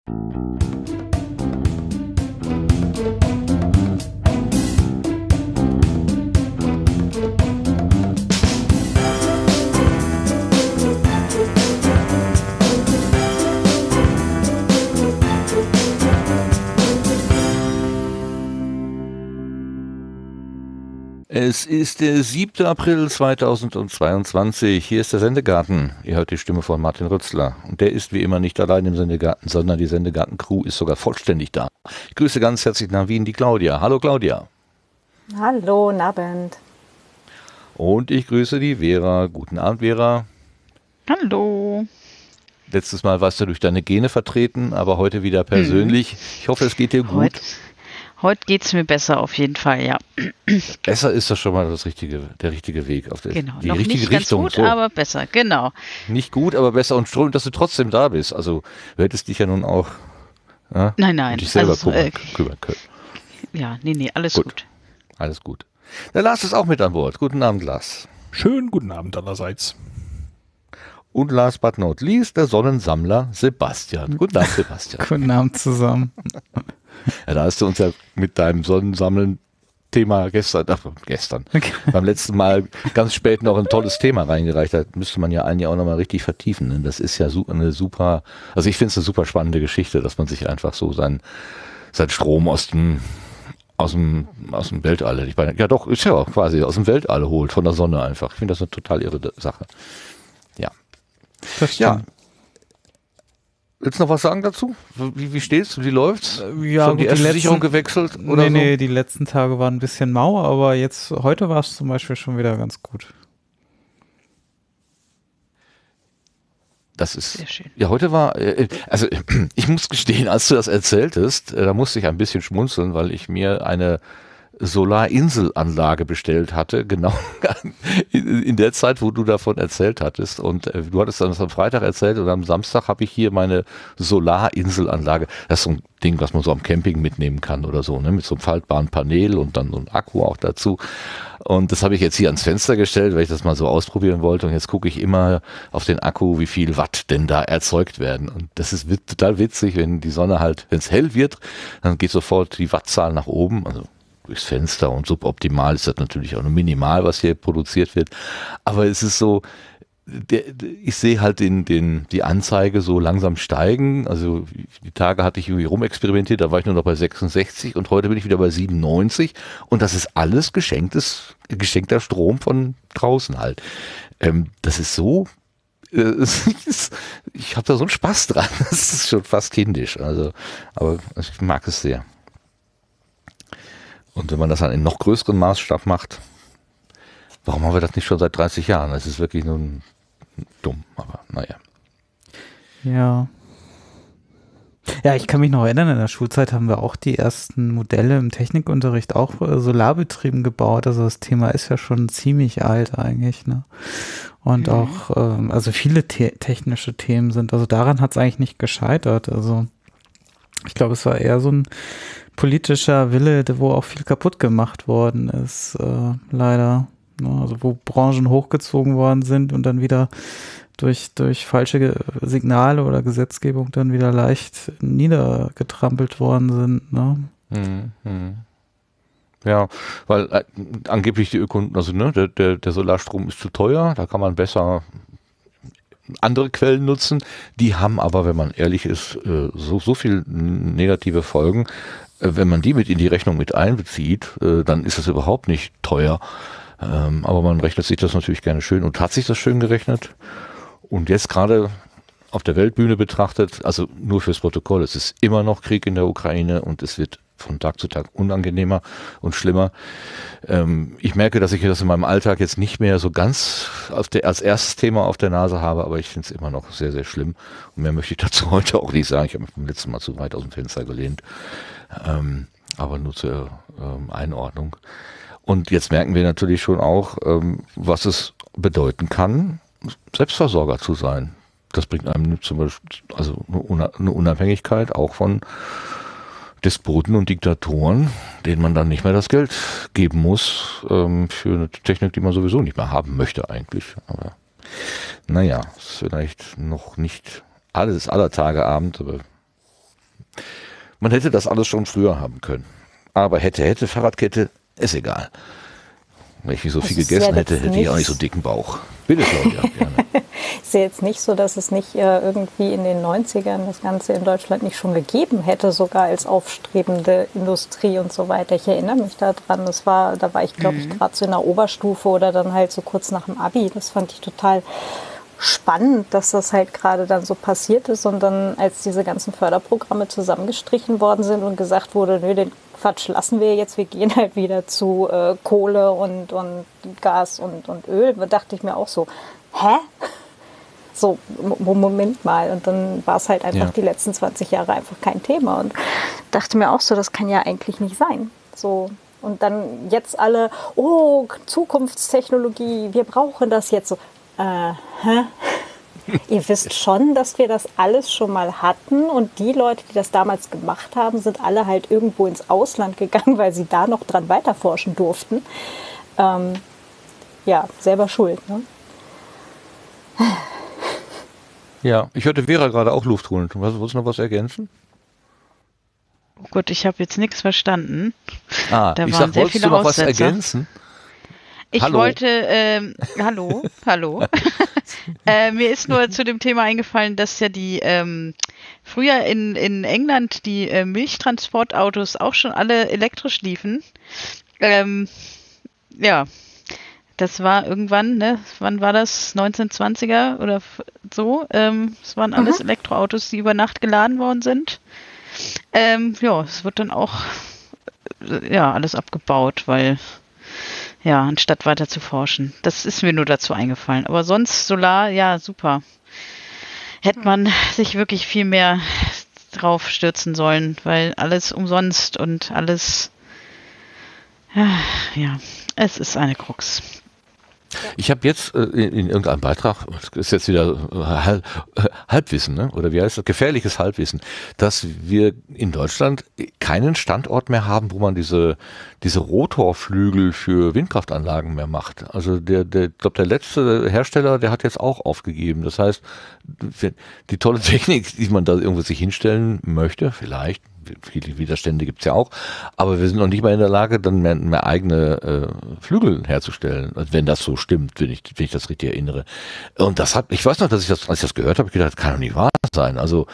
Es ist der 7. April 2022. Hier ist der Sendegarten. Ihr hört die Stimme von Martin Rützler. Und der ist wie immer nicht allein im Sendegarten, sondern die Sendegarten-Crew ist sogar vollständig da. Ich grüße ganz herzlich nach Wien die Claudia. Hallo Claudia. Hallo, guten Abend. Und ich grüße die Vera. Guten Abend, Vera. Hallo. Letztes Mal warst du durch deine Gene vertreten, aber heute wieder persönlich. Ich hoffe, es geht dir gut. Heute geht es mir besser auf jeden Fall, ja. Besser ist das schon mal der richtige Weg. Auf genau, die noch richtige nicht Richtung. ganz gut, so. Aber besser, genau. Nicht gut, aber besser und dass du trotzdem da bist. Also du hättest dich ja nun auch nein, um dich selber also, kümmern können. Ja, nee, alles gut. Alles gut. Der Lars ist auch mit an Bord. Guten Abend, Lars. Schönen guten Abend allerseits. Und last but not least, der Sonnensammler Sebastian. Guten Abend, Sebastian. Guten Abend zusammen. Ja, da hast du uns ja mit deinem Sonnensammeln-Thema beim letzten Mal ganz spät noch ein tolles Thema reingereicht. Da müsste man ja eigentlich auch nochmal richtig vertiefen. Ne? Das ist ja eine super, also ich finde es eine super spannende Geschichte, dass man sich einfach so sein Strom aus dem Weltall, ist ja quasi aus dem Weltall holt, von der Sonne einfach. Ich finde das eine total irre Sache. Ja. Das ja. Willst du noch was sagen dazu? Wie steht's? Wie läuft's? Ja, schon die erste Sicherung gewechselt? Oder nee, die letzten Tage waren ein bisschen mau, aber heute war es zum Beispiel schon wieder ganz gut. Das ist sehr schön. Ja, heute war, also ich muss gestehen, als du das erzähltest, da musste ich ein bisschen schmunzeln, weil ich mir eine Solarinselanlage bestellt hatte, genau in der Zeit, wo du davon erzählt hattest. Und du hattest dann das am Freitag erzählt und am Samstag habe ich hier meine Solarinselanlage. Das ist so ein Ding, was man so am Camping mitnehmen kann oder so, ne? Mit so einem faltbaren Panel und dann so ein Akku auch dazu. Und das habe ich jetzt hier ans Fenster gestellt, weil ich das mal so ausprobieren wollte. Und jetzt gucke ich immer auf den Akku, wie viel Watt denn da erzeugt werden. Und das ist total witzig, wenn die Sonne halt, wenn es hell wird, dann geht sofort die Wattzahl nach oben, also durchs Fenster, und suboptimal ist das natürlich auch nur minimal, was hier produziert wird. Aber es ist so, ich sehe halt die Anzeige so langsam steigen. Also die Tage hatte ich irgendwie rumexperimentiert, da war ich nur noch bei 66 und heute bin ich wieder bei 97 und das ist alles geschenkter Strom von draußen halt. Das ist so, ich habe da so einen Spaß dran, das ist schon fast kindisch. Also, aber ich mag es sehr. Und wenn man das dann in noch größeren Maßstab macht, warum haben wir das nicht schon seit 30 Jahren? Das ist wirklich nur dumm, aber naja. Ja. Ja, ich kann mich noch erinnern, in der Schulzeit haben wir auch die ersten Modelle im Technikunterricht auch solarbetrieben gebaut. Also das Thema ist ja schon ziemlich alt eigentlich, ne? Und auch, also viele technische Themen sind, also daran hat es eigentlich nicht gescheitert. Also ich glaube, es war eher so ein politischer Wille, wo auch viel kaputt gemacht worden ist, leider. Ne? Also wo Branchen hochgezogen worden sind und dann wieder durch falsche Signale oder Gesetzgebung dann wieder leicht niedergetrampelt worden sind. Ne? Ja, weil angeblich die der Solarstrom ist zu teuer, da kann man besser andere Quellen nutzen. Die haben aber, wenn man ehrlich ist, so viel negative Folgen. Wenn man die mit in die Rechnung mit einbezieht, dann ist das überhaupt nicht teuer. Aber man rechnet sich das natürlich gerne schön und hat sich das schön gerechnet. Und jetzt gerade auf der Weltbühne betrachtet, also nur fürs Protokoll, es ist immer noch Krieg in der Ukraine und es wird von Tag zu Tag unangenehmer und schlimmer. Ich merke, dass ich das in meinem Alltag jetzt nicht mehr so ganz als erstes Thema auf der Nase habe, aber ich finde es immer noch sehr, sehr schlimm. Und mehr möchte ich dazu heute auch nicht sagen. Ich habe mich beim letzten Mal zu weit aus dem Fenster gelehnt. Aber nur zur Einordnung. Und jetzt merken wir natürlich schon auch, was es bedeuten kann, Selbstversorger zu sein. Das bringt einem zum Beispiel also eine Unabhängigkeit auch von Despoten und Diktatoren, denen man dann nicht mehr das Geld geben muss für eine Technik, die man sowieso nicht mehr haben möchte eigentlich. Aber naja, ist vielleicht noch nicht alles aller Tage Abend, aber Man hätte das alles schon früher haben können. Aber hätte, Fahrradkette, ist egal. Wenn ich nicht so viel gegessen hätte, hätte ich auch nicht so dicken Bauch. Bitte, Claudia, gerne. Ist ja jetzt nicht so, dass es nicht irgendwie in den 90ern das Ganze in Deutschland nicht schon gegeben hätte, sogar als aufstrebende Industrie und so weiter. Ich erinnere mich daran, da war ich, glaube ich, gerade so in der Oberstufe oder dann halt so kurz nach dem Abi. Das fand ich total spannend, dass das halt gerade dann so passiert ist. Und dann, als diese ganzen Förderprogramme zusammengestrichen worden sind und gesagt wurde, nö, den Quatsch lassen wir jetzt, wir gehen halt wieder zu Kohle und Gas und Öl, da dachte ich mir auch so, hä? So, Moment mal. Und dann war es halt einfach die letzten 20 Jahre einfach kein Thema. Und dachte mir auch so, das kann ja eigentlich nicht sein. So. Und dann jetzt alle, oh, Zukunftstechnologie, wir brauchen das jetzt so. Ihr wisst schon, dass wir das alles schon mal hatten und die Leute, die das damals gemacht haben, sind alle halt irgendwo ins Ausland gegangen, weil sie da noch dran weiterforschen durften. Ja, selber schuld, ne? Ja, ich hörte Vera gerade auch Luft holen. Wolltest du noch was ergänzen? Oh Gott, ich habe jetzt nichts verstanden. Da ich sag, wolltest du noch was ergänzen? Ich wollte, hallo. Mir ist nur zu dem Thema eingefallen, dass ja die früher in England die Milchtransportautos auch schon alle elektrisch liefen. Ja, das war irgendwann, ne? Wann war das? 1920er oder so? Es waren alles Elektroautos, die über Nacht geladen worden sind. Ja, es wird dann auch alles abgebaut, weil anstatt weiter zu forschen. Das ist mir nur dazu eingefallen. Aber sonst Solar, ja, super. Hätte man sich wirklich viel mehr drauf stürzen sollen, weil alles umsonst und alles, es ist eine Krux. Ich habe jetzt in irgendeinem Beitrag, das ist jetzt wieder Halbwissen, ne? Oder wie heißt das? Gefährliches Halbwissen, dass wir in Deutschland keinen Standort mehr haben, wo man diese Rotorflügel für Windkraftanlagen mehr macht. Also ich glaube, der letzte Hersteller, der hat jetzt auch aufgegeben. Das heißt, die tolle Technik, die man da irgendwo sich hinstellen möchte, vielleicht, viele Widerstände gibt es ja auch, aber wir sind noch nicht mal in der Lage, dann mehr eigene Flügel herzustellen, also wenn das so stimmt, wenn ich das richtig erinnere. Und ich weiß noch, dass als ich das gehört habe, ich gedacht, das kann doch nicht wahr sein. Also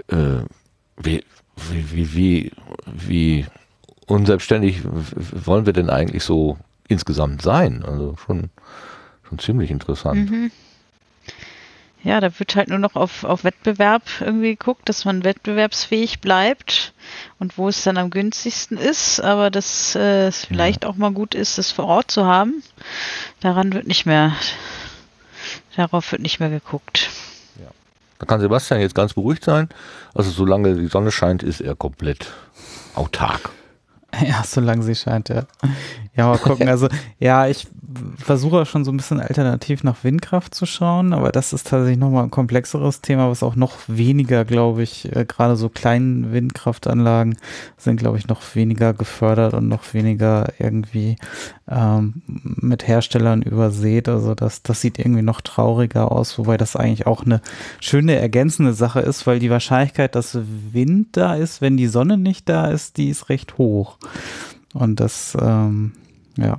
wie unselbstständig wollen wir denn eigentlich so insgesamt sein? Also schon ziemlich interessant. Mhm. Ja, da wird halt nur noch auf Wettbewerb irgendwie geguckt, dass man wettbewerbsfähig bleibt und wo es dann am günstigsten ist, aber dass es vielleicht auch mal gut ist, es vor Ort zu haben. Darauf wird nicht mehr geguckt. Ja. Da kann Sebastian jetzt ganz beruhigt sein. Also solange die Sonne scheint, ist er komplett autark. Ja, solange sie scheint, ja. Ja, mal gucken. Also, ja, ich versuche schon so ein bisschen alternativ nach Windkraft zu schauen, aber das ist tatsächlich nochmal ein komplexeres Thema, was auch noch weniger, glaube ich, gerade so kleinen Windkraftanlagen sind, glaube ich, noch weniger gefördert und noch weniger irgendwie mit Herstellern übersät. Also das sieht irgendwie noch trauriger aus, wobei das eigentlich auch eine schöne ergänzende Sache ist, weil die Wahrscheinlichkeit, dass Wind da ist, wenn die Sonne nicht da ist, die ist recht hoch. Und das, ja.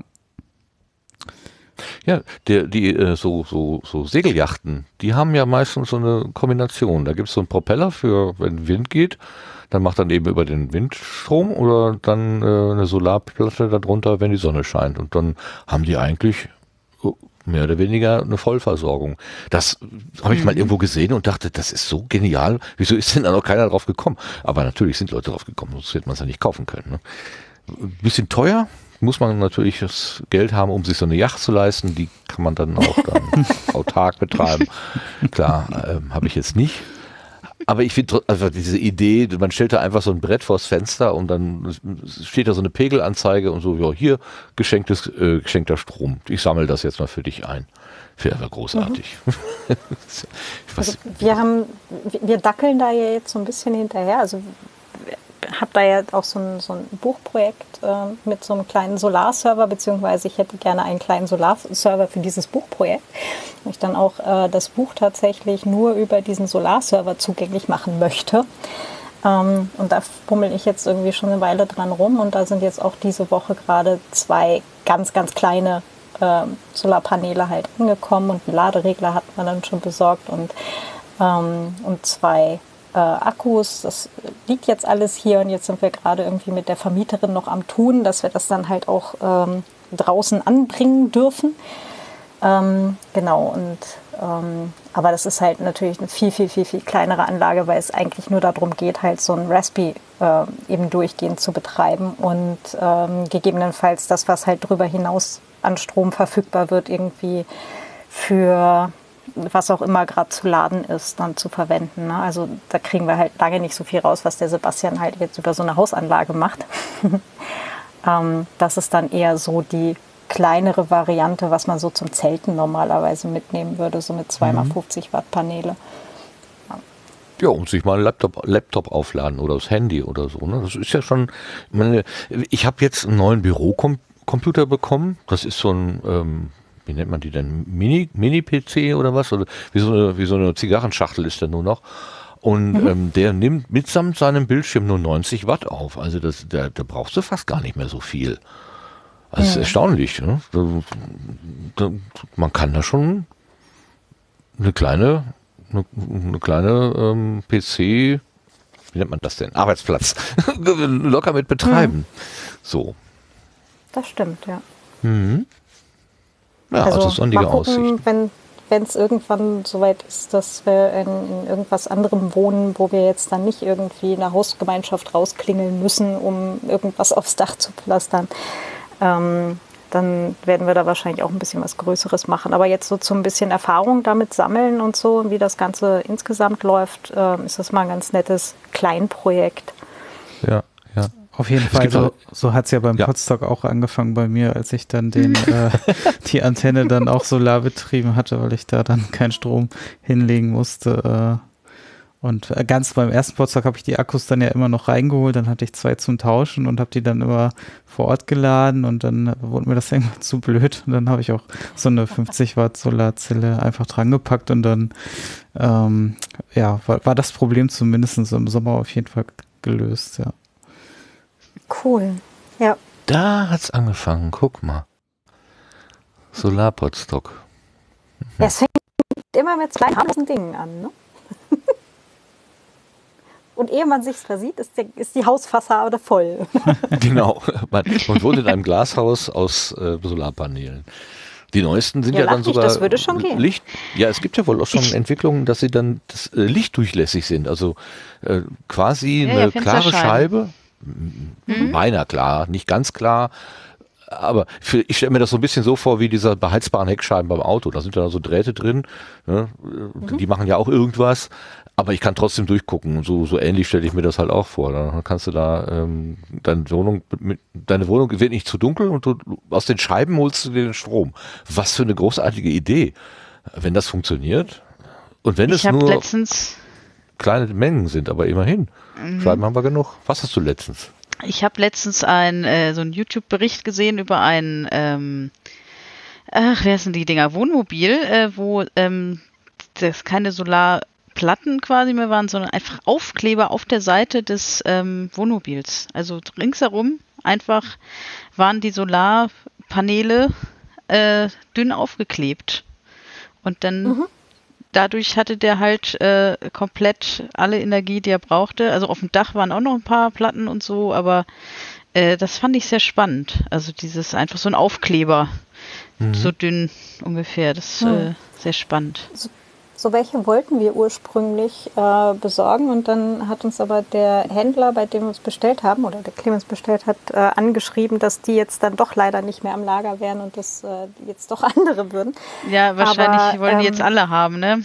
Ja, so Segelyachten, die haben ja meistens so eine Kombination. Da gibt es so einen Propeller für, wenn Wind geht, dann macht dann eben über den Windstrom oder dann eine Solarplatte darunter, wenn die Sonne scheint. Und dann haben die eigentlich mehr oder weniger eine Vollversorgung. Das habe ich mal irgendwo gesehen und dachte, das ist so genial. Wieso ist denn da noch keiner drauf gekommen? Aber natürlich sind Leute drauf gekommen, sonst hätte man es ja nicht kaufen können. Ne? Ein bisschen teuer, muss man natürlich das Geld haben, um sich so eine Yacht zu leisten. Die kann man dann auch autark betreiben. Klar, habe ich jetzt nicht. Aber ich finde also diese Idee, man stellt da einfach so ein Brett vors Fenster und dann steht da so eine Pegelanzeige und so, ja, hier geschenkter Strom. Ich sammle das jetzt mal für dich ein. Wäre aber großartig. Also wir dackeln da ja jetzt so ein bisschen hinterher. Also habe da ja auch so ein Buchprojekt mit so einem kleinen Solarserver, beziehungsweise ich hätte gerne einen kleinen Solarserver für dieses Buchprojekt, wo ich dann auch das Buch tatsächlich nur über diesen Solarserver zugänglich machen möchte. Und da fummel ich jetzt irgendwie schon eine Weile dran rum. Und da sind jetzt auch diese Woche gerade 2 ganz, ganz kleine Solarpaneele halt angekommen. Und einen Laderegler hat man dann schon besorgt. Und 2 Akkus. Das liegt jetzt alles hier. Und jetzt sind wir gerade irgendwie mit der Vermieterin noch am Tun, dass wir das dann halt auch draußen anbringen dürfen. Genau, und aber das ist halt natürlich eine viel, viel, viel, viel kleinere Anlage, weil es eigentlich nur darum geht, halt so ein Raspi eben durchgehend zu betreiben und gegebenenfalls das, was halt darüber hinaus an Strom verfügbar wird, irgendwie für was auch immer gerade zu laden ist, dann zu verwenden. Ne? Also da kriegen wir halt lange nicht so viel raus, was der Sebastian halt jetzt über so eine Hausanlage macht. Das ist dann eher so die kleinere Variante, was man so zum Zelten normalerweise mitnehmen würde, so mit 2x50 Watt Paneele. Ja, und sich mal einen Laptop aufladen oder das Handy oder so. Ne? Das ist ja schon, ich habe jetzt einen neuen Bürocomputer bekommen. Das ist so ein, wie nennt man die denn? Mini-PC oder was? Oder wie so eine Zigarrenschachtel ist der nur noch. Und der nimmt mitsamt seinem Bildschirm nur 90 Watt auf. Also da brauchst du fast gar nicht mehr so viel. Also das ist erstaunlich. Ne? Man kann da schon eine kleine PC, wie nennt man das denn? Arbeitsplatz, locker mit betreiben. So. Das stimmt, ja. Mhm. Ja, also sonnige Aussichten. Wenn es irgendwann soweit ist, dass wir in irgendwas anderem wohnen, wo wir jetzt dann nicht irgendwie eine Hausgemeinschaft rausklingeln müssen, um irgendwas aufs Dach zu pflastern, dann werden wir da wahrscheinlich auch ein bisschen was Größeres machen. Aber jetzt so ein bisschen Erfahrung damit sammeln und so, und wie das Ganze insgesamt läuft, ist das mal ein ganz nettes Kleinprojekt. Ja. Auf jeden Fall, so hat es ja beim Podstock auch angefangen bei mir, als ich dann die Antenne dann auch solarbetrieben hatte, weil ich da dann keinen Strom hinlegen musste. Und ganz beim ersten Podstock habe ich die Akkus dann ja immer noch reingeholt, dann hatte ich 2 zum Tauschen und habe die dann immer vor Ort geladen und dann wurde mir das irgendwann zu blöd und dann habe ich auch so eine 50 Watt Solarzelle einfach dran gepackt und dann war das Problem zumindest im Sommer auf jeden Fall gelöst, ja. Cool, ja. Da hat's angefangen, guck mal. Solarpodstock. Ja, es fängt immer mit kleinen harmlosen Dingen an, ne? Und ehe man sich's versieht, ist die Hausfassade voll. Genau, man wohnt in einem Glashaus aus Solarpanelen. Die neuesten sind ja dann sogar das würde schon gehen. Licht. Ja, es gibt ja wohl auch schon Entwicklungen, dass sie dann lichtdurchlässig sind. Also quasi eine klare Scheibe. Meiner klar, nicht ganz klar. Aber ich stelle mir das so ein bisschen so vor wie diese beheizbaren Heckscheiben beim Auto. Da sind ja so Drähte drin. Ne? Die machen ja auch irgendwas. Aber ich kann trotzdem durchgucken. So ähnlich stelle ich mir das halt auch vor. Dann kannst du da deine Wohnung wird nicht zu dunkel und du, aus den Scheiben holst du den Strom. Was für eine großartige Idee, wenn das funktioniert. Und wenn es nur kleine Mengen sind, aber immerhin. Scheiben haben wir genug. Was hast du letztens? Ich habe letztens so einen YouTube-Bericht gesehen über ein, wie heißen die Dinger? Wohnmobil, wo das keine Solarplatten quasi mehr waren, sondern einfach Aufkleber auf der Seite des Wohnmobils. Also ringsherum einfach waren die Solarpaneele dünn aufgeklebt. Und dann dadurch hatte der halt komplett alle Energie, die er brauchte. Also auf dem Dach waren auch noch ein paar Platten und so, aber das fand ich sehr spannend. Also dieses einfach so ein Aufkleber, so dünn ungefähr, das ist sehr spannend. So welche wollten wir ursprünglich besorgen und dann hat uns aber der Händler, bei dem wir es bestellt haben oder der Clemens bestellt hat, angeschrieben, dass die jetzt dann doch leider nicht mehr am Lager wären und das jetzt doch andere würden. Ja, wahrscheinlich wollen die jetzt alle haben, ne?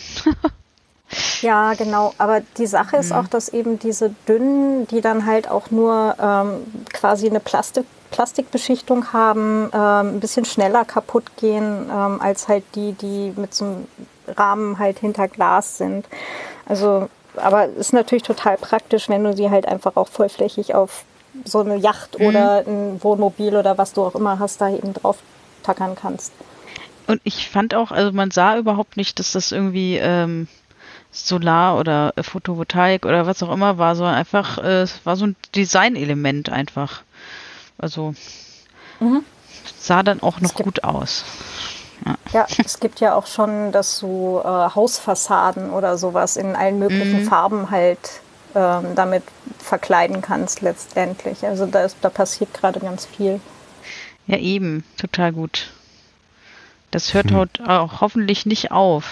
Ja, genau. Aber die Sache ist auch, dass eben diese dünnen, die dann halt auch nur quasi eine Plastikbeschichtung haben, ein bisschen schneller kaputt gehen als halt die mit so einem Rahmen halt hinter Glas sind. Also, aber ist natürlich total praktisch, wenn du sie halt einfach auch vollflächig auf so eine Yacht oder ein Wohnmobil oder was du auch immer hast, da eben drauf tackern kannst. Und ich fand auch, also man sah überhaupt nicht, dass das irgendwie Solar oder Photovoltaik oder was auch immer war, so einfach, es war so ein Designelement einfach. Also sah dann auch noch gut aus. Ja, es gibt ja auch schon, dass du Hausfassaden oder sowas in allen möglichen Farben halt damit verkleiden kannst letztendlich. Also da passiert gerade ganz viel. Ja, eben, total gut. Das hört auch hoffentlich nicht auf.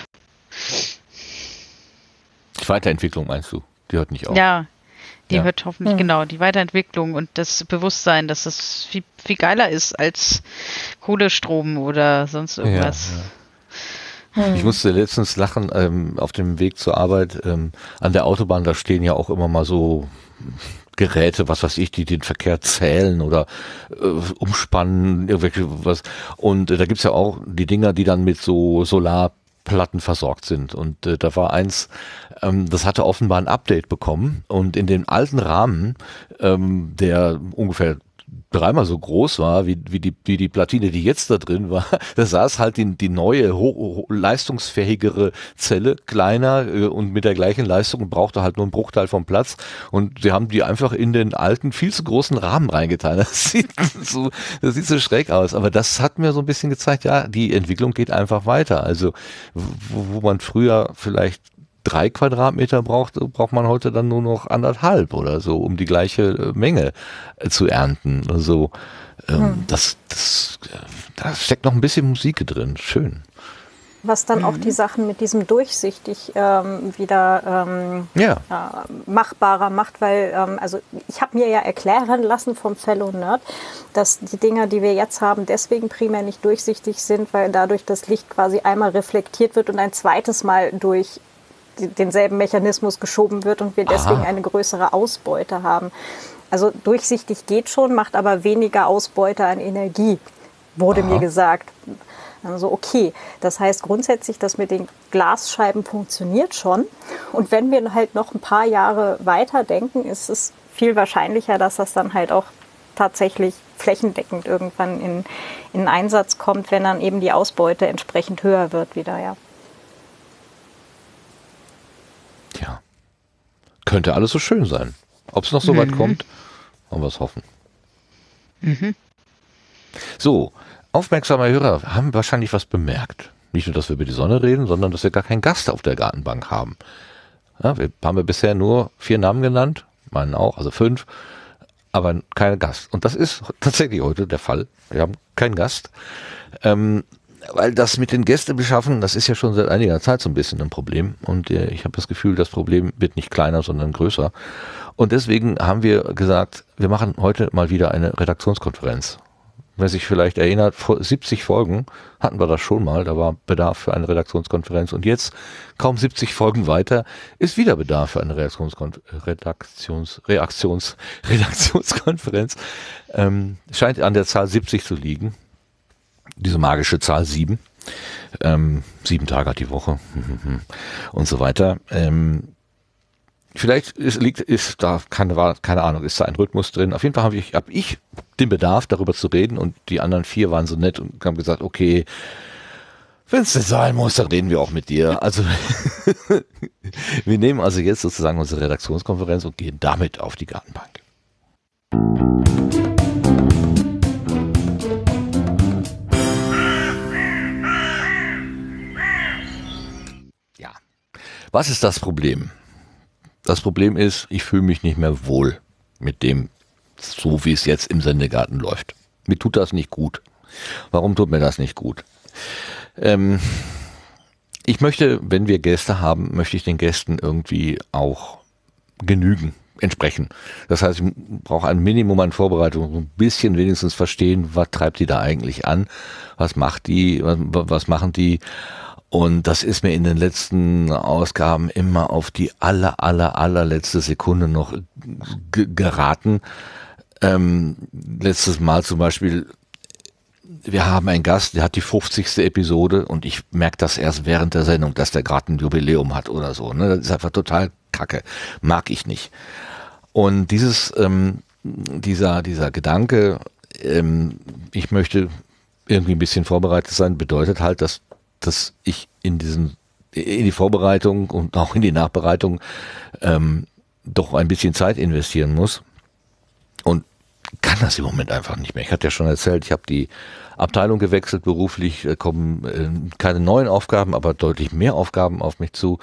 Die Weiterentwicklung meinst du? Die hört nicht auf. Ja, die hört hoffentlich, genau, die Weiterentwicklung und das Bewusstsein, dass das viel, viel geiler ist als Kohlestrom oder sonst irgendwas. Ich musste letztens lachen, auf dem Weg zur Arbeit, an der Autobahn, da stehen ja auch immer mal so Geräte, was weiß ich, die den Verkehr zählen oder umspannen, irgendwelche was. Und da gibt's ja auch die Dinger, die dann mit so Solarplatten versorgt sind. Und da war eins, das hatte offenbar ein Update bekommen und in dem alten Rahmen, der ungefähr dreimal so groß war wie die Platine, die jetzt da drin war, da saß halt die neue, leistungsfähigere Zelle, kleiner und mit der gleichen Leistung und brauchte halt nur einen Bruchteil vom Platz und sie haben die einfach in den alten, viel zu großen Rahmen reingetan. Das sieht so schräg aus, aber das hat mir so ein bisschen gezeigt, ja, die Entwicklung geht einfach weiter. Also wo man früher vielleicht 3 Quadratmeter braucht man heute dann nur noch 1,5 oder so, um die gleiche Menge zu ernten. Also da steckt noch ein bisschen Musik drin. Schön. Was dann auch die Sachen mit diesem durchsichtig wieder machbarer macht, weil also ich habe mir ja erklären lassen vom Fellow Nerd, dass die Dinger, die wir jetzt haben, deswegen primär nicht durchsichtig sind, weil dadurch das Licht quasi einmal reflektiert wird und ein zweites Mal durch denselben Mechanismus geschoben wird und wir deswegen eine größere Ausbeute haben. Also durchsichtig geht schon, macht aber weniger Ausbeute an Energie, wurde mir gesagt. Also okay, das heißt grundsätzlich, das mit den Glasscheiben funktioniert schon. Und wenn wir halt noch ein paar Jahre weiter denken, ist es viel wahrscheinlicher, dass das dann halt auch tatsächlich flächendeckend irgendwann in Einsatz kommt, wenn dann eben die Ausbeute entsprechend höher wird wieder, ja. Tja, könnte alles so schön sein. Ob es noch so weit kommt, wollen wir es hoffen. So, aufmerksame Hörer haben wahrscheinlich was bemerkt. Nicht nur, dass wir über die Sonne reden, sondern dass wir gar keinen Gast auf der Gartenbank haben. Ja, wir haben bisher nur 4 Namen genannt, meinen auch, also 5, aber keinen Gast. Und das ist tatsächlich heute der Fall. Wir haben keinen Gast. Weil das mit den Gästen beschaffen, das ist ja schon seit einiger Zeit so ein bisschen ein Problem. Und ich habe das Gefühl, das Problem wird nicht kleiner, sondern größer. Und deswegen haben wir gesagt, wir machen heute mal wieder eine Redaktionskonferenz. Wer sich vielleicht erinnert, vor 70 Folgen hatten wir das schon mal, da war Bedarf für eine Redaktionskonferenz. Und jetzt, kaum 70 Folgen weiter, ist wieder Bedarf für eine Redaktionskonferenz. Scheint an der Zahl 70 zu liegen. Diese magische Zahl 7. 7 Tage hat die Woche und so weiter. Vielleicht ist da keine Ahnung, ist da ein Rhythmus drin. Auf jeden Fall habe ich den Bedarf, darüber zu reden und die anderen 4 waren so nett und haben gesagt, okay, wenn es nicht sein muss, dann reden wir auch mit dir. Also wir nehmen also jetzt sozusagen unsere Redaktionskonferenz und gehen damit auf die Gartenbank. Ja, was ist das Problem? Das Problem ist, ich fühle mich nicht mehr wohl mit dem, so wie es jetzt im Sendegarten läuft. Mir tut das nicht gut. Warum tut mir das nicht gut? Ich möchte, wenn wir Gäste haben, möchte ich den Gästen irgendwie auch genügen, entsprechen. Das heißt, ich brauche ein Minimum an Vorbereitung, ein bisschen wenigstens verstehen, was treibt die da eigentlich an, was macht die, was machen die. Und das ist mir in den letzten Ausgaben immer auf die allerletzte Sekunde noch geraten. Letztes Mal zum Beispiel, wir haben einen Gast, der hat die 50. Episode und ich merke das erst während der Sendung, dass der gerade ein Jubiläum hat oder so. Ne? Das ist einfach total kacke. Mag ich nicht. Und dieser Gedanke, ich möchte irgendwie ein bisschen vorbereitet sein, bedeutet halt, dass ich in diesen in die Vorbereitung und auch in die Nachbereitung doch ein bisschen Zeit investieren muss und kann das im Moment einfach nicht mehr. Ich hatte ja schon erzählt, ich habe die Abteilung gewechselt beruflich, kommen keine neuen Aufgaben, aber deutlich mehr Aufgaben auf mich zu.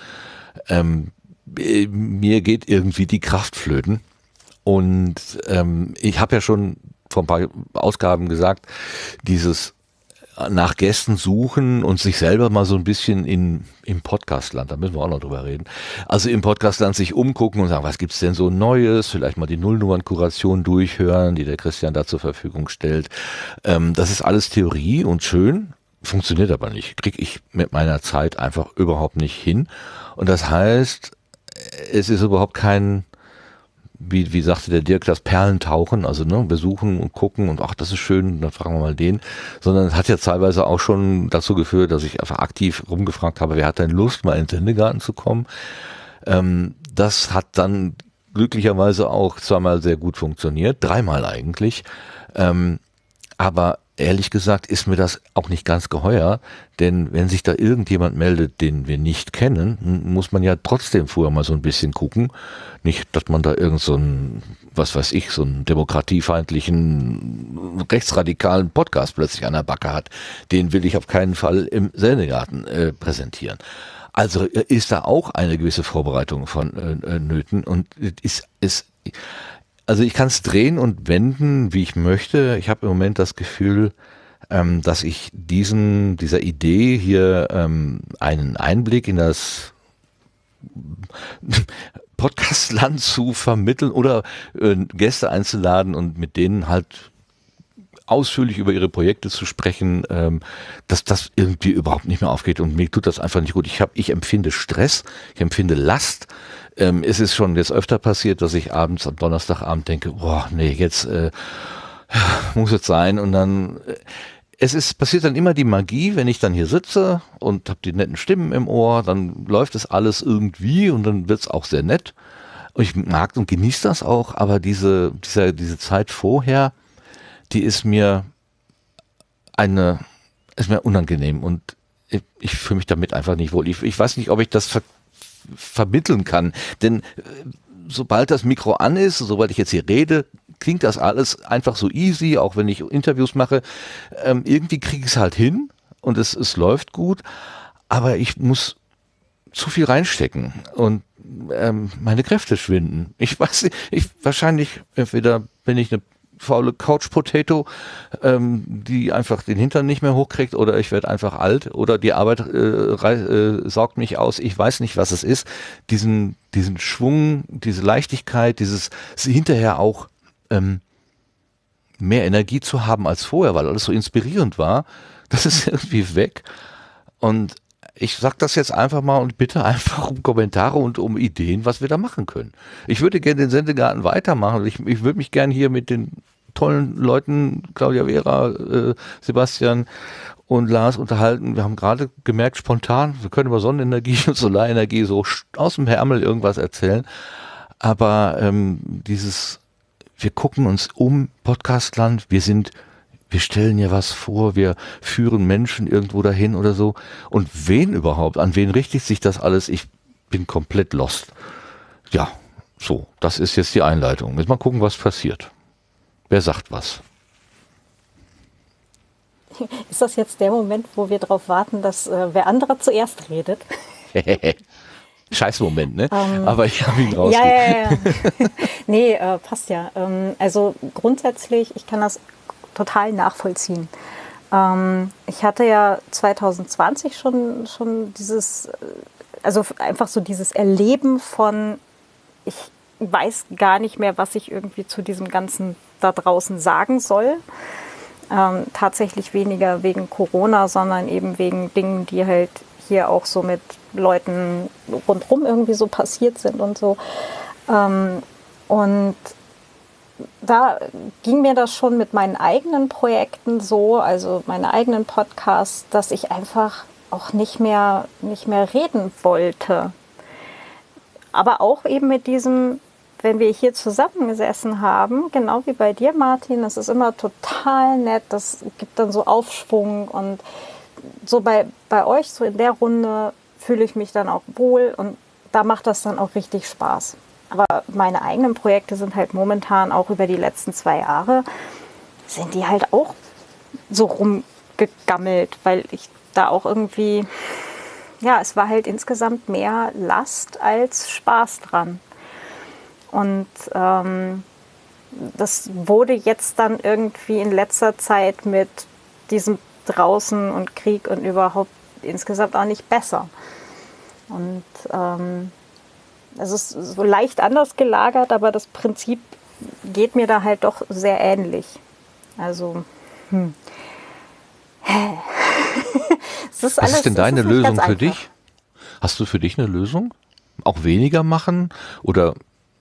Mir geht irgendwie die Kraft flöten und ich habe ja schon vor ein paar Ausgaben gesagt, dieses nach Gästen suchen und sich selber mal so ein bisschen im Podcastland, da müssen wir auch noch drüber reden, also im Podcastland sich umgucken und sagen, was gibt's denn so Neues, vielleicht mal die Nullnummern-Kuration durchhören, die der Christian da zur Verfügung stellt. Das ist alles Theorie und schön, funktioniert aber nicht, kriege ich mit meiner Zeit einfach überhaupt nicht hin und das heißt, es ist überhaupt kein, wie sagte der Dirk, das Perlentauchen, also ne, besuchen und gucken und ach, das ist schön, dann fragen wir mal den, sondern es hat ja teilweise auch schon dazu geführt, dass ich einfach aktiv rumgefragt habe, wer hat denn Lust, mal in den Sendegarten zu kommen. Das hat dann glücklicherweise auch zweimal sehr gut funktioniert, dreimal eigentlich, aber ehrlich gesagt ist mir das auch nicht ganz geheuer, denn wenn sich da irgendjemand meldet, den wir nicht kennen, muss man ja trotzdem vorher mal so ein bisschen gucken. Nicht, dass man da irgend so einen, was weiß ich, so einen demokratiefeindlichen, rechtsradikalen Podcast plötzlich an der Backe hat. Den will ich auf keinen Fall im Sendegarten präsentieren. Also ist da auch eine gewisse Vorbereitung von Nöten und also ich kann es drehen und wenden, wie ich möchte. Ich habe im Moment das Gefühl, dass ich dieser Idee hier einen Einblick in das Podcastland zu vermitteln oder Gäste einzuladen und mit denen halt ausführlich über ihre Projekte zu sprechen, dass das irgendwie überhaupt nicht mehr aufgeht und mir tut das einfach nicht gut. Ich empfinde Stress, ich empfinde Last. Es ist schon jetzt öfter passiert, dass ich abends am Donnerstagabend denke, boah, nee, jetzt muss es sein und dann passiert dann immer die Magie, wenn ich dann hier sitze und habe die netten Stimmen im Ohr, dann läuft es alles irgendwie und dann wird es auch sehr nett und ich mag und genieße das auch, aber diese Zeit vorher, die ist mir unangenehm und ich fühle mich damit einfach nicht wohl. Ich weiß nicht, ob ich das vermitteln kann, denn sobald das Mikro an ist, sobald ich jetzt hier rede, klingt das alles einfach so easy, auch wenn ich Interviews mache, irgendwie kriege ich es halt hin und es läuft gut, aber ich muss zu viel reinstecken und meine Kräfte schwinden. Ich weiß nicht, wahrscheinlich entweder bin ich eine faule Couch Potato, die einfach den Hintern nicht mehr hochkriegt oder ich werde einfach alt oder die Arbeit saugt mich aus. Ich weiß nicht, was es ist. Diesen Schwung, diese Leichtigkeit, dieses hinterher auch mehr Energie zu haben als vorher, weil alles so inspirierend war, das ist irgendwie weg. Und ich sag das jetzt einfach mal und bitte einfach um Kommentare und um Ideen, was wir da machen können. Ich würde gerne den Sendegarten weitermachen. Ich würde mich gerne hier mit den tollen Leuten, Claudia Vera, Sebastian und Lars unterhalten. Wir haben gerade gemerkt, spontan, wir können über Sonnenenergie und Solarenergie so aus dem Ärmel irgendwas erzählen. Aber wir gucken uns um, Podcastland, wir stellen ja was vor, wir führen Menschen irgendwo dahin oder so. Und wen überhaupt? An wen richtet sich das alles? Ich bin komplett lost. Ja, so, das ist jetzt die Einleitung. Jetzt mal gucken, was passiert. Wer sagt was? Ist das jetzt der Moment, wo wir darauf warten, dass wer andere zuerst redet? Scheiß Moment, ne? Aber ich habe ihn rausgegeben. Ja. Nee, passt ja. Also grundsätzlich, ich kann das total nachvollziehen. Ich hatte ja 2020 schon dieses, also einfach so dieses Erleben von, ich weiß gar nicht mehr, was ich irgendwie zu diesem Ganzen da draußen sagen soll. Tatsächlich weniger wegen Corona, sondern eben wegen Dingen, die halt hier auch so mit Leuten rundherum irgendwie so passiert sind und so. Und da ging mir das schon mit meinen eigenen Projekten so, also meine eigenen Podcasts, dass ich einfach auch nicht mehr reden wollte. Aber auch eben mit diesem, wenn wir hier zusammengesessen haben, genau wie bei dir, Martin, das ist immer total nett, das gibt dann so Aufschwung und so bei euch so in der Runde fühle ich mich dann auch wohl und da macht das dann auch richtig Spaß. Aber meine eigenen Projekte sind halt momentan auch über die letzten 2 Jahre, sind die halt auch so rumgegammelt, weil ich da auch irgendwie, ja, es war halt insgesamt mehr Last als Spaß dran. Und das wurde jetzt dann irgendwie in letzter Zeit mit diesem Draußen und Krieg und überhaupt insgesamt auch nicht besser. Und es ist so leicht anders gelagert, aber das Prinzip geht mir da halt doch sehr ähnlich. Also, Was ist denn deine Lösung für dich? Hast du für dich eine Lösung? Auch weniger machen? Oder,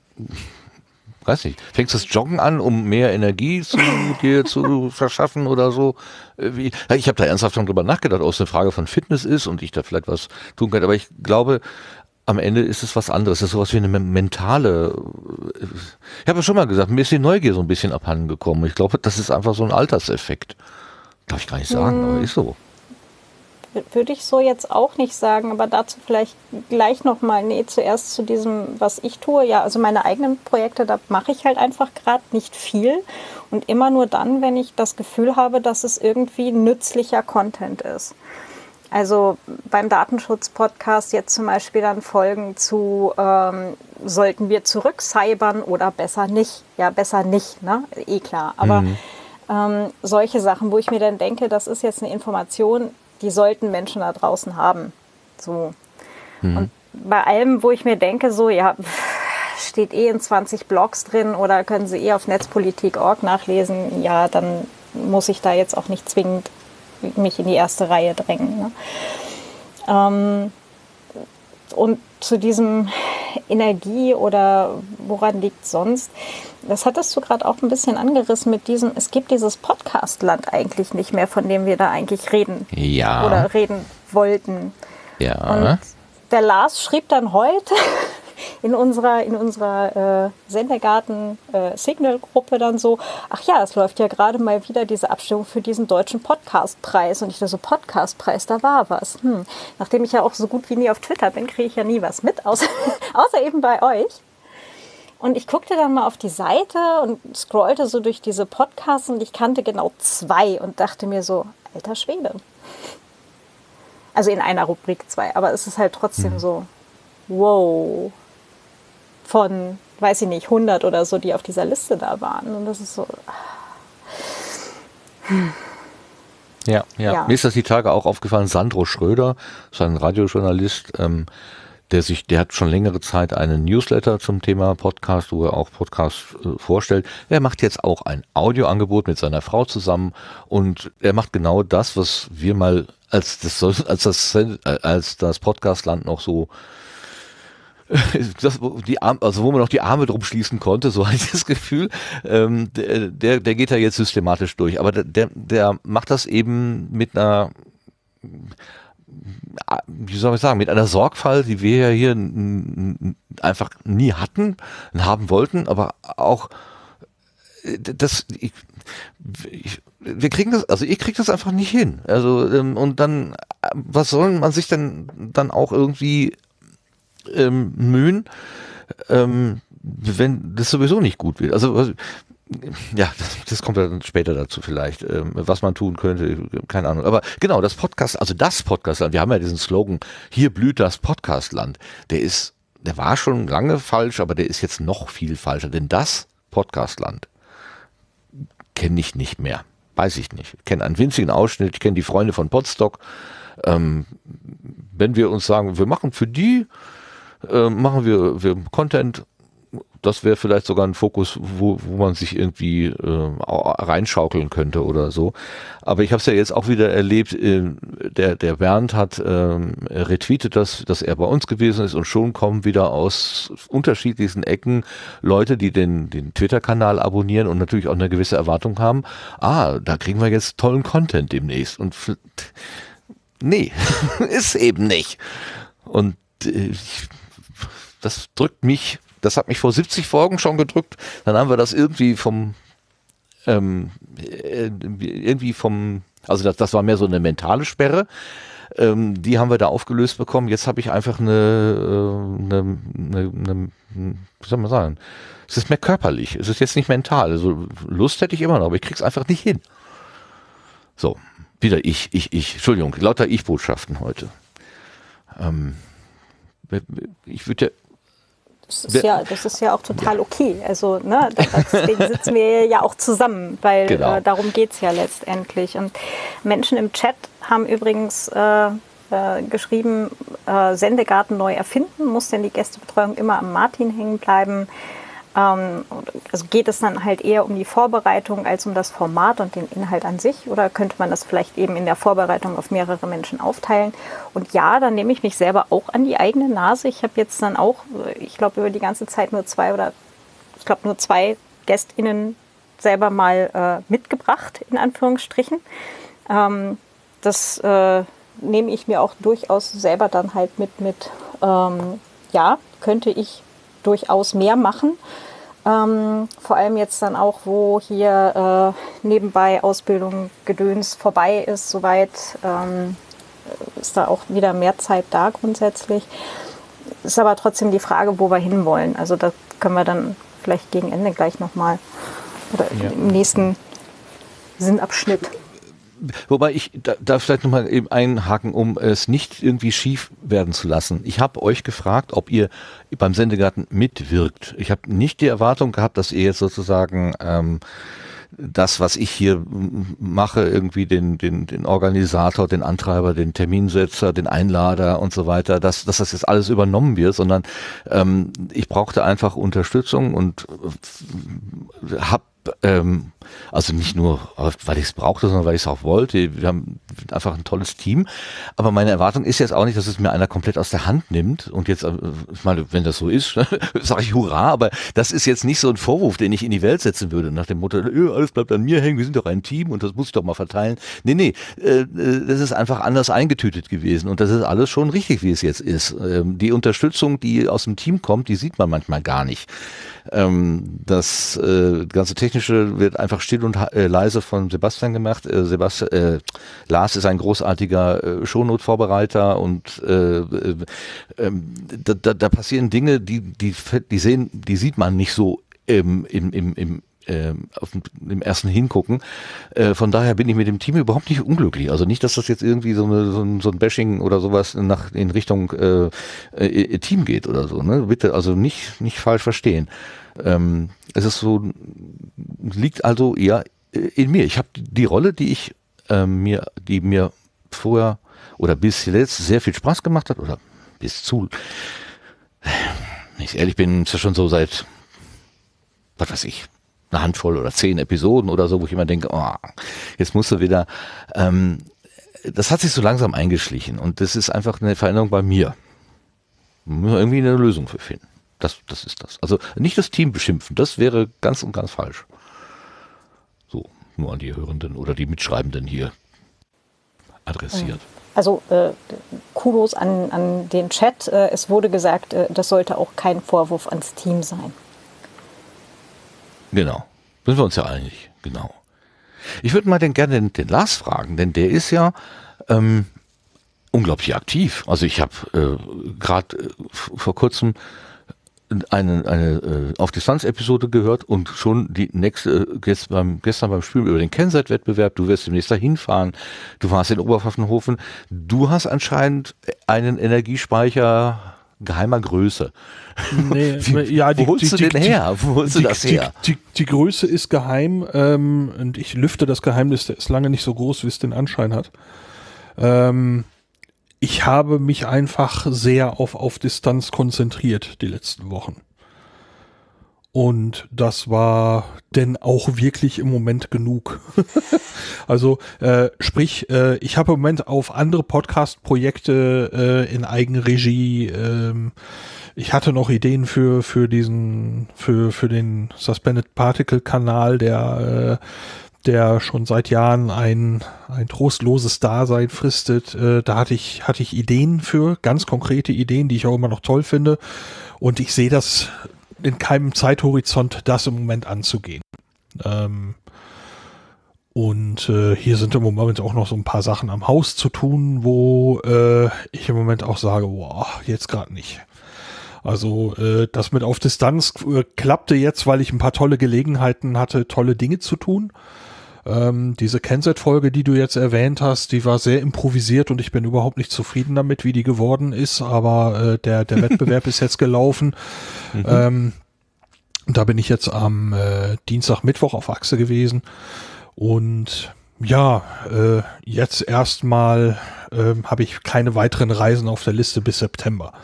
weiß nicht, fängst du das Joggen an, um mehr Energie dir zu verschaffen oder so? Ich habe da ernsthaft schon drüber nachgedacht, ob es eine Frage von Fitness ist und ich da vielleicht was tun kann. Aber ich glaube, am Ende ist es was anderes. Das ist sowas wie eine mentale. Ich habe ja schon mal gesagt, mir ist die Neugier so ein bisschen abhanden gekommen. Ich glaube, das ist einfach so ein Alterseffekt. Darf ich gar nicht sagen, aber ist so. Würde ich so jetzt auch nicht sagen, aber dazu vielleicht gleich nochmal, zuerst zu diesem, was ich tue. Ja, also meine eigenen Projekte, da mache ich halt einfach gerade nicht viel und immer nur dann, wenn ich das Gefühl habe, dass es irgendwie nützlicher Content ist. Also beim Datenschutz-Podcast jetzt zum Beispiel dann Folgen zu, sollten wir zurückcybern oder besser nicht? Ja, besser nicht, ne? Eh klar. Aber solche Sachen, wo ich mir dann denke, das ist jetzt eine Information, die sollten Menschen da draußen haben. So. Und bei allem, wo ich mir denke, so, ja, steht in 20 Blogs drin oder können Sie auf netzpolitik.org nachlesen, ja, dann muss ich da jetzt auch nicht zwingend mich in die erste Reihe drängen. Ne? Und zu diesem Energie oder woran liegt sonst, das hattest du gerade auch ein bisschen angerissen mit diesem, es gibt dieses Podcast-Land eigentlich nicht mehr, von dem wir da eigentlich reden. Ja. Oder reden wollten. Ja. Und der Lars schrieb dann heute in unserer Sendergarten-Signal-Gruppe dann so, ach ja, es läuft ja gerade mal wieder diese Abstimmung für diesen deutschen Podcastpreis. Und ich dachte so, Podcastpreis, da war was. Nachdem ich ja auch so gut wie nie auf Twitter bin, kriege ich ja nie was mit, außer eben bei euch. Und ich guckte dann mal auf die Seite und scrollte so durch diese Podcasts und ich kannte genau 2 und dachte mir so, alter Schwede. Also in einer Rubrik 2, aber es ist halt trotzdem so, wow, von, weiß ich nicht, 100 oder so, die auf dieser Liste da waren. Und das ist so. Ja. Mir ist das die Tage auch aufgefallen, Sandro Schröder, ist ein Radiojournalist, der hat schon längere Zeit einen Newsletter zum Thema Podcast, wo er auch Podcasts vorstellt. Er macht jetzt auch ein Audioangebot mit seiner Frau zusammen und er macht genau das, was wir mal als das Podcastland noch so wo man noch die Arme drum schließen konnte, so hatte ich das Gefühl, der geht da jetzt systematisch durch. Aber der macht das eben mit einer, wie soll ich sagen, mit einer Sorgfalt, die wir ja hier einfach nie hatten, haben wollten, aber auch wir kriegen das, also ich kriege das einfach nicht hin. Also und dann, was soll man sich denn dann auch irgendwie mühen, wenn das sowieso nicht gut wird. Also ja, das kommt dann später dazu vielleicht, was man tun könnte, keine Ahnung. Aber genau, das Podcastland, wir haben ja diesen Slogan, hier blüht das Podcastland. Der war schon lange falsch, aber der ist jetzt noch viel falscher, denn das Podcastland kenne ich nicht mehr. Weiß ich nicht. Ich kenne einen winzigen Ausschnitt, ich kenne die Freunde von Podstock. Wenn wir uns sagen, wir machen für die, machen wir Content, das wäre vielleicht sogar ein Fokus, wo man sich irgendwie reinschaukeln könnte oder so. Aber ich habe es ja jetzt auch wieder erlebt, der Bernd hat retweetet, dass er bei uns gewesen ist und schon kommen wieder aus unterschiedlichsten Ecken Leute, die den Twitter-Kanal abonnieren und natürlich auch eine gewisse Erwartung haben, da kriegen wir jetzt tollen Content demnächst. Und nee, ist eben nicht. Und das drückt mich. Das hat mich vor 70 Folgen schon gedrückt. Dann haben wir das irgendwie also das war mehr so eine mentale Sperre. Die haben wir da aufgelöst bekommen. Jetzt habe ich einfach wie soll man sagen, es ist mehr körperlich, es ist jetzt nicht mental. Also Lust hätte ich immer noch, aber ich krieg's einfach nicht hin. So, wieder ich. Entschuldigung, lauter Ich-Botschaften heute. Ich würde Das ist ja auch total okay. Also, ne, deswegen sitzen wir ja auch zusammen, weil genau. Darum geht es ja letztendlich. Und Menschen im Chat haben übrigens geschrieben, Sendegarten neu erfinden, muss denn die Gästebetreuung immer am Martin hängen bleiben? Also geht es dann halt eher um die Vorbereitung als um das Format und den Inhalt an sich? Oder könnte man das vielleicht eben in der Vorbereitung auf mehrere Menschen aufteilen? Und ja, dann nehme ich mich selber auch an die eigene Nase. Ich habe jetzt dann auch, ich glaube, über die ganze Zeit nur zwei GästInnen selber mal mitgebracht, in Anführungsstrichen. Das nehme ich mir auch durchaus selber dann halt mit ja, könnte ich durchaus mehr machen. Vor allem jetzt dann auch, wo hier nebenbei Ausbildung Gedöns vorbei ist, soweit ist da auch wieder mehr Zeit da grundsätzlich. Ist aber trotzdem die Frage, wo wir hinwollen. Also da können wir dann vielleicht gegen Ende gleich nochmal oder im nächsten Sinnabschnitt. Wobei ich da vielleicht nochmal eben einhaken, um es nicht irgendwie schief werden zu lassen. Ich habe euch gefragt, ob ihr beim Sendegarten mitwirkt. Ich habe nicht die Erwartung gehabt, dass ihr jetzt sozusagen das, was ich hier mache, irgendwie den Organisator, den Antreiber, den Terminsetzer, den Einlader und so weiter, dass das jetzt alles übernommen wird, sondern ich brauchte einfach Unterstützung und habe also nicht nur, weil ich es brauchte, sondern weil ich es auch wollte. Wir haben einfach ein tolles Team. Aber meine Erwartung ist jetzt auch nicht, dass es mir einer komplett aus der Hand nimmt. Und jetzt, ich meine, wenn das so ist, sage ich Hurra. Aber das ist jetzt nicht so ein Vorwurf, den ich in die Welt setzen würde. Nach dem Motto, alles bleibt an mir hängen, wir sind doch ein Team und das muss ich doch mal verteilen. Nee, das ist einfach anders eingetütet gewesen. Und das ist alles schon richtig, wie es jetzt ist. Die Unterstützung, die aus dem Team kommt, die sieht man manchmal gar nicht. Das ganze Technische wird einfach still und leise von Sebastian gemacht. Lars ist ein großartiger Shownote-Vorbereiter und da passieren Dinge, die sieht man nicht so im ersten Hingucken. Von daher bin ich mit dem Team überhaupt nicht unglücklich. Also nicht, dass das jetzt irgendwie so ein Bashing oder sowas in Richtung Team geht oder so. Ne? Bitte also nicht falsch verstehen. Es ist so, liegt also eher in mir. Ich habe die Rolle, die mir vorher oder bis jetzt sehr viel Spaß gemacht hat oder wenn ich ehrlich bin, ist das schon so seit, was weiß ich, eine Handvoll oder 10 Episoden oder so, wo ich immer denke, jetzt musst du wieder, das hat sich so langsam eingeschlichen und das ist einfach eine Veränderung bei mir. Wir müssen irgendwie eine Lösung für finden. Das ist das. Also nicht das Team beschimpfen, das wäre ganz und ganz falsch. So, nur an die Hörenden oder die Mitschreibenden hier adressiert. Also Kudos an den Chat. Es wurde gesagt, das sollte auch kein Vorwurf ans Team sein. Genau, sind wir uns ja einig, genau. Ich würde mal gerne den Lars fragen, denn der ist ja unglaublich aktiv. Also ich habe gerade vor kurzem eine Auf-Distanz-Episode gehört und schon die nächste, gestern beim Spielen über den Kennset-Wettbewerb, du wirst demnächst dahin fahren, du warst in Oberpfaffenhofen, du hast anscheinend einen Energiespeicher geheimer Größe. Nee, wo holst du den her? Wo holst du das her? Die Größe ist geheim und ich lüfte das Geheimnis, der ist lange nicht so groß, wie es den Anschein hat. Ich habe mich einfach sehr auf Distanz konzentriert die letzten Wochen. Und das war denn auch wirklich im Moment genug. Also sprich, ich habe im Moment auf andere Podcast-Projekte in Eigenregie. Ich hatte noch Ideen für den Suspended Particle-Kanal, der schon seit Jahren ein trostloses Dasein fristet. Da hatte ich Ideen für, ganz konkrete Ideen, die ich auch immer noch toll finde. Und ich sehe das in keinem Zeithorizont, das im Moment anzugehen. Und hier sind im Moment auch noch so ein paar Sachen am Haus zu tun, wo ich im Moment auch sage, boah, jetzt gerade nicht. Also das mit auf Distanz klappte jetzt, weil ich ein paar tolle Gelegenheiten hatte, tolle Dinge zu tun. Diese Kenset-Folge, die du jetzt erwähnt hast, die war sehr improvisiert und ich bin überhaupt nicht zufrieden damit, wie die geworden ist, aber der Wettbewerb ist jetzt gelaufen. Da bin ich jetzt am Dienstag, Mittwoch auf Achse gewesen. Und ja, jetzt erstmal habe ich keine weiteren Reisen auf der Liste bis September.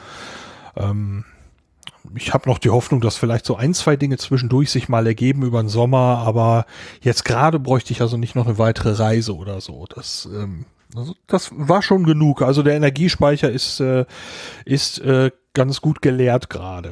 Ich habe noch die Hoffnung, dass vielleicht so 1, 2 Dinge zwischendurch sich mal ergeben über den Sommer, aber jetzt gerade bräuchte ich also nicht noch eine weitere Reise oder so. Das war schon genug. Also der Energiespeicher ist ganz gut geleert gerade.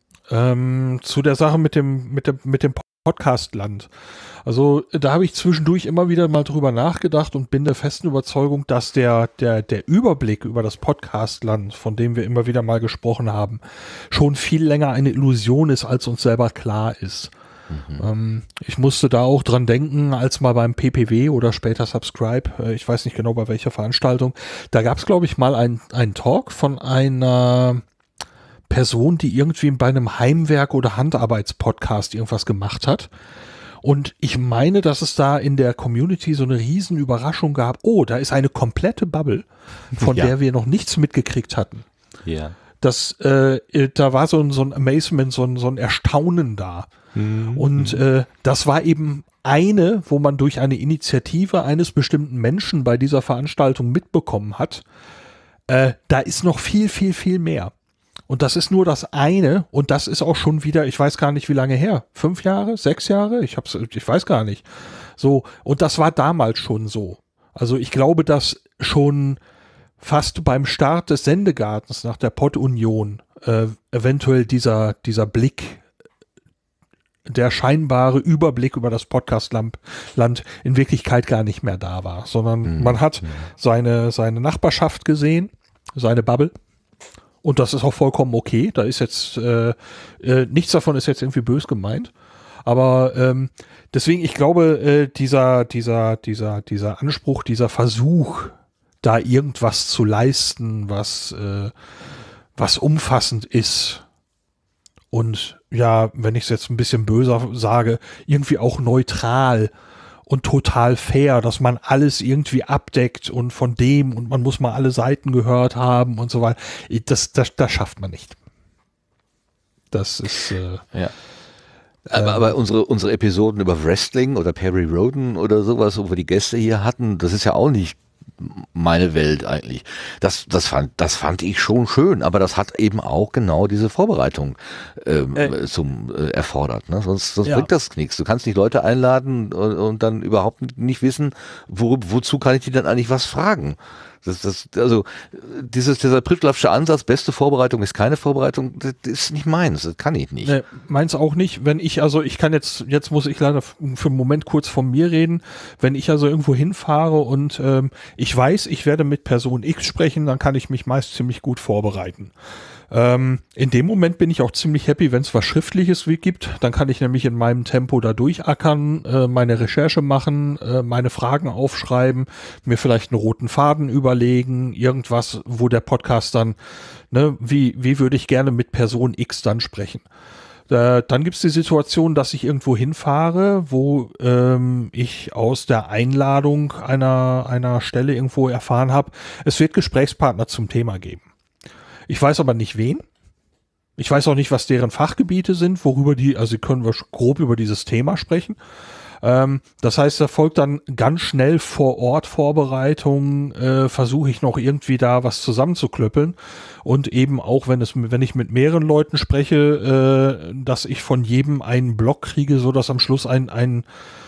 Zu der Sache mit dem Podcastland. Also da habe ich zwischendurch immer wieder mal drüber nachgedacht und bin der festen Überzeugung, dass der Überblick über das Podcastland, von dem wir immer wieder mal gesprochen haben, schon viel länger eine Illusion ist, als uns selber klar ist. Ich musste da auch dran denken, als mal beim PPW oder später Subscribe, ich weiß nicht genau bei welcher Veranstaltung, da gab es, glaube ich, mal einen Talk von einer Person, die irgendwie bei einem Heimwerk- oder Handarbeitspodcast irgendwas gemacht hat. Und ich meine, dass es da in der Community so eine riesen Überraschung gab. Oh, da ist eine komplette Bubble, von der wir noch nichts mitgekriegt hatten. Ja. Da war so ein Amazement, so ein Erstaunen da. Und das war eben eine, wo man durch eine Initiative eines bestimmten Menschen bei dieser Veranstaltung mitbekommen hat. Da ist noch viel, viel, viel mehr. Und das ist nur das eine und das ist auch schon wieder, ich weiß gar nicht wie lange her, 5 Jahre, 6 Jahre, ich weiß gar nicht. So, und das war damals schon so. Also ich glaube, dass schon fast beim Start des Sendegartens nach der Pod-Union eventuell dieser Blick, der scheinbare Überblick über das Podcast-Land in Wirklichkeit gar nicht mehr da war, sondern man hat seine Nachbarschaft gesehen, seine Bubble. Und das ist auch vollkommen okay. Da ist jetzt nichts davon ist jetzt irgendwie bös gemeint. Aber deswegen, ich glaube, dieser Anspruch, dieser Versuch, da irgendwas zu leisten, was umfassend ist und ja, wenn ich es jetzt ein bisschen böser sage, irgendwie auch neutral und total fair, dass man alles irgendwie abdeckt und von dem und man muss mal alle Seiten gehört haben und so weiter. Das schafft man nicht. Das ist ja. Aber unsere Episoden über Wrestling oder Perry Rhodan oder sowas, wo wir die Gäste hier hatten, das ist ja auch nicht meine Welt eigentlich. Das fand ich schon schön, aber das hat eben auch genau diese Vorbereitung erfordert. Ne? Sonst bringt das nichts. Du kannst nicht Leute einladen und dann überhaupt nicht wissen, wozu kann ich die dann eigentlich was fragen. Also dieser Prittlaffsche Ansatz, beste Vorbereitung ist keine Vorbereitung, das ist nicht meins, das kann ich nicht. Nee, meins auch nicht. Wenn ich, also ich kann jetzt muss ich leider für einen Moment kurz von mir reden, wenn ich also irgendwo hinfahre und ich weiß, ich werde mit Person X sprechen, dann kann ich mich meist ziemlich gut vorbereiten. In dem Moment bin ich auch ziemlich happy, wenn es was Schriftliches gibt. Dann kann ich nämlich in meinem Tempo da durchackern, meine Recherche machen, meine Fragen aufschreiben, mir vielleicht einen roten Faden überlegen, irgendwas, wo der Podcast dann, ne, wie würde ich gerne mit Person X dann sprechen. Dann gibt es die Situation, dass ich irgendwo hinfahre, wo ich aus der Einladung einer Stelle irgendwo erfahren habe, es wird Gesprächspartner zum Thema geben. Ich weiß aber nicht wen. Ich weiß auch nicht, was deren Fachgebiete sind, also können wir grob über dieses Thema sprechen. Das heißt, da folgt dann ganz schnell vor Ort Vorbereitung, versuche ich noch irgendwie da was zusammenzuklöppeln und eben auch, wenn ich mit mehreren Leuten spreche, dass ich von jedem einen Block kriege, so dass am Schluss ein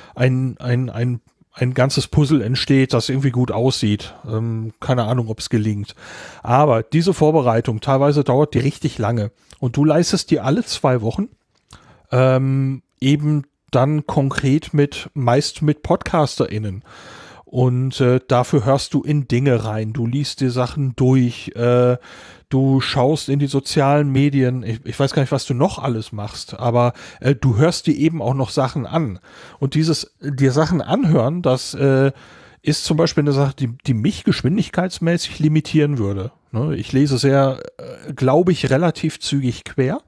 ganzes Puzzle entsteht, das irgendwie gut aussieht. Keine Ahnung, ob es gelingt. Aber diese Vorbereitung, teilweise dauert die richtig lange. Und du leistest die alle 2 Wochen eben dann konkret meist mit PodcasterInnen. Und dafür hörst du in Dinge rein, du liest dir Sachen durch, du schaust in die sozialen Medien, ich weiß gar nicht, was du noch alles machst, aber du hörst dir eben auch noch Sachen an. Und dir Sachen anhören, das ist zum Beispiel eine Sache, die mich geschwindigkeitsmäßig limitieren würde. Ne? Ich lese sehr, glaube ich, relativ zügig quer.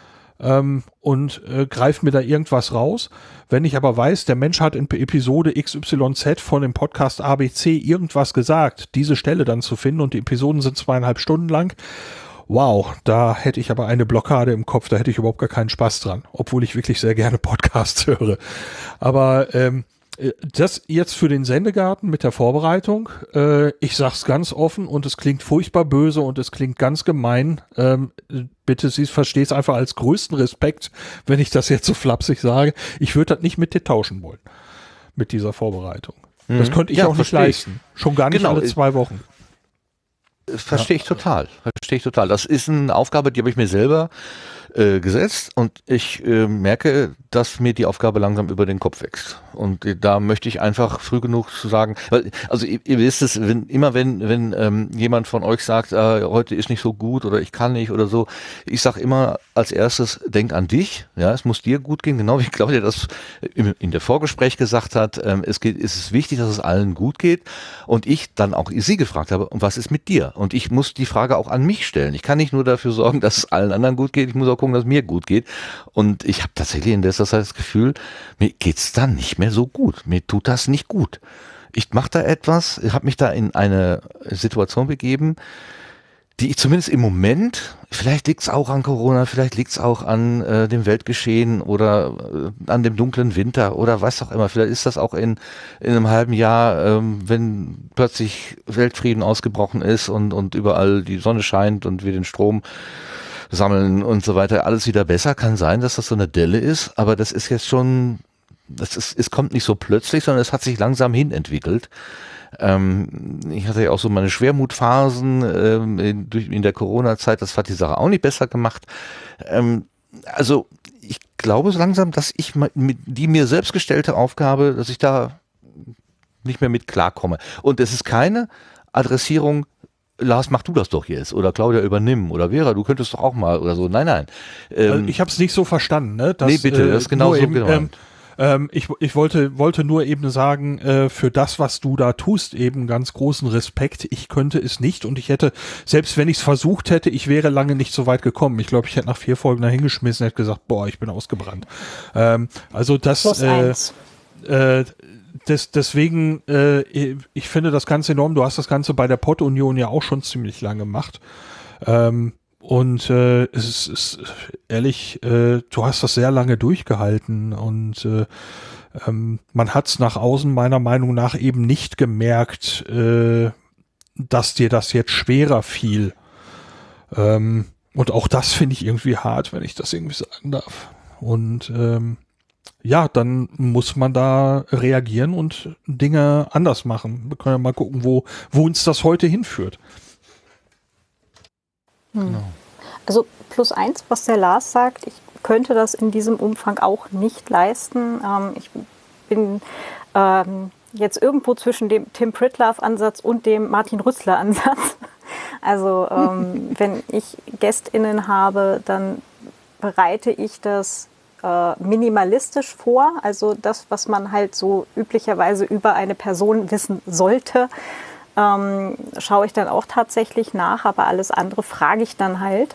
Und greife mir da irgendwas raus. Wenn ich aber weiß, der Mensch hat in Episode XYZ von dem Podcast ABC irgendwas gesagt, diese Stelle dann zu finden und die Episoden sind 2,5 Stunden lang, wow, da hätte ich aber eine Blockade im Kopf, da hätte ich überhaupt gar keinen Spaß dran, obwohl ich wirklich sehr gerne Podcasts höre. Aber das jetzt für den Sendegarten mit der Vorbereitung, ich sag's ganz offen und es klingt furchtbar böse und es klingt ganz gemein. Bitte, Sie verstehen es einfach als größten Respekt, wenn ich das jetzt so flapsig sage. Ich würde das nicht mit dir tauschen wollen, mit dieser Vorbereitung. Das könnte ich auch nicht leisten. Schon gar nicht alle 2 Wochen. Verstehe ich total. Das ist eine Aufgabe, die habe ich mir selber gesetzt und ich merke, dass mir die Aufgabe langsam über den Kopf wächst. Und da möchte ich einfach früh genug zu sagen, weil, also ihr wisst es, wenn jemand von euch sagt, heute ist nicht so gut oder ich kann nicht oder so, ich sage immer als erstes, denk an dich, ja, es muss dir gut gehen, genau wie Claudia das in der Vorgespräch gesagt hat, es ist wichtig, dass es allen gut geht und ich dann auch sie gefragt habe, und was ist mit dir? Und ich muss die Frage auch an mich stellen. Ich kann nicht nur dafür sorgen, dass es allen anderen gut geht, ich muss auch gucken, dass es mir gut geht. Und ich habe tatsächlich in letzter Zeit das Gefühl, mir geht's dann nicht mehr so gut. Mir tut das nicht gut. Ich mache da etwas, ich habe mich da in eine Situation begeben, die ich zumindest im Moment, vielleicht liegt es auch an Corona, vielleicht liegt es auch an dem Weltgeschehen oder an dem dunklen Winter oder was auch immer, vielleicht ist das auch in einem halben Jahr, wenn plötzlich Weltfrieden ausgebrochen ist und überall die Sonne scheint und wir den Strom sammeln und so weiter, alles wieder besser, kann sein, dass das so eine Delle ist, aber das ist jetzt schon, es kommt nicht so plötzlich, sondern es hat sich langsam hinentwickelt. Ich hatte ja auch so meine Schwermutphasen in der Corona-Zeit, das hat die Sache auch nicht besser gemacht. Also ich glaube so langsam, dass ich die mir selbst gestellte Aufgabe, dass ich da nicht mehr mit klarkomme. Und es ist keine Adressierung, Lars, mach du das doch jetzt oder Claudia übernimm oder Vera, du könntest doch auch mal oder so. Nein. Also ich habe es nicht so verstanden. Ne? Dass, nee, bitte, das ist genau so gemeint. Ich wollte nur eben sagen, für das, was du da tust, eben ganz großen Respekt. Ich könnte es nicht und ich hätte, selbst wenn ich es versucht hätte, ich wäre lange nicht so weit gekommen. Ich glaube, ich hätte nach 4 Folgen da hingeschmissen und hätte gesagt, boah, ich bin ausgebrannt. Also das, deswegen, ich finde das Ganze enorm. Du hast das Ganze bei der Pod-Union ja auch schon ziemlich lange gemacht. Und es ist ehrlich, du hast das sehr lange durchgehalten und man hat es nach außen meiner Meinung nach eben nicht gemerkt, dass dir das jetzt schwerer fiel. Und auch das finde ich irgendwie hart, wenn ich das irgendwie sagen darf. Und ja, dann muss man da reagieren und Dinge anders machen. Wir können ja mal gucken, wo uns das heute hinführt. Genau. Also +1, was der Lars sagt, ich könnte das in diesem Umfang auch nicht leisten. Ich bin jetzt irgendwo zwischen dem Tim Pritlove-Ansatz und dem Martin Rüssler-Ansatz. Also wenn ich GästInnen habe, dann bereite ich das minimalistisch vor. Also das, was man halt so üblicherweise über eine Person wissen sollte, schaue ich dann auch tatsächlich nach, aber alles andere frage ich dann halt.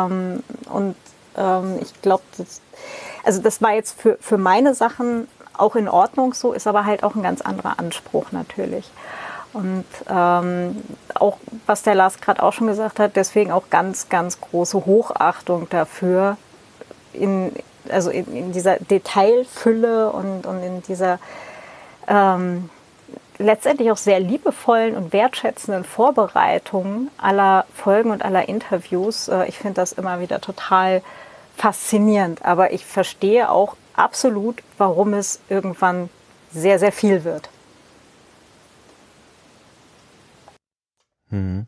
Ich glaube, das war jetzt für meine Sachen auch in Ordnung so, ist aber halt auch ein ganz anderer Anspruch natürlich. Und auch, was der Lars gerade auch schon gesagt hat, deswegen auch ganz, ganz große Hochachtung dafür, in dieser Detailfülle und in dieser letztendlich auch sehr liebevollen und wertschätzenden Vorbereitungen aller Folgen und aller Interviews. Ich finde das immer wieder total faszinierend. Aber ich verstehe auch absolut, warum es irgendwann sehr, sehr viel wird. Mhm.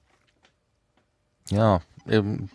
Ja,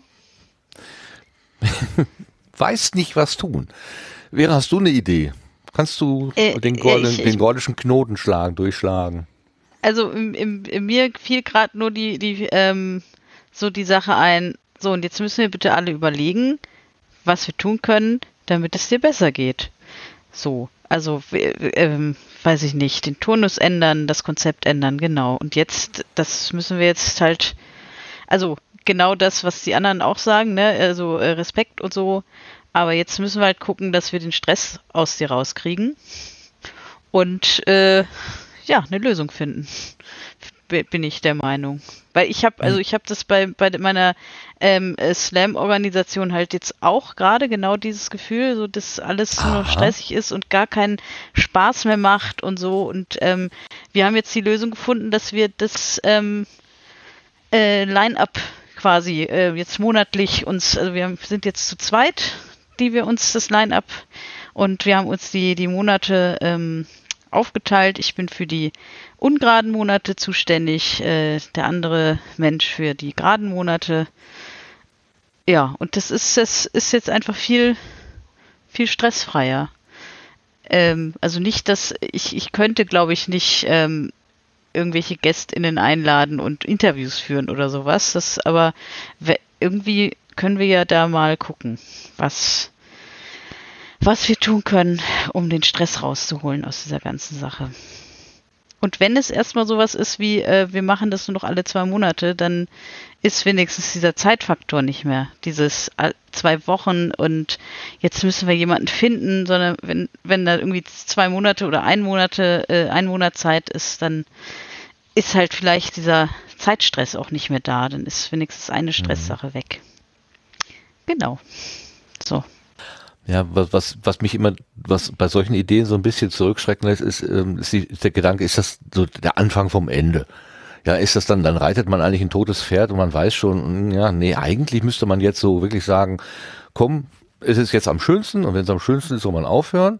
weiß nicht, was tun. Vera, hast du eine Idee? Kannst du den gordischen Knoten durchschlagen? Also mir fiel gerade nur so die Sache ein, so und jetzt müssen wir bitte alle überlegen, was wir tun können, damit es dir besser geht. So, also weiß ich nicht, den Turnus ändern, das Konzept ändern, genau. Und jetzt, das müssen wir jetzt halt, also genau das, was die anderen auch sagen, ne, also Respekt und so, aber jetzt müssen wir halt gucken, dass wir den Stress aus dir rauskriegen und eine Lösung finden, bin ich der Meinung. Weil ich habe das bei meiner Slam-Organisation halt jetzt auch gerade genau dieses Gefühl, so dass alles nur noch stressig ist und gar keinen Spaß mehr macht und so. Und wir haben jetzt die Lösung gefunden, dass wir das Line-Up quasi jetzt monatlich also wir sind jetzt zu zweit, die wir uns das Line-Up und wir haben uns die Monate aufgeteilt. Ich bin für die ungeraden Monate zuständig, der andere Mensch für die geraden Monate. Ja, und das ist jetzt einfach viel, viel stressfreier. Also nicht, dass ich könnte, glaube ich, nicht irgendwelche GästInnen einladen und Interviews führen oder sowas. Aber irgendwie können wir ja da mal gucken, was wir tun können, um den Stress rauszuholen aus dieser ganzen Sache. Und wenn es erstmal sowas ist wie, wir machen das nur noch alle 2 Monate, dann ist wenigstens dieser Zeitfaktor nicht mehr. Dieses 2 Wochen und jetzt müssen wir jemanden finden, sondern wenn da irgendwie 2 Monate oder 1 Monat Zeit ist, dann ist halt vielleicht dieser Zeitstress auch nicht mehr da. Dann ist wenigstens eine Stresssache weg. Genau. So. Ja, was mich immer, was bei solchen Ideen so ein bisschen zurückschrecken lässt, ist der Gedanke, ist das so der Anfang vom Ende? Ja, ist das dann reitet man eigentlich ein totes Pferd und man weiß schon, ja, nee, eigentlich müsste man jetzt so wirklich sagen, komm, es ist jetzt am schönsten und wenn es am schönsten ist, soll man aufhören.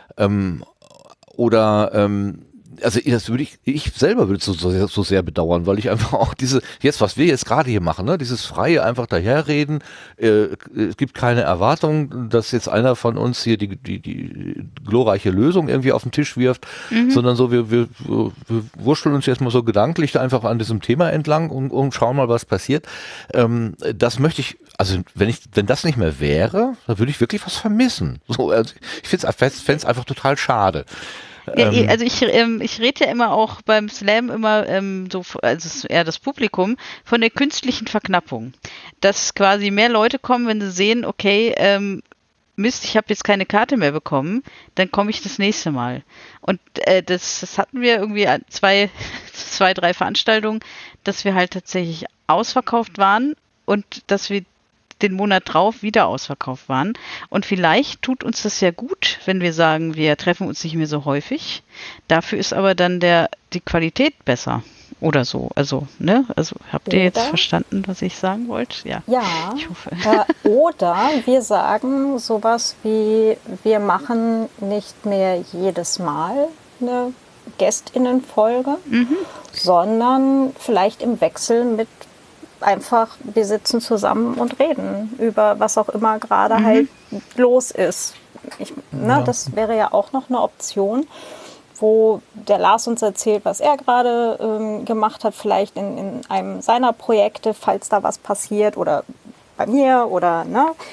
Also das ich selber würde es so sehr bedauern, weil ich einfach auch was wir jetzt gerade hier machen, ne, dieses freie einfach daherreden, es gibt keine Erwartung, dass jetzt einer von uns hier die glorreiche Lösung irgendwie auf den Tisch wirft, sondern so, wir wurschteln uns jetzt mal so gedanklich da einfach an diesem Thema entlang und schauen mal, was passiert. Das möchte ich, also wenn das nicht mehr wäre, dann würde ich wirklich was vermissen. So, also ich fände es einfach total schade. Ja, also ich rede ja immer auch beim Slam immer also eher das Publikum von der künstlichen Verknappung, dass quasi mehr Leute kommen, wenn sie sehen, okay, Mist, ich habe jetzt keine Karte mehr bekommen, dann komme ich das nächste Mal. Und das hatten wir irgendwie 2, 3 Veranstaltungen, dass wir halt tatsächlich ausverkauft waren und dass wir den Monat drauf wieder ausverkauft waren. Und vielleicht tut uns das ja gut, wenn wir sagen, wir treffen uns nicht mehr so häufig. Dafür ist aber dann die Qualität besser oder so. Also, ne? Also habt ihr jetzt verstanden, was ich sagen wollte? Ja. Ich hoffe. Oder wir sagen sowas wie, wir machen nicht mehr jedes Mal eine GästInnenfolge, sondern vielleicht im Wechsel mit einfach, wir sitzen zusammen und reden über was auch immer gerade halt los ist. Das wäre ja auch noch eine Option, wo der Lars uns erzählt, was er gerade gemacht hat, vielleicht in einem seiner Projekte, falls da was passiert, oder bei mir oder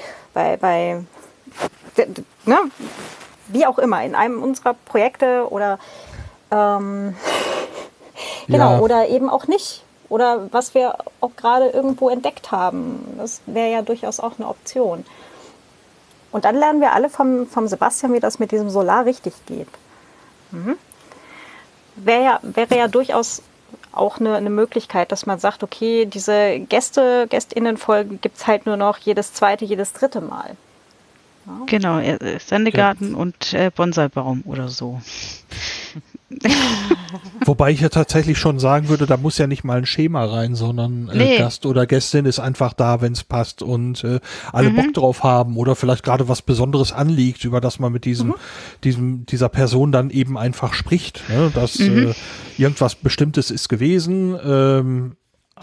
wie auch immer, in einem unserer Projekte oder oder eben auch nicht. Oder was wir auch gerade irgendwo entdeckt haben. Das wäre ja durchaus auch eine Option. Und dann lernen wir alle vom Sebastian, wie das mit diesem Solar richtig geht. Wäre ja durchaus auch eine Möglichkeit, dass man sagt, okay, diese GästInnenfolgen gibt es halt nur noch jedes 2., jedes 3. Mal. Ja. Genau, Sendegarten und Bonsaibaum oder so. Wobei ich ja tatsächlich schon sagen würde, da muss ja nicht mal ein Schema rein, sondern Gast oder Gästin ist einfach da, wenn es passt und alle Bock drauf haben oder vielleicht gerade was Besonderes anliegt, über das man mit dieser Person dann eben einfach spricht. Ne? Dass irgendwas Bestimmtes ist gewesen,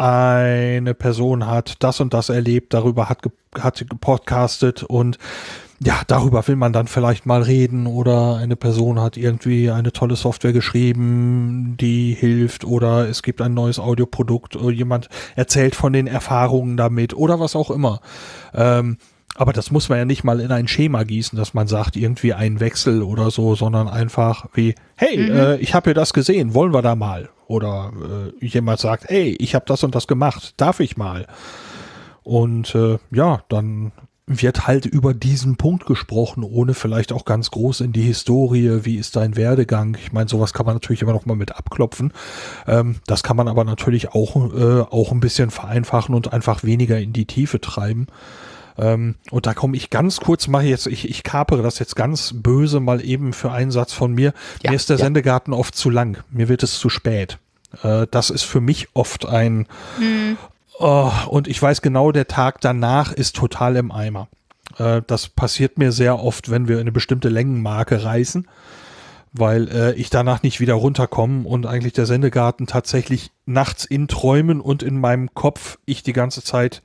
eine Person hat das und das erlebt, darüber hat gepodcastet und ja, darüber will man dann vielleicht mal reden oder eine Person hat irgendwie eine tolle Software geschrieben, die hilft oder es gibt ein neues Audioprodukt oder jemand erzählt von den Erfahrungen damit oder was auch immer. Aber das muss man ja nicht mal in ein Schema gießen, dass man sagt, irgendwie ein Wechsel oder so, sondern einfach wie, hey, ich habe hier das gesehen, wollen wir da mal? Oder jemand sagt, hey, ich habe das und das gemacht, darf ich mal? Und ja, dann wird halt über diesen Punkt gesprochen, ohne vielleicht auch ganz groß in die Historie, wie ist dein Werdegang? Ich meine, sowas kann man natürlich immer noch mal mit abklopfen. Das kann man aber natürlich auch ein bisschen vereinfachen und einfach weniger in die Tiefe treiben. Und da komme ich ganz kurz, ich kapere das jetzt ganz böse mal eben für einen Satz von mir. Mir ist der Sendegarten oft zu lang. Mir wird es zu spät. Das ist für mich oft ein und ich weiß genau, der Tag danach ist total im Eimer. Das passiert mir sehr oft, wenn wir eine bestimmte Längenmarke reißen, weil ich danach nicht wieder runterkomme und eigentlich der Sendegarten tatsächlich nachts in Träumen und in meinem Kopf ich die ganze Zeit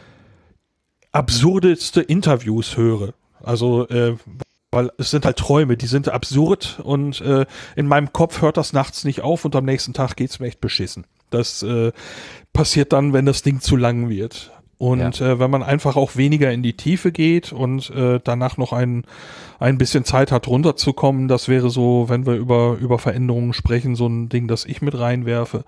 absurdeste Interviews höre. Also, weil es sind halt Träume, die sind absurd und in meinem Kopf hört das nachts nicht auf und am nächsten Tag geht's mir echt beschissen. Das passiert dann, wenn das Ding zu lang wird. Und wenn man einfach auch weniger in die Tiefe geht und danach noch ein bisschen Zeit hat, runterzukommen, das wäre so, wenn wir über Veränderungen sprechen, so ein Ding, das ich mit reinwerfe.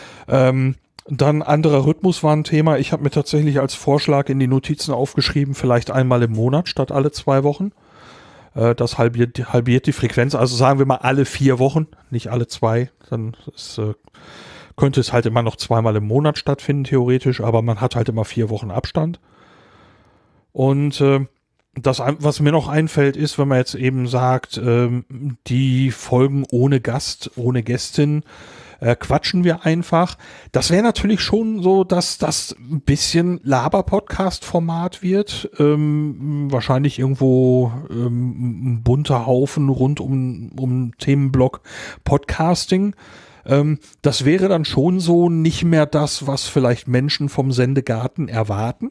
Dann anderer Rhythmus war ein Thema. Ich habe mir tatsächlich als Vorschlag in die Notizen aufgeschrieben, vielleicht einmal im Monat statt alle 2 Wochen. Das halbiert die Frequenz. Also sagen wir mal alle 4 Wochen, nicht alle 2. Dann könnte es halt immer noch 2-mal im Monat stattfinden, theoretisch, aber man hat halt immer 4 Wochen Abstand. Und das, was mir noch einfällt, ist, wenn man jetzt eben sagt, die Folgen ohne Gast, ohne Gästin, quatschen wir einfach. Das wäre natürlich schon so, dass das ein bisschen Laber-Podcast-Format wird. Wahrscheinlich irgendwo ein bunter Haufen rund um Themenblock Podcasting. Das wäre dann schon so nicht mehr das, was vielleicht Menschen vom Sendegarten erwarten.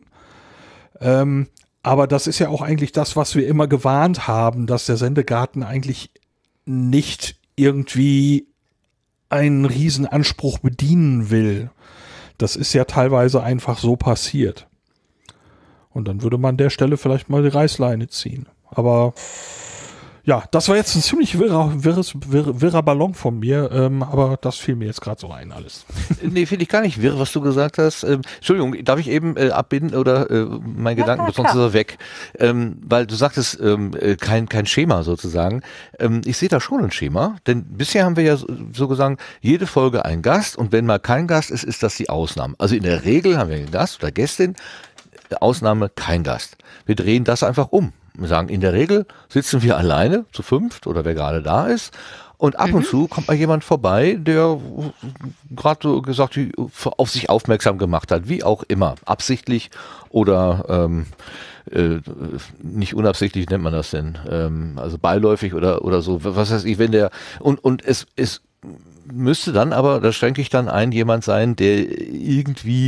Aber das ist ja auch eigentlich das, was wir immer gewarnt haben, dass der Sendegarten eigentlich nicht irgendwie einen Riesenanspruch bedienen will. Das ist ja teilweise einfach so passiert. Und dann würde man an der Stelle vielleicht mal die Reißleine ziehen. Aber ja, das war jetzt ein ziemlich wirrer Ballon von mir, aber das fiel mir jetzt gerade so ein alles. Nee, finde ich gar nicht wirr, was du gesagt hast. Entschuldigung, darf ich eben abbinden oder mein Gedanken, sonst ist er weg. Weil du sagtest, kein Schema sozusagen. Ich sehe da schon ein Schema, denn bisher haben wir ja so gesagt, jede Folge ein Gast und wenn mal kein Gast ist, ist das die Ausnahme. Also in der Regel haben wir einen Gast oder Gästin, Ausnahme kein Gast. Wir drehen das einfach um. Wir sagen, in der Regel sitzen wir alleine, zu 5 oder wer gerade da ist. Und ab und zu kommt mal jemand vorbei, der gerade so gesagt, auf sich aufmerksam gemacht hat, wie auch immer. Absichtlich oder nicht unabsichtlich nennt man das denn. Also beiläufig oder so. Was weiß ich, wenn der und es müsste dann aber, da schränke ich dann ein, jemand sein, der irgendwie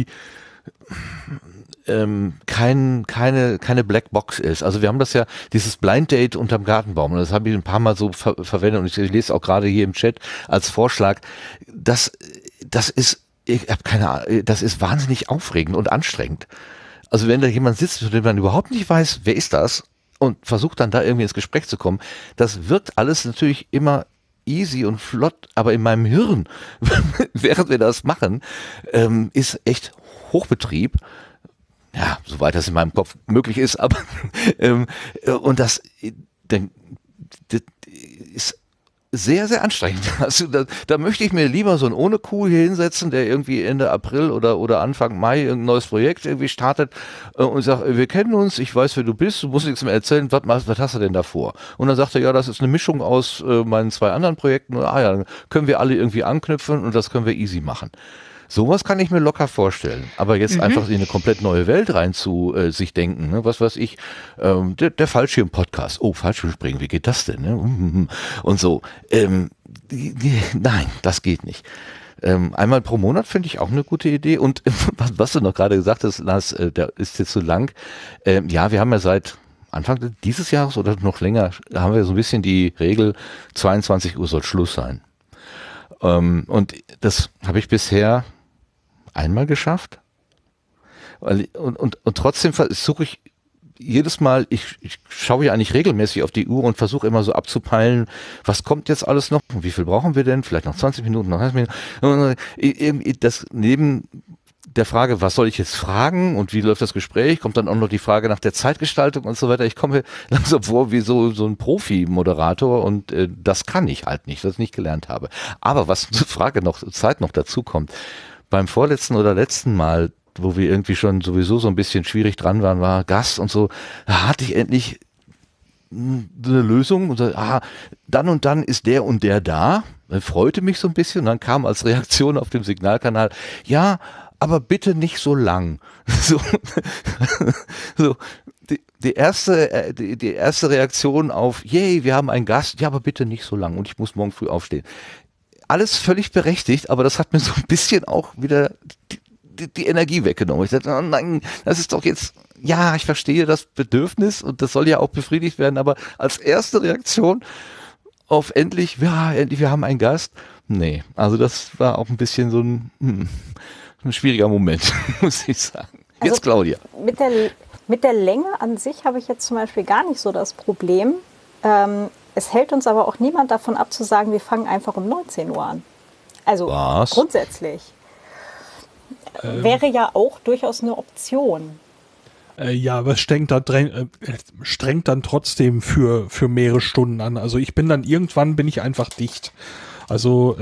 keine Blackbox ist. Also wir haben das ja, dieses Blind Date unterm Gartenbaum, und das habe ich ein paar Mal so verwendet und ich lese auch gerade hier im Chat als Vorschlag, das ist, ich habe keine Ahnung, das ist wahnsinnig aufregend und anstrengend. Also wenn da jemand sitzt, von dem man überhaupt nicht weiß, wer ist das, und versucht dann da irgendwie ins Gespräch zu kommen, das wirkt alles natürlich immer easy und flott, aber in meinem Hirn, während wir das machen, ist echt Hochbetrieb. Ja, soweit das in meinem Kopf möglich ist, aber und das ist sehr, sehr anstrengend. Also da möchte ich mir lieber so einen ohne Kuh hier hinsetzen, der irgendwie Ende April oder Anfang Mai ein neues Projekt irgendwie startet und sagt, wir kennen uns, ich weiß, wer du bist, du musst nichts mehr erzählen, was hast du denn da vor? Und dann sagt er, ja, das ist eine Mischung aus meinen 2 anderen Projekten, und ja, dann können wir alle irgendwie anknüpfen und das können wir easy machen. Sowas kann ich mir locker vorstellen. Aber jetzt einfach in eine komplett neue Welt rein zu sich denken, ne? Was weiß ich, der Fallschirm-Podcast. Oh, Fallschirmspringen, wie geht das denn? Ne? Und so. Nein, das geht nicht. Einmal pro Monat finde ich auch eine gute Idee. Und was du noch gerade gesagt hast, Lars, der ist jetzt so lang. Ja, wir haben ja seit Anfang dieses Jahres oder noch länger haben wir so ein bisschen die Regel, 22 Uhr soll Schluss sein. Und das habe ich bisher einmal geschafft. Und trotzdem versuche ich jedes Mal, ich schaue ja eigentlich regelmäßig auf die Uhr und versuche immer so abzupeilen, was kommt jetzt alles noch, wie viel brauchen wir denn, vielleicht noch 20 Minuten, noch 30 Minuten. Das neben der Frage, was soll ich jetzt fragen und wie läuft das Gespräch, kommt dann auch noch die Frage nach der Zeitgestaltung und so weiter. Ich komme langsam vor wie so ein Profi-Moderator und das kann ich halt nicht, das ich nicht gelernt habe. Aber was zur Frage noch, Zeit noch dazu kommt, beim vorletzten oder letzten Mal, wo wir irgendwie schon sowieso so ein bisschen schwierig dran waren, war Gast und so, da hatte ich endlich eine Lösung und so, dann und dann ist der und der da. Das freute mich so ein bisschen und dann kam als Reaktion auf dem Signalkanal, ja, aber bitte nicht so lang. So, die erste Reaktion auf, yay, wir haben einen Gast, ja, aber bitte nicht so lang und ich muss morgen früh aufstehen. Alles völlig berechtigt, aber das hat mir so ein bisschen auch wieder die Energie weggenommen. Ich dachte, oh nein, das ist doch jetzt, ja, ich verstehe das Bedürfnis und das soll ja auch befriedigt werden, aber als erste Reaktion auf endlich, wir haben einen Gast, nee, also das war auch ein bisschen so ein schwieriger Moment, muss ich sagen. Jetzt also, Claudia. Mit der Länge an sich habe ich jetzt zum Beispiel gar nicht so das Problem. Es hält uns aber auch niemand davon ab zu sagen, wir fangen einfach um 19 Uhr an. Also grundsätzlich. Wäre ja auch durchaus eine Option. Ja, aber es strengt dann trotzdem für mehrere Stunden an. Also irgendwann bin ich einfach dicht. Also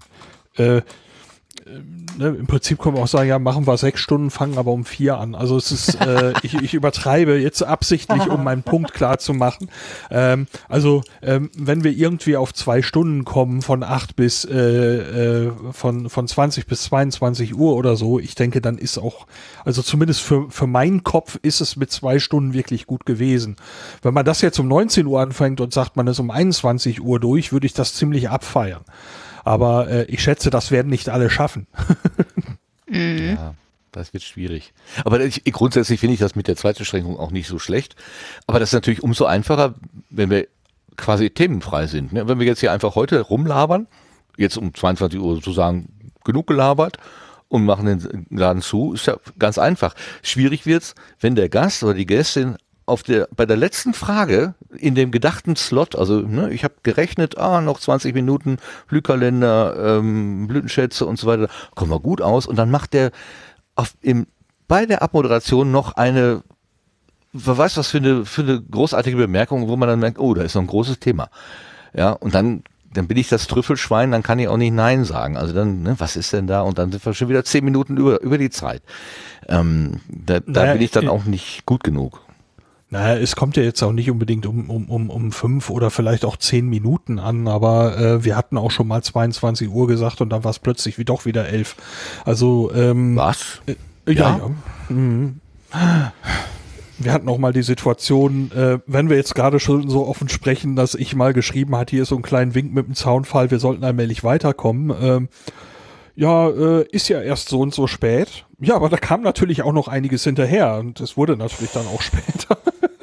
im Prinzip können wir auch sagen, ja, machen wir 6 Stunden, fangen aber um 4 an. Also es ist, ich übertreibe jetzt absichtlich, um meinen Punkt klar zu machen. Wenn wir irgendwie auf 2 Stunden kommen von 8 bis von 20 bis 22 Uhr oder so, ich denke, dann ist auch, also zumindest für meinen Kopf ist es mit 2 Stunden wirklich gut gewesen. Wenn man das jetzt um 19 Uhr anfängt und sagt, man ist um 21 Uhr durch, würde ich das ziemlich abfeiern. Aber ich schätze, das werden nicht alle schaffen. Ja, das wird schwierig. Aber grundsätzlich finde ich das mit der Zeitbeschränkung auch nicht so schlecht. Aber das ist natürlich umso einfacher, wenn wir quasi themenfrei sind. Ne? Wenn wir jetzt hier einfach heute rumlabern, jetzt um 22 Uhr sozusagen genug gelabert und machen den Laden zu, ist ja ganz einfach. Schwierig wird's, wenn der Gast oder die Gästin bei der letzten Frage in dem gedachten Slot, also ich habe gerechnet, noch 20 Minuten Blühkalender, Blütenschätze und so weiter, kommen wir gut aus und dann macht der bei der Abmoderation noch wer weiß was für eine großartige Bemerkung, wo man dann merkt, oh, da ist noch ein großes Thema. Ja, und dann bin ich das Trüffelschwein, dann kann ich auch nicht Nein sagen. Also dann, was ist denn da? Und dann sind wir schon wieder 10 Minuten über die Zeit. Da bin ich dann auch nicht gut genug. Naja, es kommt ja jetzt auch nicht unbedingt um 5 oder vielleicht auch 10 Minuten an, aber wir hatten auch schon mal 22 Uhr gesagt und dann war es plötzlich doch wieder 11. Also was? Ja. Mhm. Wir hatten auch mal die Situation, wenn wir jetzt gerade schon so offen sprechen, dass ich mal geschrieben hatte, hier ist so ein kleinen Wink mit dem Zaunfall, wir sollten allmählich weiterkommen. Ist ja erst so und so spät. Ja, aber da kam natürlich auch noch einiges hinterher und es wurde natürlich dann auch später.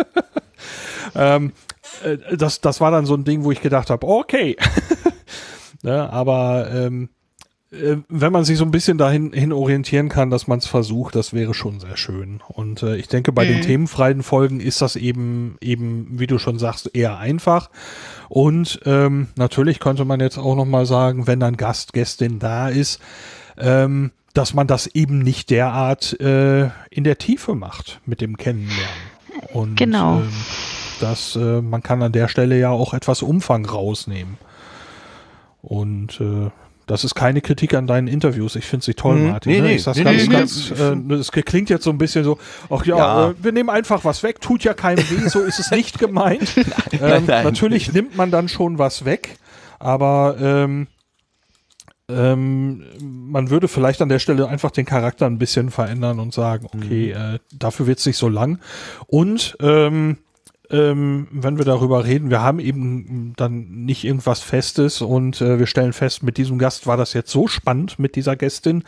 Das war dann so ein Ding, wo ich gedacht habe, okay. Ja, aber wenn man sich so ein bisschen dahin orientieren kann, dass man es versucht, das wäre schon sehr schön. Und ich denke, bei den themenfreien Folgen ist das eben, wie du schon sagst, eher einfach. Und natürlich könnte man jetzt auch noch mal sagen, wenn dann Gästin da ist, dass man das eben nicht derart in der Tiefe macht mit dem Kennenlernen. Und genau. Man kann an der Stelle ja auch etwas Umfang rausnehmen. Und das ist keine Kritik an deinen Interviews. Ich finde sie toll, Martin. Nee, ich sag's ganz, es klingt jetzt so ein bisschen so, wir nehmen einfach was weg, tut ja keinem weh, so ist es nicht gemeint. Nein. Natürlich nimmt man dann schon was weg, aber man würde vielleicht an der Stelle einfach den Charakter ein bisschen verändern und sagen, okay, dafür wird's nicht so lang. Und wenn wir darüber reden, wir haben eben dann nicht irgendwas Festes und wir stellen fest, mit diesem Gast war das jetzt so spannend, mit dieser Gästin.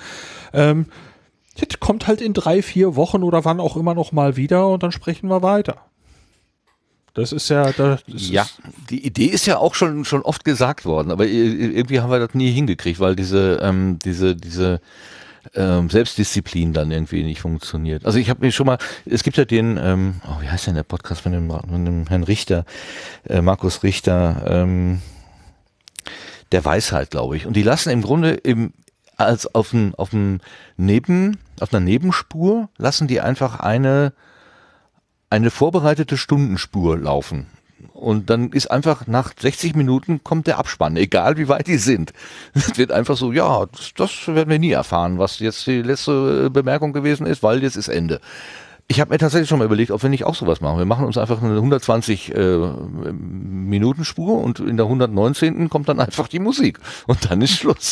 Jetzt kommt halt in 3-4 Wochen oder wann auch immer noch mal wieder und dann sprechen wir weiter. Das ist ja... Die Idee ist ja auch schon oft gesagt worden, aber irgendwie haben wir das nie hingekriegt, weil diese Selbstdisziplin dann irgendwie nicht funktioniert. Also ich habe mir schon mal, es gibt ja den, wie heißt denn der Podcast von dem Herrn Richter, Markus Richter, der Weisheit, glaube ich. Und die lassen im Grunde als auf einer Nebenspur lassen die einfach eine vorbereitete Stundenspur laufen. Und dann ist einfach nach 60 Minuten kommt der Abspann, egal wie weit die sind. Es wird einfach so, ja, das werden wir nie erfahren, was jetzt die letzte Bemerkung gewesen ist, weil jetzt ist Ende. Ich habe mir tatsächlich schon mal überlegt, ob wir nicht auch sowas machen. Wir machen uns einfach eine 120 Minuten Spur und in der 119. kommt dann einfach die Musik. Und dann ist Schluss.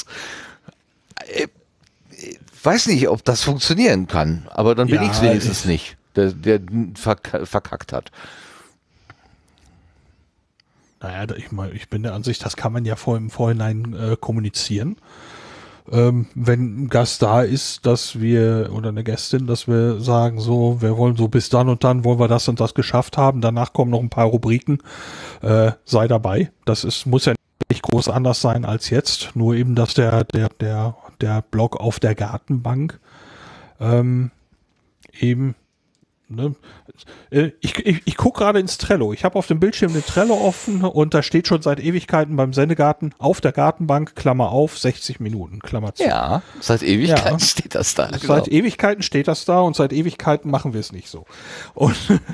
Weiß nicht, ob das funktionieren kann, aber dann bin ich es wenigstens nicht, der verkackt hat. Naja, ich bin der Ansicht, das kann man ja im Vorhinein kommunizieren. Wenn ein Gast da ist, oder eine Gästin, dass wir sagen, so, wir wollen so bis dann und dann wollen wir das und das geschafft haben, danach kommen noch ein paar Rubriken, sei dabei. Muss ja nicht groß anders sein als jetzt, nur eben, dass der Blog auf der Gartenbank eben, ne? Ich gucke gerade ins Trello. Ich habe auf dem Bildschirm den Trello offen und da steht schon seit Ewigkeiten beim Sendegarten auf der Gartenbank, Klammer auf, 60 Minuten, Klammer zu. Ja, seit Ewigkeiten steht das da. Genau. Seit Ewigkeiten steht das da und seit Ewigkeiten machen wir es nicht so. Und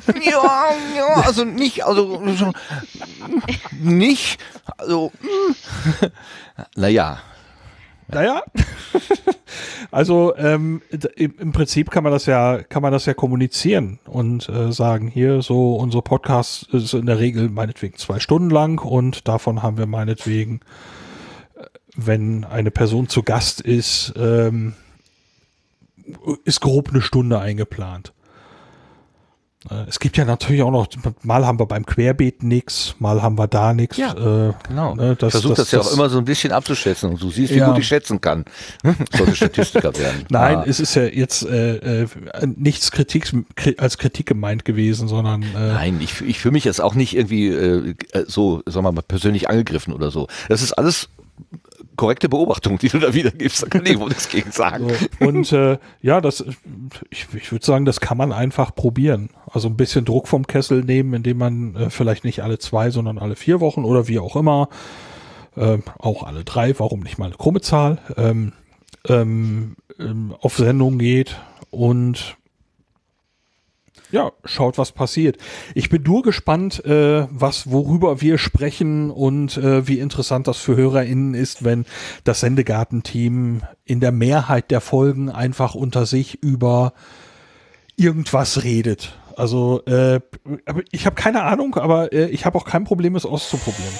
naja. Also im Prinzip kann man das ja kommunizieren und sagen, hier so unser Podcast ist in der Regel meinetwegen 2 Stunden lang und davon haben wir meinetwegen, wenn eine Person zu Gast ist grob eine Stunde eingeplant. Es gibt ja natürlich auch noch, mal haben wir beim Querbeet nichts, mal haben wir da nichts. Ja, genau. Ich versuche das ja auch immer so ein bisschen abzuschätzen und du siehst, wie gut ich schätzen kann. Sollte Statistiker werden. Nein, es ist ja jetzt nichts als Kritik gemeint gewesen, sondern... Nein, ich fühle mich jetzt auch nicht irgendwie so, sagen wir mal, persönlich angegriffen oder so. Das ist alles korrekte Beobachtung, die du da wiedergibst, da kann ich wohl nichts gegen sagen. So, und ich würde sagen, das kann man einfach probieren. Also ein bisschen Druck vom Kessel nehmen, indem man vielleicht nicht alle 2, sondern alle 4 Wochen oder wie auch immer, auch alle 3, warum nicht mal eine krumme Zahl, auf Sendung geht und schaut, was passiert. Ich bin nur gespannt, worüber wir sprechen und wie interessant das für HörerInnen ist, wenn das Sendegarten-Team in der Mehrheit der Folgen einfach unter sich über irgendwas redet. Also, ich habe keine Ahnung, aber ich habe auch kein Problem, es auszuprobieren.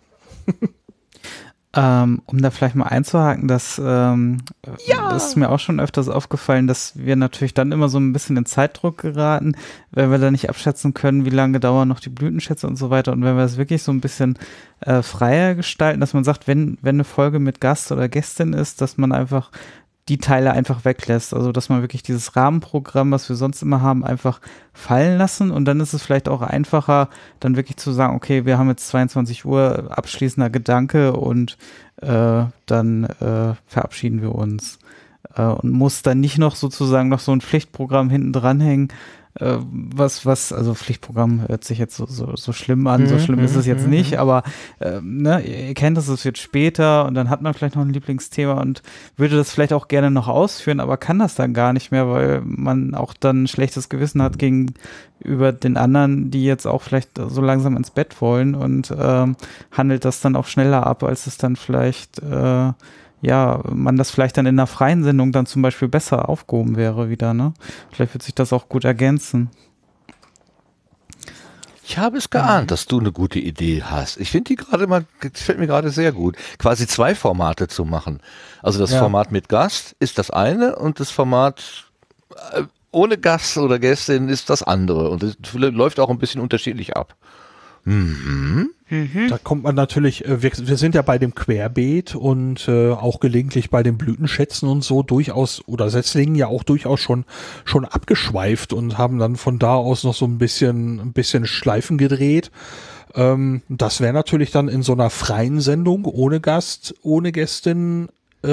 Um da vielleicht mal einzuhaken, das ist mir auch schon öfters aufgefallen, dass wir natürlich dann immer so ein bisschen in Zeitdruck geraten, wenn wir da nicht abschätzen können, wie lange dauern noch die Blütenschätze und so weiter. Und wenn wir es wirklich so ein bisschen freier gestalten, dass man sagt, wenn eine Folge mit Gast oder Gästin ist, dass man einfach die Teile einfach weglässt. Also, dass man wirklich dieses Rahmenprogramm, was wir sonst immer haben, einfach fallen lassen. Und dann ist es vielleicht auch einfacher, dann wirklich zu sagen, okay, wir haben jetzt 22 Uhr, abschließender Gedanke und dann verabschieden wir uns. Und muss dann nicht noch sozusagen noch so ein Pflichtprogramm hinten dranhängen, also Pflichtprogramm hört sich jetzt so schlimm an, so schlimm ist es jetzt nicht, aber ihr kennt es wird später und dann hat man vielleicht noch ein Lieblingsthema und würde das vielleicht auch gerne noch ausführen, aber kann das dann gar nicht mehr, weil man auch dann ein schlechtes Gewissen hat gegenüber den anderen, die jetzt auch vielleicht so langsam ins Bett wollen und handelt das dann auch schneller ab, als es dann vielleicht man das vielleicht dann in einer freien Sendung dann zum Beispiel besser aufgehoben wäre wieder, ne? Vielleicht wird sich das auch gut ergänzen. Ich habe es geahnt, dass du eine gute Idee hast. Ich finde gefällt mir gerade sehr gut, quasi 2 Formate zu machen. Also das Format mit Gast ist das eine und das Format ohne Gast oder Gästin ist das andere und es läuft auch ein bisschen unterschiedlich ab. Da kommt man natürlich, wir sind ja bei dem Querbeet und auch gelegentlich bei den Blütenschätzen und so durchaus, oder Setzlingen ja auch durchaus schon abgeschweift und haben dann von da aus noch so ein bisschen Schleifen gedreht. Das wäre natürlich dann in so einer freien Sendung ohne Gast, ohne Gästin,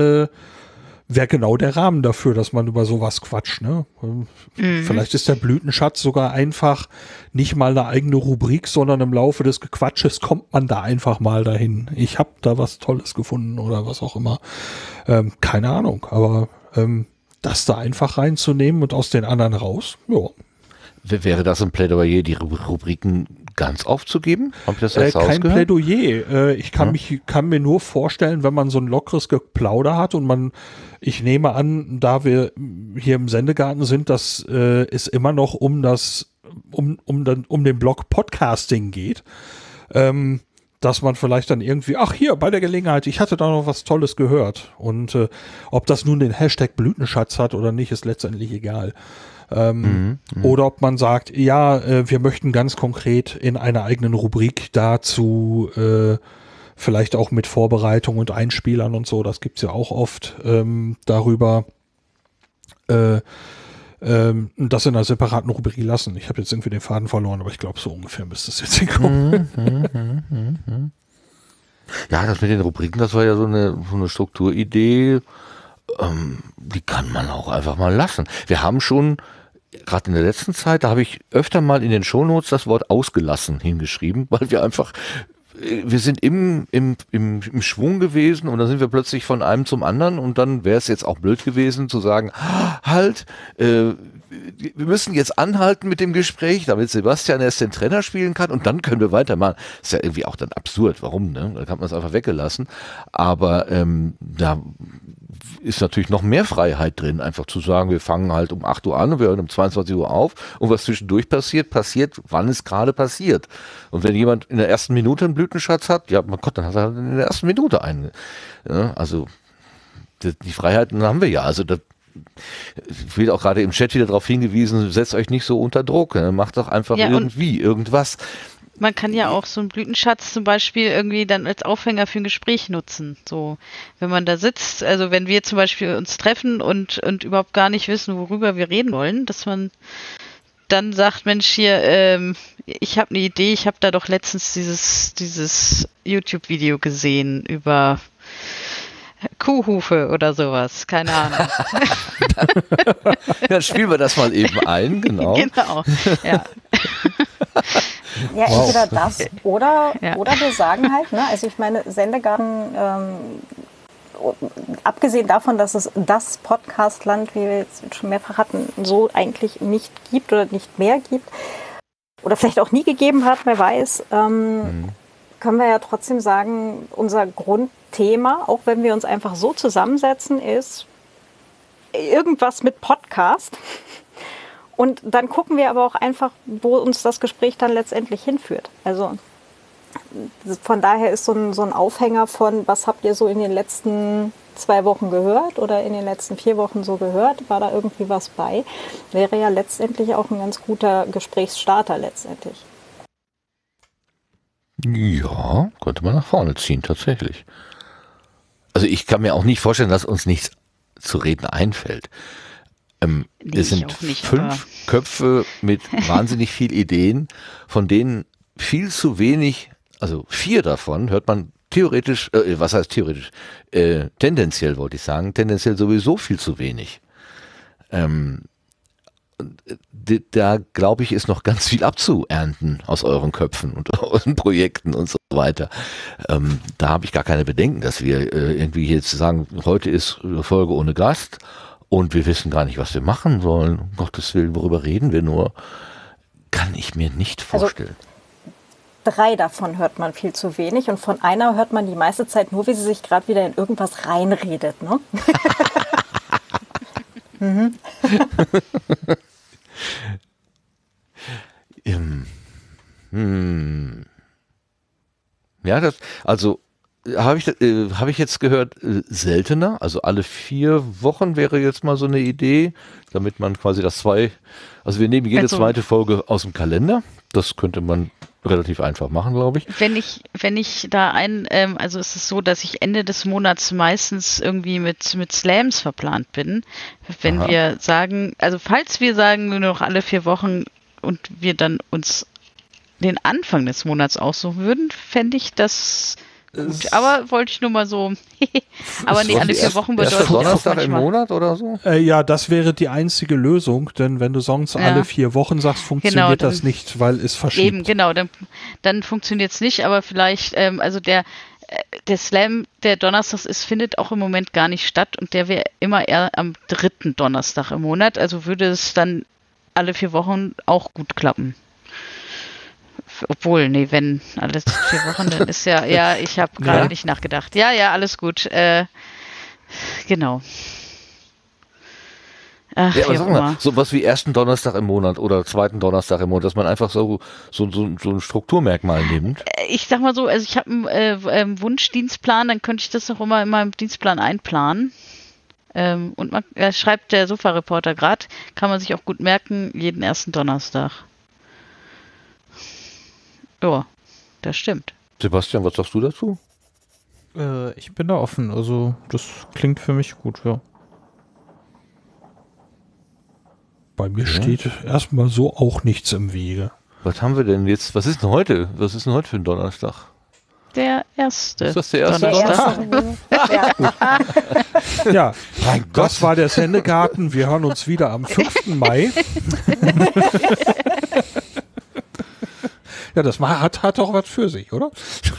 wäre genau der Rahmen dafür, dass man über sowas quatscht, ne? Vielleicht ist der Blütenschatz sogar einfach nicht mal eine eigene Rubrik, sondern im Laufe des Gequatsches kommt man da einfach mal dahin. Ich habe da was Tolles gefunden oder was auch immer. Keine Ahnung, aber das da einfach reinzunehmen und aus den anderen raus, ja. Wäre das ein Plädoyer, die Rubriken ganz aufzugeben? Hab ich das jetzt Kein rausgehört? Plädoyer. Ich kann mir nur vorstellen, wenn man so ein lockeres Geplauder hat und ich nehme an, da wir hier im Sendegarten sind, dass es immer noch um den Blog Podcasting geht, dass man vielleicht dann irgendwie, ach hier, bei der Gelegenheit, ich hatte da noch was Tolles gehört. Und ob das nun den Hashtag Blütenschatz hat oder nicht, ist letztendlich egal. Oder ob man sagt, ja, wir möchten ganz konkret in einer eigenen Rubrik dazu vielleicht auch mit Vorbereitung und Einspielern und so, das gibt's ja auch oft darüber, das in einer separaten Rubrik lassen. Ich habe jetzt irgendwie den Faden verloren, aber ich glaube, so ungefähr müsste es jetzt hinkommen. Ja, das mit den Rubriken, das war ja so eine Strukturidee, die kann man auch einfach mal lassen. Wir haben schon, gerade in der letzten Zeit, da habe ich öfter mal in den Shownotes das Wort ausgelassen hingeschrieben, weil wir sind im Schwung gewesen und dann sind wir plötzlich von einem zum anderen und dann wäre es jetzt auch blöd gewesen zu sagen, halt, wir müssen jetzt anhalten mit dem Gespräch, damit Sebastian erst den Trainer spielen kann und dann können wir weitermachen. Das ist ja irgendwie auch dann absurd. Warum? Ne? Da kann man es einfach weggelassen. Aber da ist natürlich noch mehr Freiheit drin, einfach zu sagen, wir fangen halt um 8 Uhr an und wir hören um 22 Uhr auf und was zwischendurch passiert, wann es gerade passiert. Und wenn jemand in der ersten Minute einen Blütenschatz hat, ja, mein Gott, dann hat er halt in der ersten Minute einen. Ja, also die Freiheiten haben wir ja. Also das wird auch gerade im Chat wieder darauf hingewiesen, setzt euch nicht so unter Druck, ne? Macht doch einfach irgendwas. Man kann ja auch so einen Blütenschatz zum Beispiel irgendwie dann als Aufhänger für ein Gespräch nutzen. So, wenn man da sitzt, also wenn wir zum Beispiel uns treffen und überhaupt gar nicht wissen, worüber wir reden wollen, dass man dann sagt, Mensch, hier, ich habe eine Idee, ich habe da doch letztens dieses YouTube-Video gesehen über Kuhhufe oder sowas, keine Ahnung. Dann spielen wir das mal eben ein, genau. Genau, ja. Ja, entweder das oder wir sagen halt, ne, also ich meine, Sendegarten, abgesehen davon, dass es das Podcastland, wie wir jetzt schon mehrfach hatten, so eigentlich nicht gibt oder nicht mehr gibt oder vielleicht auch nie gegeben hat, wer weiß, können wir ja trotzdem sagen, unser Grundthema, auch wenn wir uns einfach so zusammensetzen, ist irgendwas mit Podcast. Und dann gucken wir aber auch einfach, wo uns das Gespräch dann letztendlich hinführt. Also von daher ist so ein Aufhänger von, was habt ihr so in den letzten 2 Wochen gehört oder in den letzten 4 Wochen so gehört, war da irgendwie was bei, wäre ja letztendlich auch ein ganz guter Gesprächsstarter letztendlich. Ja, könnte man nach vorne ziehen, tatsächlich. Also ich kann mir auch nicht vorstellen, dass uns nichts zu reden einfällt. Es sind 5 Köpfe mit wahnsinnig viel Ideen, von denen viel zu wenig, also 4 davon hört man theoretisch, was heißt theoretisch? Tendenziell wollte ich sagen, tendenziell sowieso viel zu wenig. Da glaube ich, ist noch ganz viel abzuernten aus euren Köpfen und aus den Projekten und so weiter. Da habe ich gar keine Bedenken, dass wir irgendwie jetzt sagen, heute ist Folge ohne Gast und wir wissen gar nicht, was wir machen sollen. Um Gottes Willen, worüber reden wir nur? Kann ich mir nicht vorstellen. Also 3 davon hört man viel zu wenig und von einer hört man die meiste Zeit nur, wie sie sich gerade wieder in irgendwas reinredet, ne? Ja, also habe ich jetzt gehört, seltener, also alle 4 Wochen wäre jetzt mal so eine Idee, damit man quasi also wir nehmen jede zweite Folge aus dem Kalender, das könnte man relativ einfach machen, glaube ich. Wenn ich da also es ist so, dass ich Ende des Monats meistens irgendwie mit Slams verplant bin. Wenn Aha. wir sagen, also falls wir sagen, nur noch alle 4 Wochen und wir dann uns den Anfang des Monats aussuchen würden, fände ich das gut. Aber wollte ich nur mal so, aber nee, alle 4 Wochen bedeutet auch Donnerstag im manchmal. Monat oder so? Ja, das wäre die einzige Lösung, denn wenn du sonst alle 4 Wochen sagst, funktioniert das nicht, weil es verschiebt. Eben, genau, dann funktioniert es nicht, aber vielleicht, also der Slam, der donnerstags ist, findet auch im Moment gar nicht statt und der wäre immer eher am 3. Donnerstag im Monat, also würde es dann alle 4 Wochen auch gut klappen. Obwohl, nee, wenn alle 4 Wochen, dann ist ja, ich habe gerade nicht nachgedacht. Ja, alles gut. Genau. Ach, Ja, aber sag mal, sowas wie ersten Donnerstag im Monat oder zweiten Donnerstag im Monat, dass man einfach so ein Strukturmerkmal nimmt. Ich sag mal so, also ich habe einen Wunschdienstplan, dann könnte ich das auch immer in meinem Dienstplan einplanen. Und man schreibt der Sofa-Reporter gerade, kann man sich auch gut merken, jeden ersten Donnerstag. Ja, das stimmt. Sebastian, was sagst du dazu? Ich bin da offen, also das klingt für mich gut, ja. Bei mir steht erstmal so auch nichts im Wege. Was haben wir denn jetzt? Was ist denn heute? Was ist denn heute für ein Donnerstag? Der erste. Ist das der erste Donnerstag? Ja, das war der Sendegarten. Wir hören uns wieder am 5. Mai. Ja, das hat doch was für sich, oder?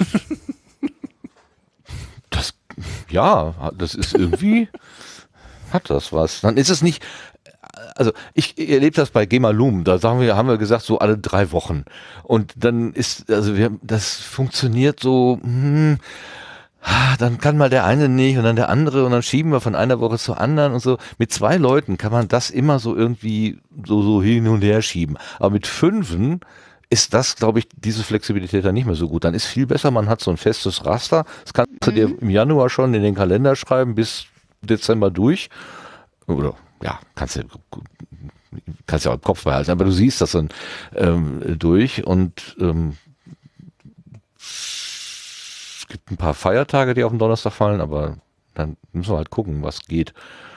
Das ist irgendwie, hat das was. Dann ist es nicht, also ich erlebe das bei Gemalum, da haben wir gesagt, so alle 3 Wochen. Und dann ist, also das funktioniert so, dann kann mal der eine nicht und dann der andere und dann schieben wir von einer Woche zur anderen und so. Mit 2 Leuten kann man das immer so irgendwie so hin und her schieben. Aber mit 5 ist das, glaube ich, diese Flexibilität dann nicht mehr so gut. Dann ist viel besser, man hat so ein festes Raster. Das kannst du dir im Januar schon in den Kalender schreiben, bis Dezember durch. Oder ja, kannst ja auch im Kopf behalten, aber du siehst das dann durch und es gibt ein paar Feiertage, die auf den Donnerstag fallen, aber dann müssen wir halt gucken, was geht.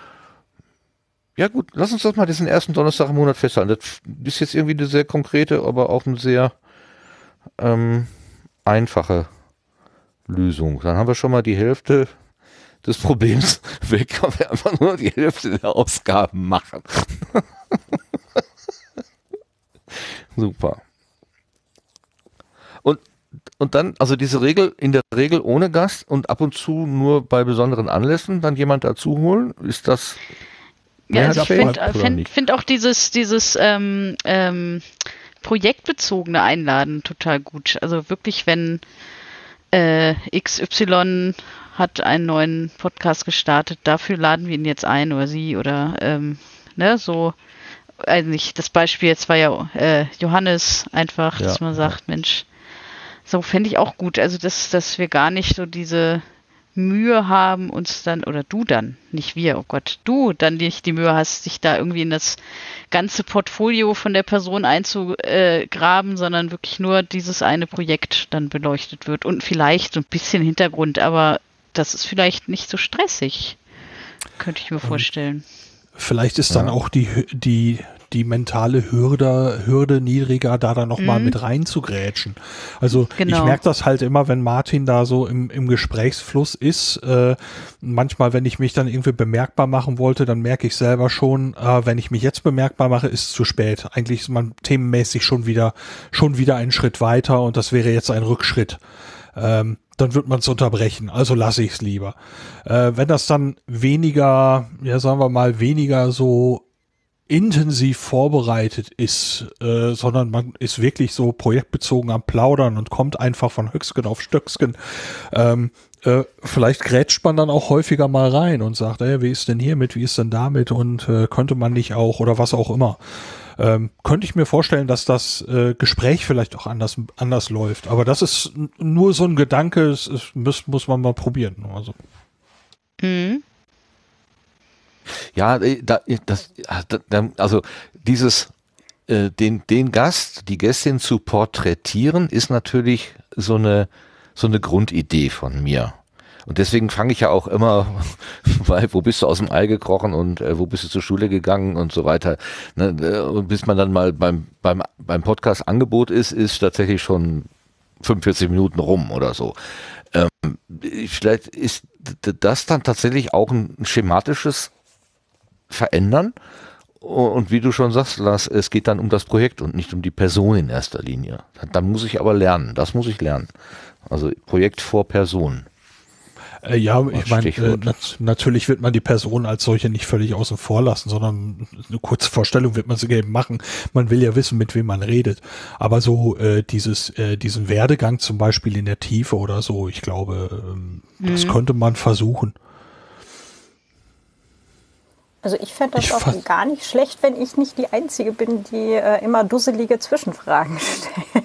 Ja gut, lass uns das mal diesen ersten Donnerstag im Monat festhalten. Das ist jetzt irgendwie eine sehr konkrete, aber auch eine sehr einfache Lösung. Dann haben wir schon mal die Hälfte des Problems weg, weil wir einfach nur die Hälfte der Ausgaben machen. Super. Und dann, also diese Regel, in der Regel ohne Gast und ab und zu nur bei besonderen Anlässen dann jemand dazu holen, ist das... Ja, also ich finde auch dieses projektbezogene Einladen total gut. Also wirklich, wenn XY hat einen neuen Podcast gestartet, dafür laden wir ihn jetzt ein oder sie oder so. Also nicht, das Beispiel jetzt war ja Johannes einfach, dass man sagt, Mensch, so fände ich auch gut. Also dass wir gar nicht so diese Mühe haben, uns dann, oder du dann, nicht wir, oh Gott, du dann nicht die Mühe hast, dich da irgendwie in das ganze Portfolio von der Person einzugraben, sondern wirklich nur dieses eine Projekt dann beleuchtet wird und vielleicht so ein bisschen Hintergrund, aber das ist vielleicht nicht so stressig, könnte ich mir vorstellen. Vielleicht ist dann auch die mentale Hürde niedriger, da dann nochmal mit reinzugrätschen. Also ich merke das halt immer, wenn Martin da so im Gesprächsfluss ist. Manchmal, wenn ich mich dann irgendwie bemerkbar machen wollte, dann merke ich selber schon, wenn ich mich jetzt bemerkbar mache, ist es zu spät. Eigentlich ist man themenmäßig schon wieder einen Schritt weiter und das wäre jetzt ein Rückschritt. Dann wird man es unterbrechen, also lasse ich es lieber. Wenn das dann weniger so intensiv vorbereitet ist, sondern man ist wirklich so projektbezogen am Plaudern und kommt einfach von Höcksken auf Stöcksken, vielleicht grätscht man dann auch häufiger mal rein und sagt, wie ist denn hiermit, wie ist denn damit und könnte man nicht auch oder was auch immer. Könnte ich mir vorstellen, dass das Gespräch vielleicht auch anders läuft. Aber das ist nur so ein Gedanke, muss man mal probieren. Also. Ja, also dieses den Gast, die Gästin zu porträtieren, ist natürlich so eine Grundidee von mir. Und deswegen fange ich ja auch immer, weil wo bist du aus dem Ei gekrochen und wo bist du zur Schule gegangen und so weiter. Ne? Und bis man dann mal beim Podcast-Angebot ist tatsächlich schon 45 Minuten rum oder so. Vielleicht ist das dann tatsächlich auch ein schematisches Verändern. Und wie du schon sagst, Lars, es geht dann um das Projekt und nicht um die Person in erster Linie. Dann muss ich aber lernen. Das muss ich lernen. Also Projekt vor Person. Ja, ich meine, natürlich wird man die Person als solche nicht völlig außen vor lassen, sondern eine kurze Vorstellung wird man sie eben machen. Man will ja wissen, mit wem man redet. Aber so diesen Werdegang zum Beispiel in der Tiefe oder so, ich glaube, das könnte man versuchen. Also ich fände das auch gar nicht schlecht, wenn ich nicht die Einzige bin, die immer dusselige Zwischenfragen stellt.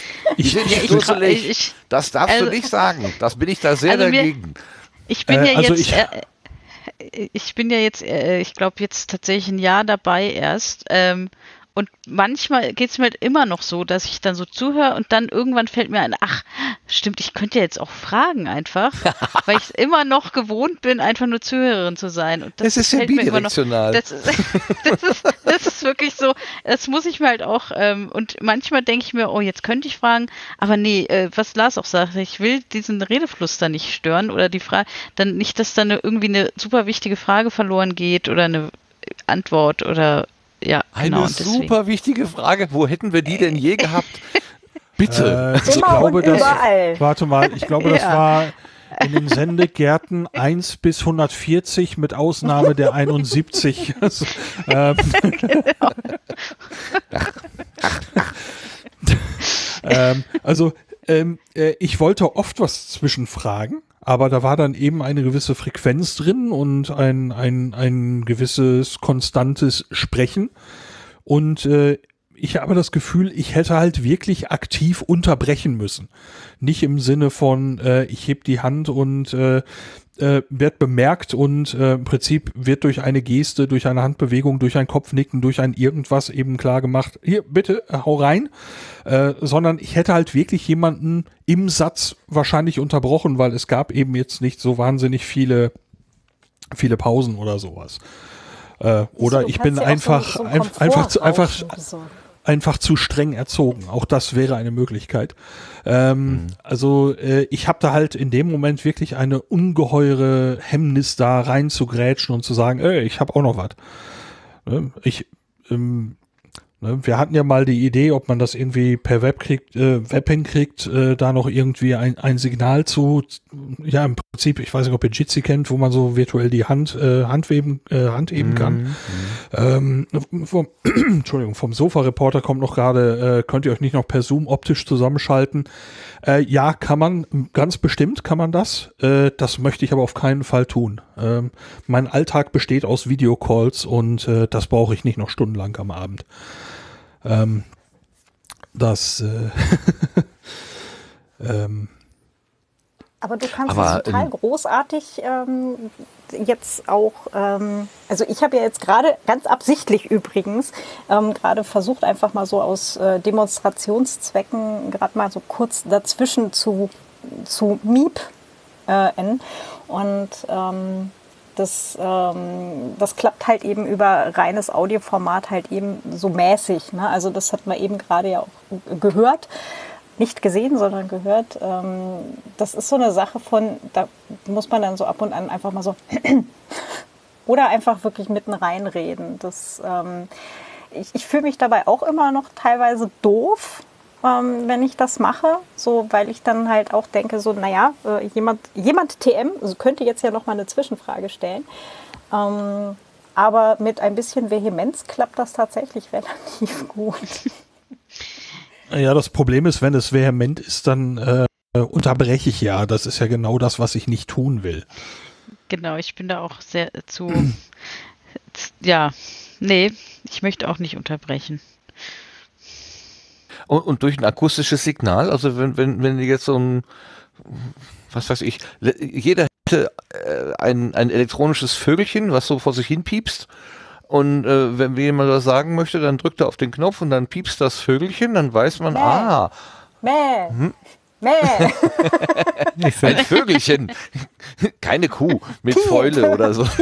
Das darfst du nicht sagen. Das bin ich da sehr dagegen. Ich bin ja jetzt, ich glaube jetzt tatsächlich ein Jahr dabei erst. Und manchmal geht es mir halt immer noch so, dass ich dann so zuhöre und dann irgendwann fällt mir ein, ach, stimmt, ich könnte ja jetzt auch fragen einfach, weil ich es immer noch gewohnt bin, einfach nur Zuhörerin zu sein. Und das ist ja bidirektional. Das ist wirklich so, das muss ich mir halt auch, und manchmal denke ich mir, oh, jetzt könnte ich fragen, aber nee, was Lars auch sagt, ich will diesen Redefluss da nicht stören oder die Frage, dann nicht, dass dann irgendwie eine super wichtige Frage verloren geht oder eine Antwort oder ja, genau. Eine super wichtige Frage. Wo hätten wir die denn je gehabt? Bitte. Ich glaube, das war in den Sendegärten 1 bis 140 mit Ausnahme der 71. Also, ich wollte oft was zwischenfragen. Aber da war dann eben eine gewisse Frequenz drin und ein gewisses konstantes Sprechen. Und ich habe das Gefühl, ich hätte halt wirklich aktiv unterbrechen müssen. Nicht im Sinne von, ich heb die Hand und wird bemerkt und im Prinzip wird durch eine Geste, durch eine Handbewegung, durch ein Kopfnicken, durch ein irgendwas eben klar gemacht, hier, bitte, hau rein, sondern ich hätte halt wirklich jemanden im Satz wahrscheinlich unterbrochen, weil es gab eben jetzt nicht so wahnsinnig viele Pausen oder sowas. Oder ich bin einfach zu streng erzogen. Auch das wäre eine Möglichkeit. Also ich habe da halt in dem Moment wirklich eine ungeheure Hemmnis, da rein zu grätschen und zu sagen, ich habe auch noch was. Wir hatten ja mal die Idee, ob man das irgendwie per Web hinkriegt, da noch irgendwie ein Signal zu, ja im Prinzip, ich weiß nicht, ob ihr Jitsi kennt, wo man so virtuell die Hand heben kann. Vom Sofa-Reporter kommt noch gerade, könnt ihr euch nicht noch per Zoom optisch zusammenschalten? Ja, kann man, ganz bestimmt kann man das. Das möchte ich aber auf keinen Fall tun. Mein Alltag besteht aus Videocalls und das brauche ich nicht noch stundenlang am Abend. Aber du kannst es total großartig jetzt auch, also ich habe ja jetzt gerade, ganz absichtlich übrigens, gerade versucht einfach mal so aus Demonstrationszwecken gerade mal so kurz dazwischen zu Miep und das klappt halt eben über reines Audioformat halt eben so mäßig. Ne? Also das hat man eben gerade ja auch gehört. Nicht gesehen, sondern gehört. Das ist so eine Sache von, da muss man dann so ab und an einfach mal so oder einfach wirklich mitten reinreden. Ich fühle mich dabei auch immer noch teilweise doof, wenn ich das mache, so, weil ich dann halt auch denke, so, naja, jemand TM also könnte jetzt ja noch mal eine Zwischenfrage stellen, aber mit ein bisschen Vehemenz klappt das tatsächlich relativ gut. Ja, das Problem ist, wenn es vehement ist, dann unterbreche ich ja. Das ist ja genau das, was ich nicht tun will. Genau, ich bin da auch sehr ich möchte auch nicht unterbrechen. Und durch ein akustisches Signal, also wenn jetzt so ein, was weiß ich, jeder hätte ein elektronisches Vögelchen, was so vor sich hin piepst, Und wenn jemand was sagen möchte, dann drückt er auf den Knopf und dann piepst das Vögelchen, dann weiß man, Mäh. Mäh. Ein Vögelchen, keine Kuh mit Fäule oder so.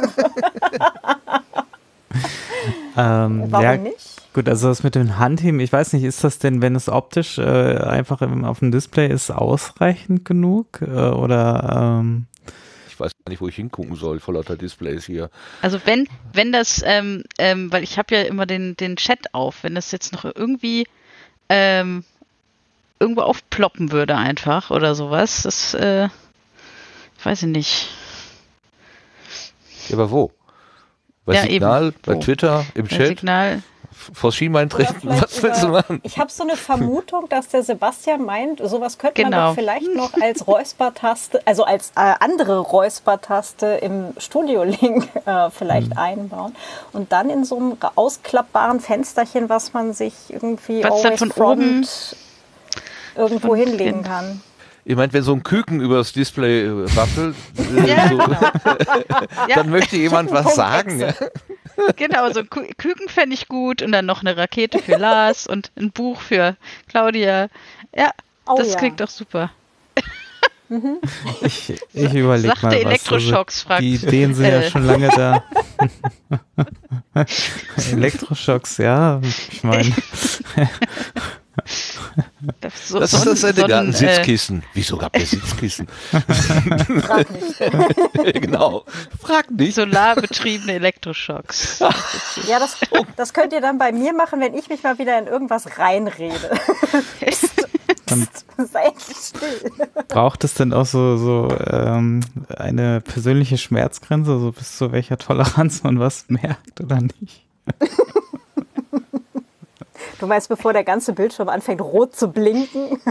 Warum nicht? Gut, also das mit dem Handheben, ich weiß nicht, ist das denn, wenn es optisch einfach auf dem Display ist, ausreichend genug? Oder Ich weiß gar nicht, wo ich hingucken soll, vor lauter Displays hier. Also wenn das, weil ich habe ja immer den Chat auf, wenn das jetzt noch irgendwie irgendwo aufploppen würde einfach oder sowas, das weiß ich nicht. Ja, aber wo? Bei Ja, Signal, eben. bei Wo? Twitter, im Bei Chat, Signal. vor Schienbeintreten, was willst du machen? Ich habe so eine Vermutung, dass der Sebastian meint, sowas könnte man Genau. doch vielleicht noch als Räuspertaste, also als andere Räuspertaste im Studio-Link vielleicht einbauen und dann in so einem ausklappbaren Fensterchen, was man sich irgendwie Was dann von oben irgendwo hinlegen kann. Ich meine, wenn so ein Küken übers Display wackelt, Ja, so, Ja, dann möchte jemand was sagen. Ja? genau, so Küken fände ich gut und dann noch eine Rakete für Lars und ein Buch für Claudia. Ja, Oh das ja. klingt doch super. ich überlege Sachte mal was. Elektroschocks, fragt. Die Ideen sind ja schon lange da. Elektroschocks, ja, ich meine. Das ist das Garten-Sitzkissen. Wieso gab es Sitzkissen? Frag nicht. Genau. Frag nicht. Solarbetriebene Elektroschocks. Ja, das könnt ihr dann bei mir machen, wenn ich mich mal wieder in irgendwas reinrede. Seid still. Braucht es denn auch so eine persönliche Schmerzgrenze, also bis zu welcher Toleranz man was merkt oder nicht? Du meinst, bevor der ganze Bildschirm anfängt rot zu blinken?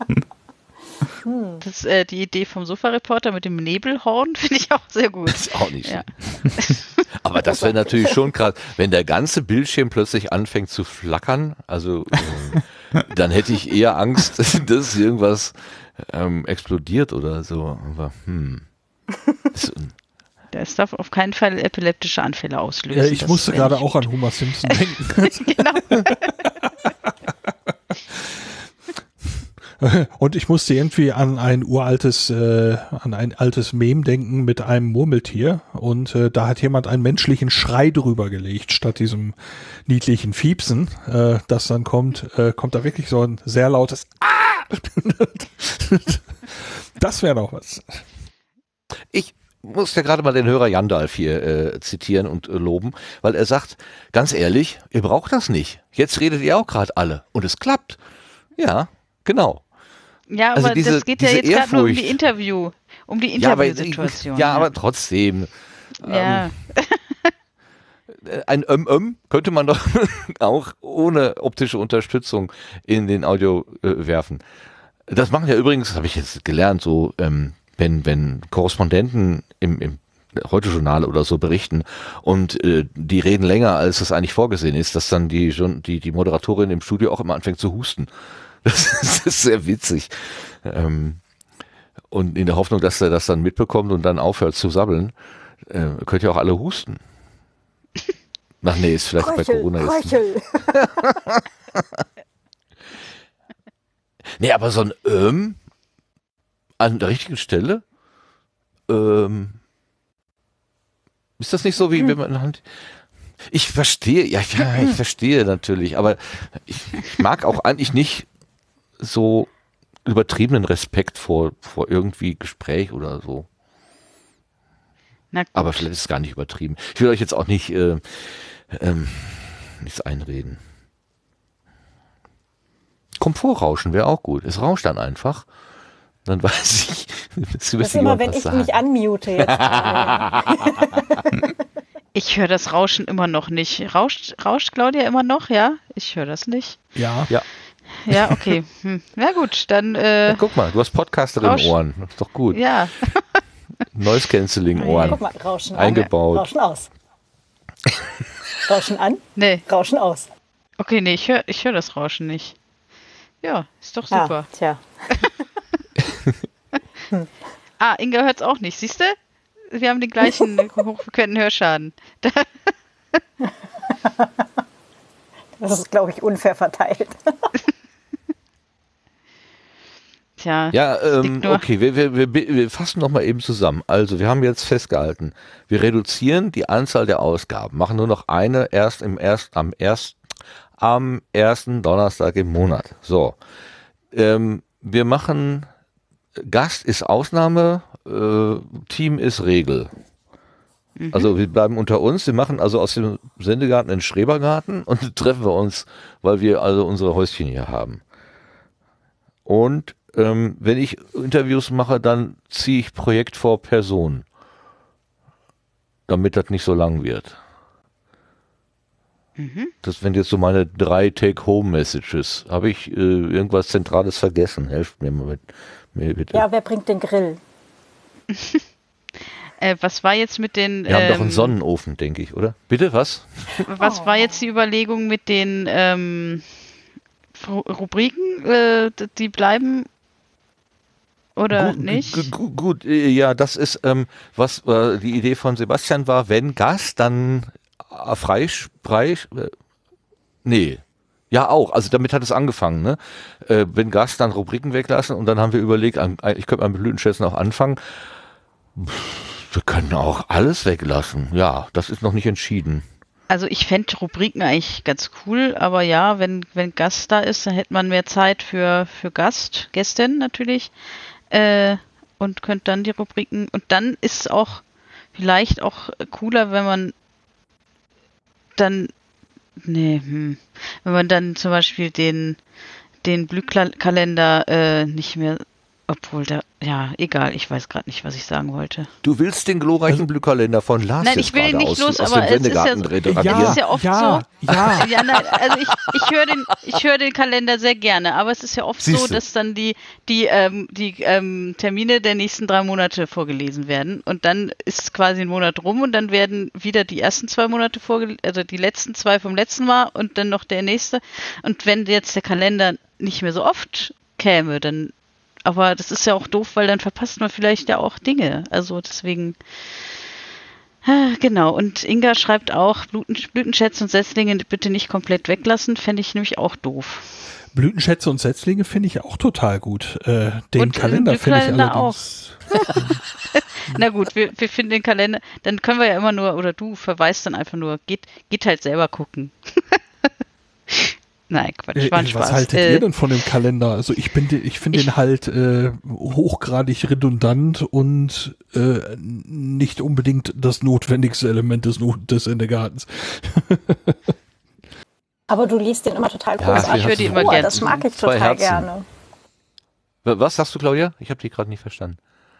Das ist die Idee vom Sofa-Reporter mit dem Nebelhorn, finde ich auch sehr gut. Das ist auch nicht Ja. Aber das wäre natürlich schon krass, wenn der ganze Bildschirm plötzlich anfängt zu flackern. Also dann hätte ich eher Angst, dass irgendwas explodiert oder so. Aber Das darf auf keinen Fall epileptische Anfälle auslösen. Ja, ich Das musste wäre gerade nicht auch gut. an Homer Simpson denken. Genau. Und ich musste irgendwie an ein altes Mem denken mit einem Murmeltier. Und da hat jemand einen menschlichen Schrei drüber gelegt, statt diesem niedlichen Fiepsen, das dann kommt da wirklich so ein sehr lautes Ah! Das wäre doch was. Ich muss ja gerade mal den Hörer Jandalf hier zitieren und loben, weil er sagt, ganz ehrlich, ihr braucht das nicht. Jetzt redet ihr auch gerade alle und es klappt. Ja, genau. Ja, Also aber das geht ja diese jetzt gerade nur um die Ehrfurcht. Interviewsituation. Ja, aber trotzdem. Ja. Ein könnte man doch auch ohne optische Unterstützung in den Audio werfen. Das machen ja übrigens, das habe ich jetzt gelernt, so wenn Korrespondenten im Heute-Journal oder so berichten und die reden länger, als es eigentlich vorgesehen ist, dass dann die Moderatorin im Studio auch immer anfängt zu husten. Das ist sehr witzig. Und in der Hoffnung, dass er das dann mitbekommt und dann aufhört zu sabbeln, könnt ihr auch alle husten. Ach nee, ist vielleicht bei Corona jetzt. Röchel. Nee, aber so ein an der richtigen Stelle, ist das nicht so, wie wenn man ich verstehe, ich verstehe natürlich, aber ich mag auch eigentlich nicht so übertriebenen Respekt vor irgendwie Gespräch oder so. Na gut. Aber vielleicht ist es gar nicht übertrieben. Ich will euch jetzt auch nicht nichts einreden. Komfortrauschen wäre auch gut. Es rauscht dann einfach. Dann weiß ich, Das ist immer, wenn ich mich unmute jetzt. Ich höre das Rauschen immer noch nicht. Rauscht Claudia immer noch? Ja? Ich höre das nicht. Ja. Ja, okay. Ja gut, dann Ja, guck mal, du hast Podcasterin-Ohren. Das ist doch gut. ja. Noise-Canceling-Ohren. Guck mal, Rauschen Eingebaut. an, Rauschen aus. Rauschen an, Nee. Rauschen aus. Okay, nee, ich hör das Rauschen nicht. Ja, ist doch super. Tja. Inga hört's auch nicht, siehst du? Wir haben den gleichen hochfrequenten Hörschaden. Das ist, glaube ich, unfair verteilt. Tja, Ja, liegt nur- okay, wir fassen nochmal eben zusammen. Also, wir haben jetzt festgehalten, wir reduzieren die Anzahl der Ausgaben, machen nur noch eine am ersten Donnerstag im Monat. So, wir machen, Gast ist Ausnahme, Team ist Regel. Also wir bleiben unter uns, wir machen also aus dem Sendegarten einen Schrebergarten und treffen wir uns, weil wir also unsere Häuschen hier haben. Und wenn ich Interviews mache, dann ziehe ich Projekt vor Person, damit das nicht so lang wird. Das wären jetzt so meine 3 Take-Home-Messages. Habe ich irgendwas Zentrales vergessen? Helft mir mal mit, bitte. Ja, wer bringt den Grill? was war jetzt mit den... Wir haben doch einen Sonnenofen, denke ich, oder? Bitte, was? Was war jetzt die Überlegung mit den Rubriken? Die bleiben oder nicht? Gut, ja, das ist, was die Idee von Sebastian war, wenn Gast, dann nee. Ja, auch. Also damit hat es angefangen, ne? Wenn Gast, dann Rubriken weglassen und dann haben wir überlegt, ich könnte mal mit Blütenschätzen auch anfangen. Wir können auch alles weglassen. Ja, das ist noch nicht entschieden. Also ich fände Rubriken eigentlich ganz cool, aber ja, wenn Gast da ist, dann hätte man mehr Zeit für Gästin natürlich und könnte dann die Rubriken und dann ist es auch vielleicht auch cooler, wenn man dann wenn man dann zum Beispiel den Blühkalender nicht mehr, obwohl egal, ich weiß gerade nicht, was ich sagen wollte. Du willst den glorreichen Blühkalender von Lars Nein, ich will ihn nicht los, aber es ist ja oft so. Ja. Ja, nein, also ich höre den Kalender sehr gerne, aber es ist ja oft so, dass dann die Termine der nächsten 3 Monate vorgelesen werden und dann ist quasi ein Monat rum und dann werden wieder die ersten 2 Monate vorgelesen, also die letzten 2 vom letzten Mal und dann noch der nächste und wenn jetzt der Kalender nicht mehr so oft käme, dann aber das ist ja auch doof, weil dann verpasst man vielleicht ja auch Dinge. Also deswegen, genau. Und Inga schreibt auch, Blütenschätze und Setzlinge bitte nicht komplett weglassen, fände ich nämlich auch doof. Blütenschätze und Setzlinge finde ich auch total gut. Den Und Kalender finde ich allerdings... Na gut, wir finden den Kalender, dann können wir ja immer nur, oder du verweist dann einfach nur, geht halt selber gucken. Nein, Quatsch, war ein Spaß. Was haltet ihr denn von dem Kalender? Also ich finde den halt hochgradig redundant und nicht unbedingt das notwendigste Element des Sendegartens. Aber du liest den immer total großartig. Ich höre die immer gerne. Das mag ich total gerne. Was sagst du, Claudia? Ich habe die gerade nicht verstanden.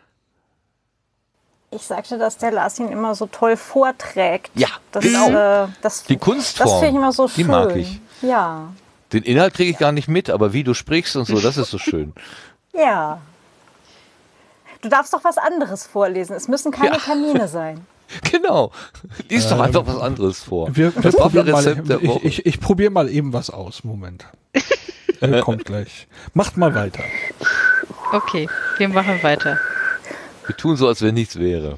Ich sagte, dass der Lars ihn immer so toll vorträgt. Ja, genau. Die Kunstform, das finde ich immer so schön. Die mag ich. Ja. Den Inhalt kriege ich gar nicht mit, aber wie du sprichst und so, das ist so schön. Ja. Du darfst doch was anderes vorlesen. Es müssen keine Termine sein. Genau. Lies doch einfach was anderes vor. Wir probieren mal, ich probiere mal eben was aus. Moment. Kommt gleich. Macht mal weiter. Okay, wir machen weiter. Wir tun so, als wenn nichts wäre.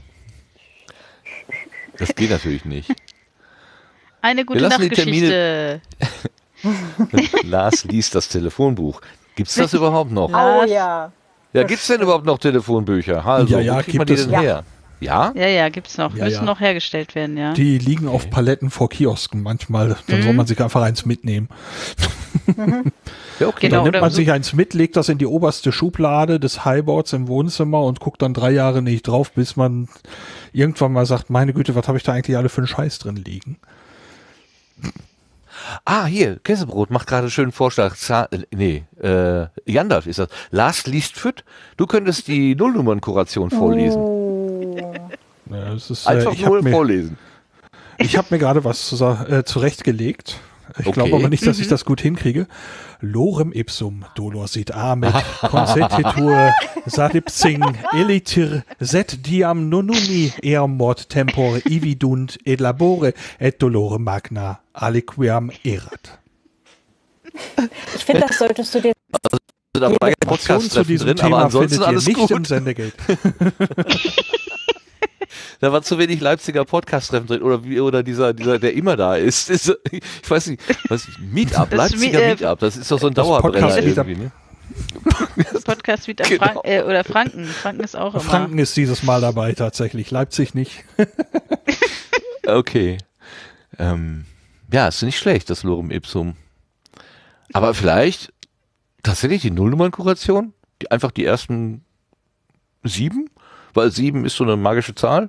Das geht natürlich nicht. Eine gute Nachtgeschichte. Lars liest das Telefonbuch. Gibt's das überhaupt noch? Oh ja. Ja, gibt's denn überhaupt noch Telefonbücher? Also, ja, wo kriegt man die denn her? Ja? Ja, gibt's noch. Ja, Müssen noch hergestellt werden, ja. Die liegen auf Paletten vor Kiosken manchmal. Dann soll man sich einfach eins mitnehmen. Ja, okay. Genau, Dann nimmt man sich eins mit, legt das in die oberste Schublade des Highboards im Wohnzimmer und guckt dann 3 Jahre nicht drauf, bis man irgendwann mal sagt, meine Güte, was habe ich da eigentlich alle für einen Scheiß drin liegen? Ah, hier, Käsebrot macht gerade einen schönen Vorschlag. Jandalf ist das. Lars liest Füt. Du könntest die Nullnummern-Kuration vorlesen. Ja, das ist, Einfach nur vorlesen. Ich habe mir gerade was zurechtgelegt. Ich glaube aber nicht, dass ich das gut hinkriege. Lorem ipsum dolor sit amet consentitur sadipsing elitir set diam nonumi eam mort tempore ividunt et labore et dolore magna aliquam erat. Ich finde, das solltest du dir... Da war ja Podcast zu diesem drin, Thema aber ansonsten findet ihr alles nicht gut. im Sendegate. Da war zu wenig Leipziger Podcast-Treffen drin oder dieser, der immer da ist. Ich weiß nicht, Meetup, Leipziger Meetup, das ist doch so ein Dauerbrenner irgendwie, ne? Podcast wieder Genau. oder Franken. Franken ist auch immer. Franken ist dieses Mal dabei tatsächlich, Leipzig nicht. Okay. Ja, ist nicht schlecht, das Lorem Ipsum. Aber vielleicht tatsächlich die Nullnummernkuration? Einfach die ersten 7? Weil 7 ist so eine magische Zahl.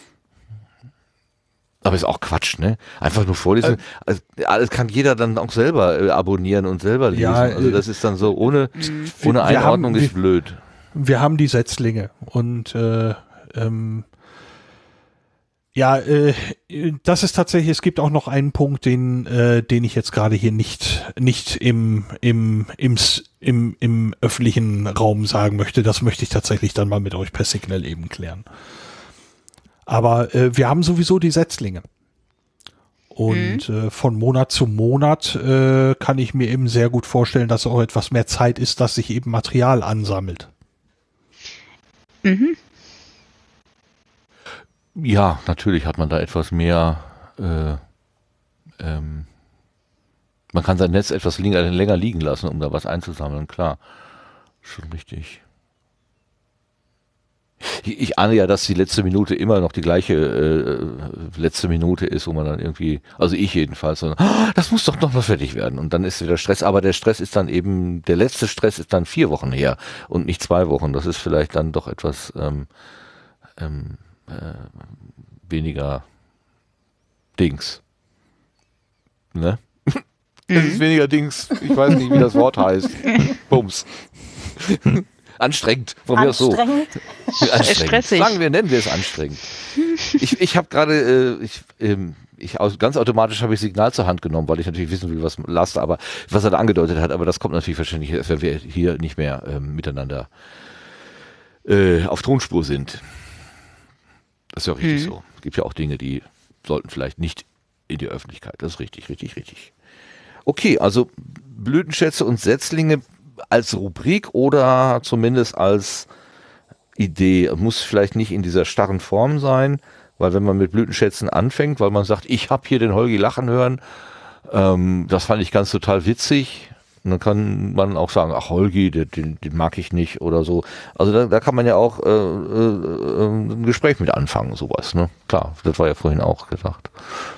Aber ist auch Quatsch, ne? Einfach nur vorlesen. Also, alles kann jeder dann auch selber abonnieren und selber lesen. Ja, also das ist dann so ohne Einordnung ist blöd. Wir haben die Setzlinge und das ist tatsächlich, es gibt auch noch einen Punkt, den ich jetzt gerade hier nicht im öffentlichen Raum sagen möchte. Das möchte ich tatsächlich dann mal mit euch per Signal eben klären. Aber wir haben sowieso die Setzlinge. Und von Monat zu Monat kann ich mir eben sehr gut vorstellen, dass auch etwas mehr Zeit ist, dass sich eben Material ansammelt. Mhm. Ja, natürlich hat man da etwas mehr, man kann sein Netz etwas länger liegen lassen, um da was einzusammeln, klar. Schon richtig. Ich ahne ja, dass die letzte Minute immer noch die gleiche letzte Minute ist, wo man dann irgendwie, also ich jedenfalls, so, das muss doch noch mal fertig werden. Und dann ist wieder Stress, aber der Stress ist dann eben, der letzte Stress ist dann 4 Wochen her und nicht 2 Wochen. Das ist vielleicht dann doch etwas weniger Dings. Ne? Es ist weniger Dings. Ich weiß nicht, wie das Wort heißt. Bums. Anstrengend. Von mir aus so. Anstrengend. Stressig. Nennen wir es anstrengend. Ich habe gerade, ganz automatisch habe ich Signal zur Hand genommen, weil ich natürlich wissen will, was Lars aber was er da angedeutet hat, aber das kommt natürlich wahrscheinlich, wenn wir hier nicht mehr miteinander auf Tonspur sind. Das ist ja richtig so. Es gibt ja auch Dinge, die sollten vielleicht nicht in die Öffentlichkeit. Das ist richtig, richtig, richtig. Okay, also Blütenschätze und Setzlinge als Rubrik oder zumindest als Idee. Muss vielleicht nicht in dieser starren Form sein, weil wenn man mit Blütenschätzen anfängt, weil man sagt, ich habe hier den Holgi lachen hören, das fand ich ganz total witzig. Und dann kann man auch sagen, ach Holgi, den mag ich nicht oder so. Also da kann man ja auch ein Gespräch mit anfangen, sowas. Ne? Klar, das war ja vorhin auch gesagt.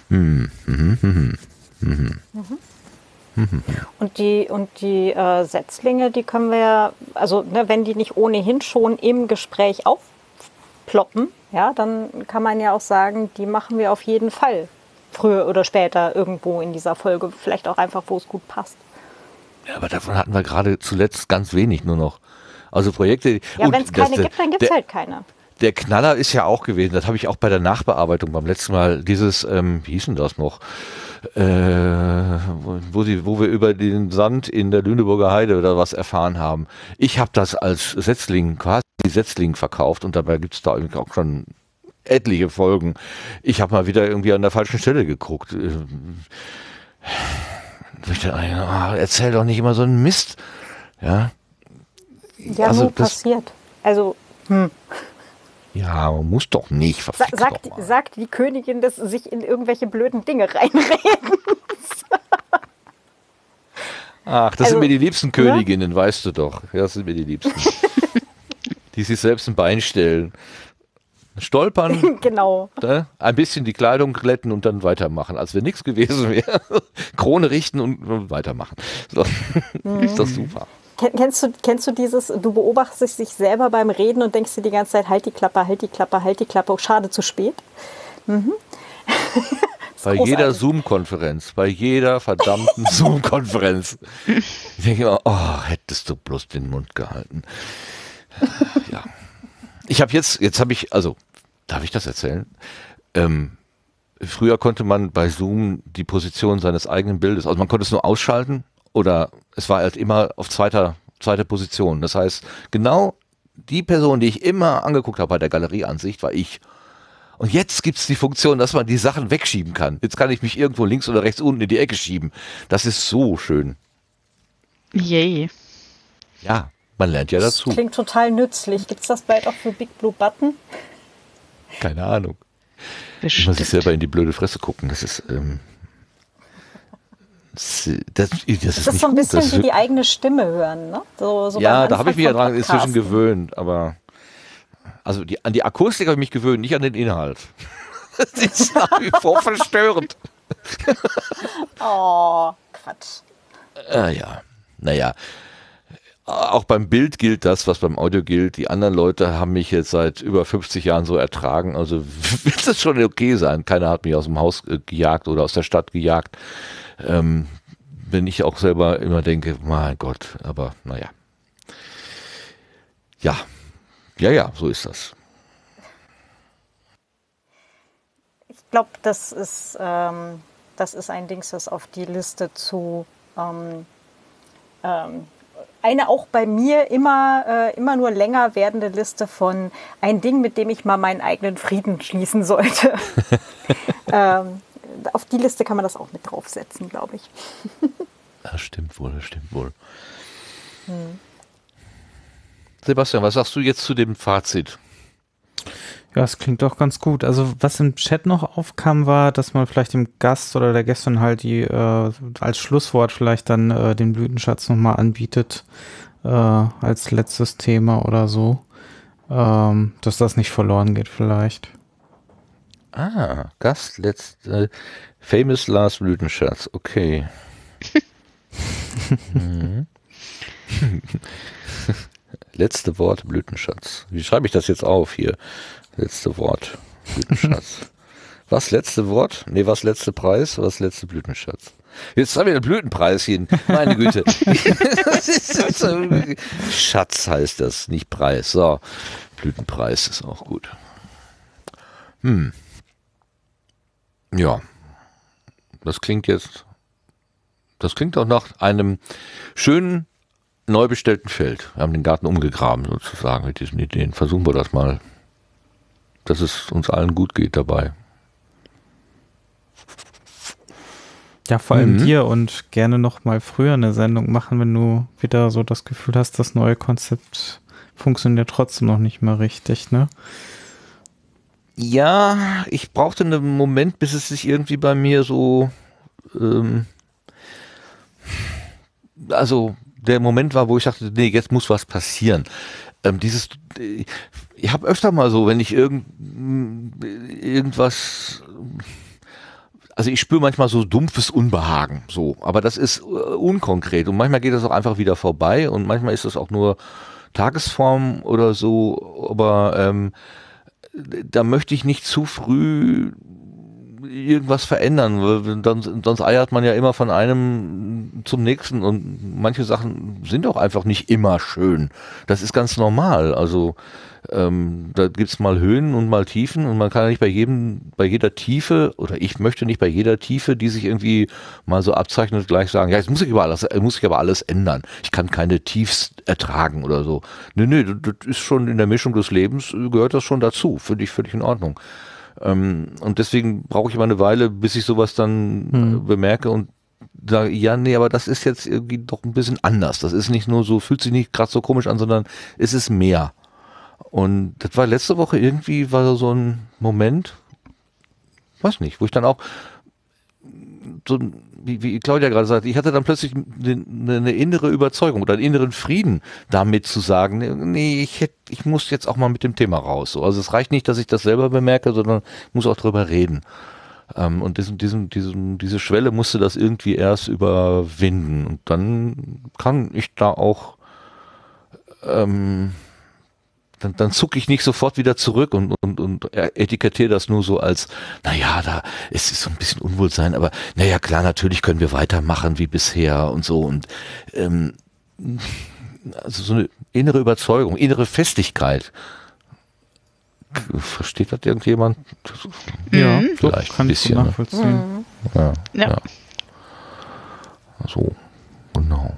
Und die Setzlinge, die können wir, also ne, wenn die nicht ohnehin schon im Gespräch aufploppen, ja, dann kann man ja auch sagen, die machen wir auf jeden Fall früher oder später irgendwo in dieser Folge, vielleicht auch einfach, wo es gut passt. Ja, aber davon hatten wir gerade zuletzt ganz wenig nur noch. Also Projekte. Ja, wenn es keine gibt, dann gibt es halt keine. Der Knaller ist ja auch gewesen, das habe ich auch bei der Nachbearbeitung beim letzten Mal, dieses, wie hieß denn das noch? Wo wir über den Sand in der Lüneburger Heide oder was erfahren haben. Ich habe das als Setzling, quasi Setzling verkauft und dabei gibt es da irgendwie auch schon etliche Folgen. Ich habe mal wieder irgendwie an der falschen Stelle geguckt. Erzähl doch nicht immer so einen Mist. Ja, Ja, also nur passiert. Also, Ja, man muss doch nicht. Sagt die Königin, dass sich in irgendwelche blöden Dinge reinreden. Ach, das sind mir die liebsten Königinnen, weißt du doch. Ja, das sind mir die liebsten. Die sich selbst ein Bein stellen. Stolpern, Genau. ne? Ein bisschen die Kleidung glätten und dann weitermachen, als wenn nichts gewesen wäre. Krone richten und weitermachen. So. Ist das super. Kennst du dieses, du beobachtest dich selber beim Reden und denkst dir die ganze Zeit, halt die Klappe, halt die Klappe, halt die Klappe, oh, schade, zu spät. Bei jeder Zoom-Konferenz, bei jeder verdammten Zoom-Konferenz. Ich denke immer, oh, hättest du bloß den Mund gehalten. Ja. Ich habe jetzt habe ich, also, darf ich das erzählen? Früher konnte man bei Zoom die Position seines eigenen Bildes, also man konnte es nur ausschalten oder es war halt immer auf zweiter Position. Das heißt, genau die Person, die ich immer angeguckt habe bei der Galerieansicht, war ich. Und jetzt gibt es die Funktion, dass man die Sachen wegschieben kann. Jetzt kann ich mich irgendwo links oder rechts unten in die Ecke schieben. Das ist so schön. Yay. Ja, man lernt ja dazu. Klingt total nützlich. Gibt es das bald auch für Big Blue Button? Keine Ahnung. Ich Bestimmt. muss sich selber in die blöde Fresse gucken. Das ist, das ist so ein bisschen gut. wie die eigene Stimme hören, ne? So Ja, beim da habe ich mich ja Anfang dran von inzwischen Podcasten. gewöhnt, aber also an die Akustik habe ich mich gewöhnt, nicht an den Inhalt. Das ist nach wie vor verstörend. Oh, Quatsch. Ja, naja. Auch beim Bild gilt das, was beim Audio gilt. Die anderen Leute haben mich jetzt seit über 50 Jahren so ertragen, also wird es schon okay sein. Keiner hat mich aus dem Haus gejagt oder aus der Stadt gejagt. Wenn ich auch selber immer denke, mein Gott, aber naja. Ja, so ist das. Ich glaube, das ist ein Dings, das auf die Liste zu eine auch bei mir immer nur länger werdende Liste von ein Ding, mit dem ich mal meinen eigenen Frieden schließen sollte. Auf die Liste kann man das auch mit draufsetzen, glaube ich. Das stimmt wohl. Sebastian, was sagst du jetzt zu dem Fazit? Ja, es klingt doch ganz gut. Also was im Chat noch aufkam, war, dass man vielleicht dem Gast oder der Gästin halt als Schlusswort vielleicht dann den Blütenschatz nochmal anbietet als letztes Thema oder so. Dass das nicht verloren geht vielleicht. Gast, Famous Last Blütenschatz, okay. Letzte Wort Blütenschatz. Wie schreibe ich das jetzt auf hier? Letzte Wort Blütenschatz. Was letzte Wort? Nee, was letzte Preis? Was letzte Blütenschatz? Jetzt haben wir den Blütenpreis hier. Meine Güte. Schatz heißt das, nicht Preis. So, Blütenpreis ist auch gut. Ja, das klingt auch nach einem schönen, neu bestellten Feld. Wir haben den Garten umgegraben sozusagen mit diesen Ideen. Versuchen wir das mal, dass es uns allen gut geht dabei. Ja, vor allem dir und gerne noch mal früher eine Sendung machen, wenn du wieder so das Gefühl hast, das neue Konzept funktioniert trotzdem noch nicht mehr richtig, ne? Ja, ich brauchte einen Moment, bis es sich irgendwie bei mir so, also der Moment war, wo ich dachte, nee, jetzt muss was passieren. Ich habe öfter mal so, wenn ich irgendwas, also ich spüre manchmal so dumpfes Unbehagen, so, aber das ist unkonkret und manchmal geht das auch einfach wieder vorbei und manchmal ist das auch nur Tagesform oder so, aber da möchte ich nicht zu früh irgendwas verändern, weil sonst eiert man ja immer von einem zum nächsten und manche Sachen sind auch einfach nicht immer schön. Das ist ganz normal. Also da gibt's mal Höhen und mal Tiefen und man kann ja nicht bei jeder Tiefe oder ich möchte nicht bei jeder Tiefe, die sich irgendwie mal so abzeichnet, gleich sagen, ja, jetzt muss ich aber alles ändern. Ich kann keine Tiefs ertragen oder so. Nee, das ist schon in der Mischung des Lebens, gehört das schon dazu. Finde ich völlig in Ordnung. Und deswegen brauche ich mal eine Weile, bis ich sowas dann bemerke und sage, ja, nee, aber das ist jetzt irgendwie doch ein bisschen anders. Das ist nicht nur so, fühlt sich nicht gerade so komisch an, sondern es ist mehr. Und das war letzte Woche irgendwie, war so ein Moment, weiß nicht, wo ich dann auch so, wie Claudia gerade sagte, ich hatte dann plötzlich eine innere Überzeugung oder einen inneren Frieden damit zu sagen, nee, ich muss jetzt auch mal mit dem Thema raus. So, also es reicht nicht, dass ich das selber bemerke, sondern muss auch drüber reden. Und diese Schwelle musste das irgendwie erst überwinden. Und dann kann ich da auch dann zucke ich nicht sofort wieder zurück und etikettiere das nur so als, naja, da es ist so ein bisschen Unwohlsein, aber naja, klar, natürlich können wir weitermachen wie bisher und so und also so eine innere Überzeugung, innere Festigkeit. Versteht das irgendjemand? Ja, vielleicht kann ein ich so bisschen. nachvollziehen. Ne? Ja. Ja. So, genau.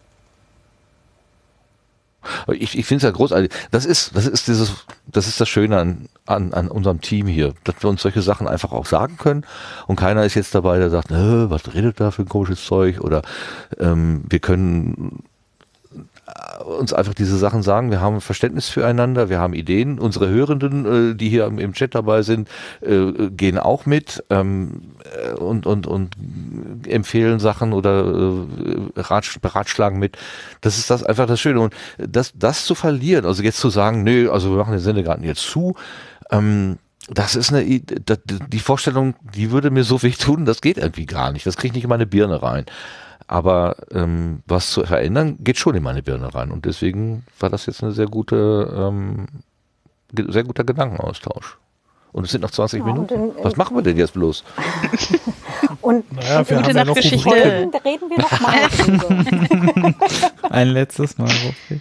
Ich finde es ja großartig. Das ist das Schöne an unserem Team hier, dass wir uns solche Sachen einfach auch sagen können und keiner ist jetzt dabei, der sagt, was redet da für ein komisches Zeug oder wir können uns einfach diese Sachen sagen. Wir haben Verständnis füreinander, wir haben Ideen. Unsere Hörenden, die hier im Chat dabei sind, gehen auch mit und empfehlen Sachen oder beratschlagen mit. Das ist das einfach das Schöne. Und das zu verlieren, also jetzt zu sagen, nö, also wir machen den Sendegarten jetzt zu, das ist die Vorstellung, die würde mir so wehtun, das geht irgendwie gar nicht. Das kriege ich nicht in meine Birne rein. Aber was zu verändern, geht schon in meine Birne rein. Und deswegen war das jetzt eine sehr guter Gedankenaustausch. Und es sind noch 20 Minuten. Was machen wir denn jetzt bloß? Und naja, wir gute haben ja noch Nachtgeschichte. reden wir noch mal drüber. Ein letztes Mal.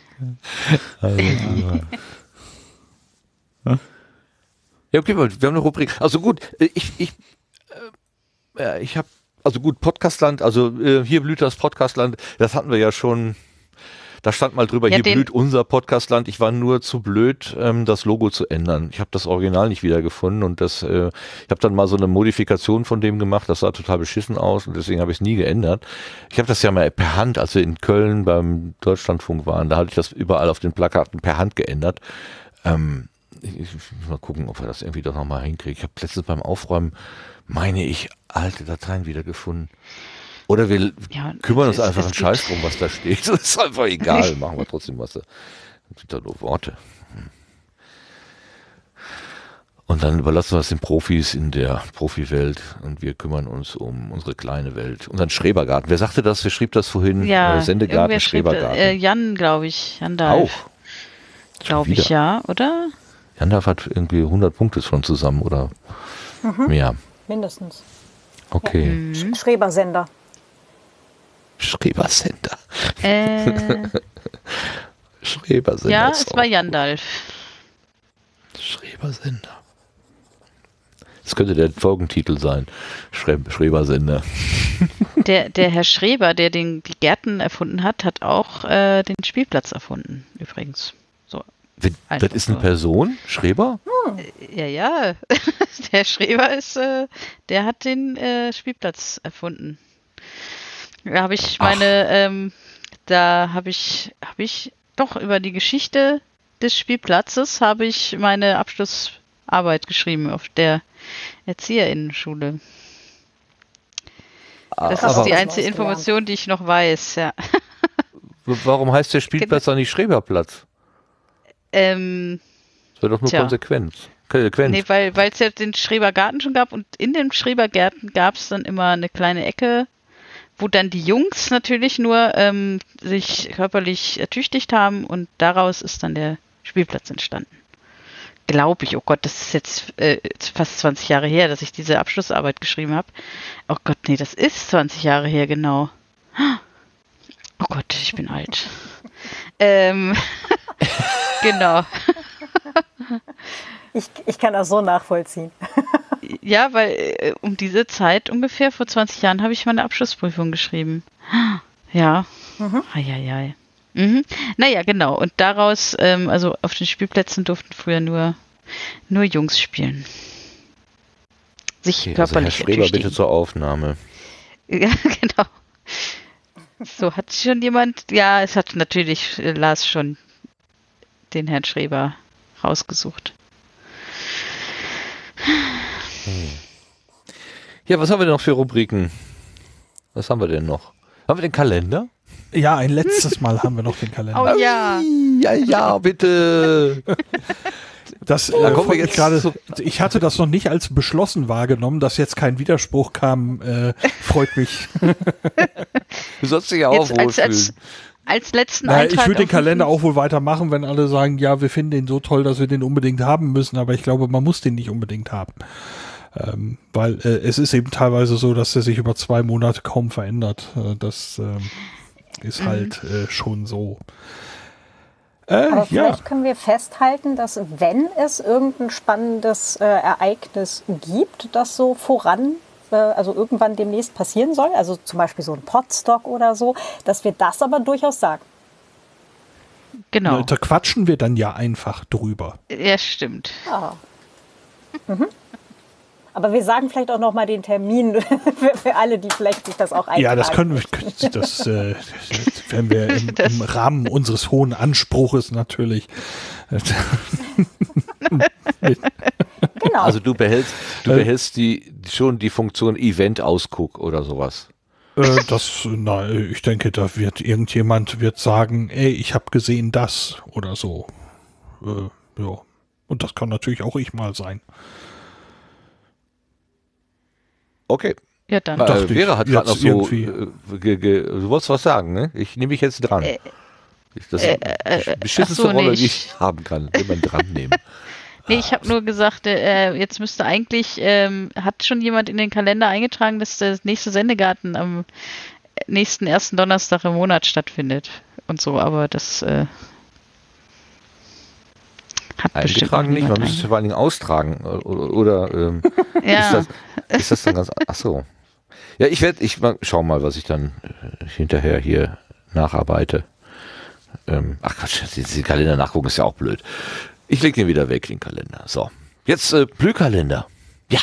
Ja, okay, wir haben eine Rubrik. Also gut, ich habe, also gut, Podcastland, also hier blüht das Podcastland, das hatten wir ja schon, da stand mal drüber, Ja, hier blüht unser Podcastland. Ich war nur zu blöd, das Logo zu ändern. Ich habe das Original nicht wiedergefunden und ich habe dann mal so eine Modifikation von dem gemacht, das sah total beschissen aus und deswegen habe ich es nie geändert. Ich habe das ja mal per Hand, als wir in Köln beim Deutschlandfunk waren, da hatte ich das überall auf den Plakaten per Hand geändert. Ich muss mal gucken, ob wir das irgendwie doch nochmal hinkriegen. Ich habe letztens beim Aufräumen, meine ich, alte Dateien wiedergefunden. Oder wir kümmern uns einfach einen Scheiß drum, was da steht. Das ist einfach egal, machen wir trotzdem was da. Das sind da nur Worte. Und dann überlassen wir es den Profis in der Profiwelt und wir kümmern uns um unsere kleine Welt. Unseren Schrebergarten. Wer sagte das? Wer schrieb das vorhin? Ja, Sendegarten, Schrebergarten. Jan, glaube ich. Jan Dahlf. Auch? Glaube ich, ja, oder? Jan Dahlf hat irgendwie 100 Punkte schon zusammen oder mehr. Mindestens. Okay. Schrebersender. Schrebersender. Schrebersender. Ja, ist es war auch Jan gut. Dahlf. Schrebersender. Das könnte der Folgentitel sein. Schrebersender. Der Herr Schreber, der die Gärten erfunden hat, hat auch den Spielplatz erfunden, übrigens. So. Das Einfach ist eine so. Person? Schreber? Ja. Der Schreber der hat den Spielplatz erfunden. Da habe ich habe ich doch über die Geschichte des Spielplatzes habe ich meine Abschlussarbeit geschrieben auf der Erzieherinnenschule. Das ist die einzige Information, die ich noch weiß, ja. Warum heißt der Spielplatz dann nicht Schreberplatz? Das wäre doch nur Konsequenz. Nee, weil es ja den Schrebergarten schon gab und in dem Schrebergarten gab es dann immer eine kleine Ecke, wo dann die Jungs natürlich nur sich körperlich ertüchtigt haben und daraus ist dann der Spielplatz entstanden. Glaube ich, oh Gott, das ist jetzt fast 20 Jahre her, dass ich diese Abschlussarbeit geschrieben habe. Oh Gott, nee, das ist 20 Jahre her, genau. Oh Gott, ich bin alt. Genau. Ich kann das so nachvollziehen. Ja, weil um diese Zeit ungefähr, vor 20 Jahren, habe ich meine Abschlussprüfung geschrieben. Ja. Eieiei. Naja, genau. Und daraus, also auf den Spielplätzen durften früher nur Jungs spielen. Sich Okay, körperlich also Herr Schreber, bitte zur Aufnahme. Ja, genau. So, hat schon jemand, ja, es hat natürlich Lars schon den Herrn Schreber rausgesucht. Ja, was haben wir denn noch für Rubriken? Was haben wir denn noch? Haben wir den Kalender? Ja, ein letztes Mal haben wir noch den Kalender. Oh ja. Ja, bitte. Das kommen wir freut mich jetzt gerade. zu- Ich hatte das noch nicht als beschlossen wahrgenommen, dass jetzt kein Widerspruch kam. Freut mich. Du sollst dich ja auch Jetzt wohlfühlen. als letzten Naja, Eintrag. ich würde den auf- Kalender auch wohl weitermachen, wenn alle sagen, ja, wir finden den so toll, dass wir den unbedingt haben müssen. Aber ich glaube, man muss den nicht unbedingt haben. Weil es ist eben teilweise so, dass der sich über 2 Monate kaum verändert. Das ist halt schon so. Aber Ja, vielleicht können wir festhalten, dass wenn es irgendein spannendes Ereignis gibt, das so also irgendwann demnächst passieren soll, also zum Beispiel so ein Podstock oder so, dass wir das aber durchaus sagen. Genau. da quatschen wir dann ja einfach drüber. Ja, stimmt. Ja. Aber wir sagen vielleicht auch noch mal den Termin für alle, die vielleicht sich das auch eintragen. Ja, das können wir. möchten. Wenn wir im Rahmen unseres hohen Anspruches natürlich. Genau. Also du behältst schon die Funktion Event-Ausguck oder sowas. Ich denke, da wird irgendjemand sagen, ey, ich habe gesehen das oder so. Ja. Und das kann natürlich auch ich mal sein. Okay. Ja, dann. Vera hat gerade noch so, du wolltest was sagen, ne? Ich nehme mich jetzt dran. Das ist die beschissenste Rolle, die ich haben kann, wenn man dran nehmen. Nee, ich habe nur gesagt, jetzt müsste eigentlich, hat schon jemand in den Kalender eingetragen, dass der nächste Sendegarten am nächsten ersten Donnerstag im Monat stattfindet und so, aber das hat eingetragen nicht, man müsste vor allen Dingen austragen oder ja. ist das dann ganz, ach so. Ja, ich schau mal, was ich dann hinterher hier nacharbeite. Ach Quatsch, den Kalender nachgucken ist ja auch blöd. Ich leg den wieder weg, den Kalender. So, jetzt Blühkalender. Ja.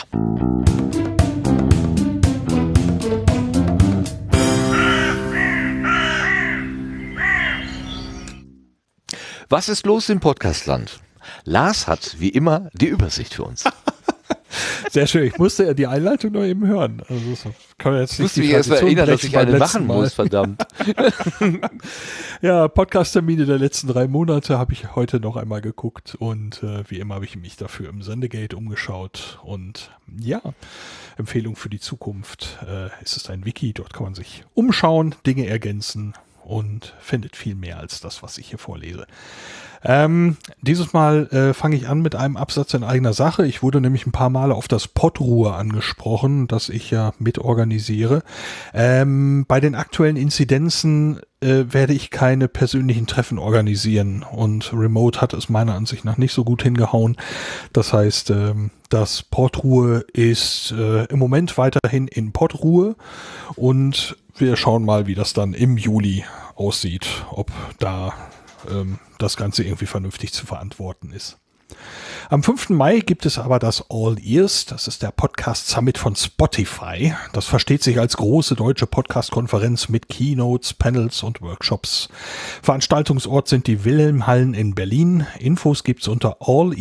Was ist los im Podcastland? Lars hat wie immer die Übersicht für uns. Sehr schön. Ich musste ja die Einleitung noch eben hören. Also das kann man jetzt nicht ich muss mich erst mal erinnern, dass ich eine machen muss, verdammt. Ja, Podcast-Termine der letzten 3 Monate habe ich heute noch einmal geguckt und wie immer habe ich mich dafür im Sendegate umgeschaut und ja, Empfehlung für die Zukunft. Es ist ein Wiki, dort kann man sich umschauen, Dinge ergänzen und findet viel mehr als das, was ich hier vorlese. Dieses Mal fange ich an mit einem Absatz in eigener Sache. Ich wurde nämlich ein paar Male auf das Podruhe angesprochen, das ich ja mitorganisiere. Bei den aktuellen Inzidenzen werde ich keine persönlichen Treffen organisieren und Remote hat es meiner Ansicht nach nicht so gut hingehauen. Das heißt, das Podruhe ist im Moment weiterhin in Podruhe und wir schauen mal, wie das dann im Juli aussieht, ob da das Ganze irgendwie vernünftig zu verantworten ist. Am 5. Mai gibt es aber das All Ears, das ist der Podcast Summit von Spotify. Das versteht sich als große deutsche Podcast-Konferenz mit Keynotes, Panels und Workshops. Veranstaltungsort sind die Wilhelmhallen in Berlin. Infos gibt's unter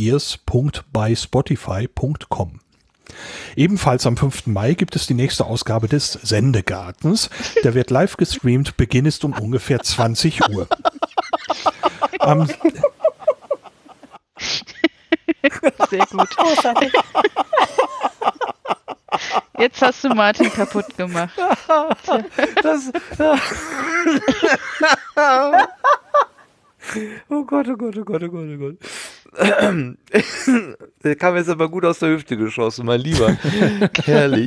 allears.byspotify.com. Ebenfalls am 5. Mai gibt es die nächste Ausgabe des Sendegartens. Der wird live gestreamt, Beginn ist um ungefähr 20 Uhr. Sehr gut. Jetzt hast du Martin kaputt gemacht. Oh Gott, oh Gott, oh Gott, oh Gott, oh Gott. Der kam jetzt aber gut aus der Hüfte geschossen, mein Lieber. Herrlich.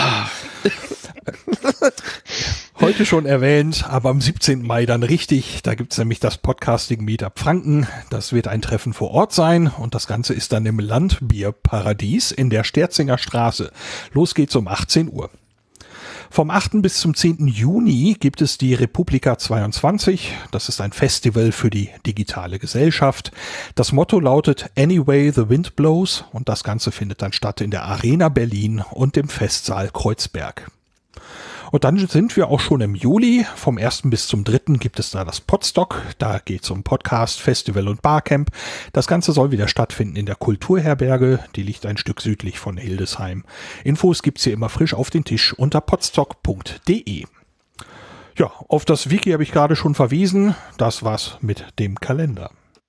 Heute schon erwähnt, aber am 17. Mai dann richtig. Da gibt's nämlich das Podcasting Meetup Franken. Das wird ein Treffen vor Ort sein und das Ganze ist dann im Landbierparadies in der Sterzinger Straße. Los geht's um 18 Uhr. Vom 8. bis zum 10. Juni gibt es die Republika 22. Das ist ein Festival für die digitale Gesellschaft. Das Motto lautet Anyway the Wind Blows und das Ganze findet dann statt in der Arena Berlin und dem Festsaal Kreuzberg. Und dann sind wir auch schon im Juli. Vom 1. bis zum 3. gibt es da das Podstock. Da geht es um Podcast, Festival und Barcamp. Das Ganze soll wieder stattfinden in der Kulturherberge. Die liegt ein Stück südlich von Hildesheim. Infos gibt's hier immer frisch auf den Tisch unter podstock.de. Ja, auf das Wiki habe ich gerade schon verwiesen. Das war's mit dem Kalender.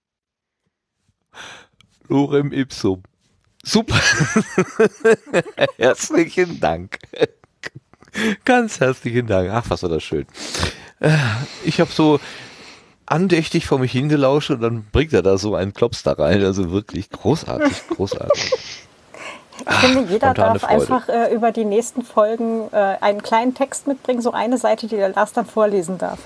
Lorem ipsum. Super. Herzlichen Dank. Ganz herzlichen Dank. Ach, was war das schön. Ich habe so andächtig vor mich hingelauscht und dann bringt er da so einen Klops da rein. Also wirklich großartig, großartig. Ich finde, jeder darf einfach über die nächsten Folgen einen kleinen Text mitbringen, so eine Seite, die der Lars dann vorlesen darf.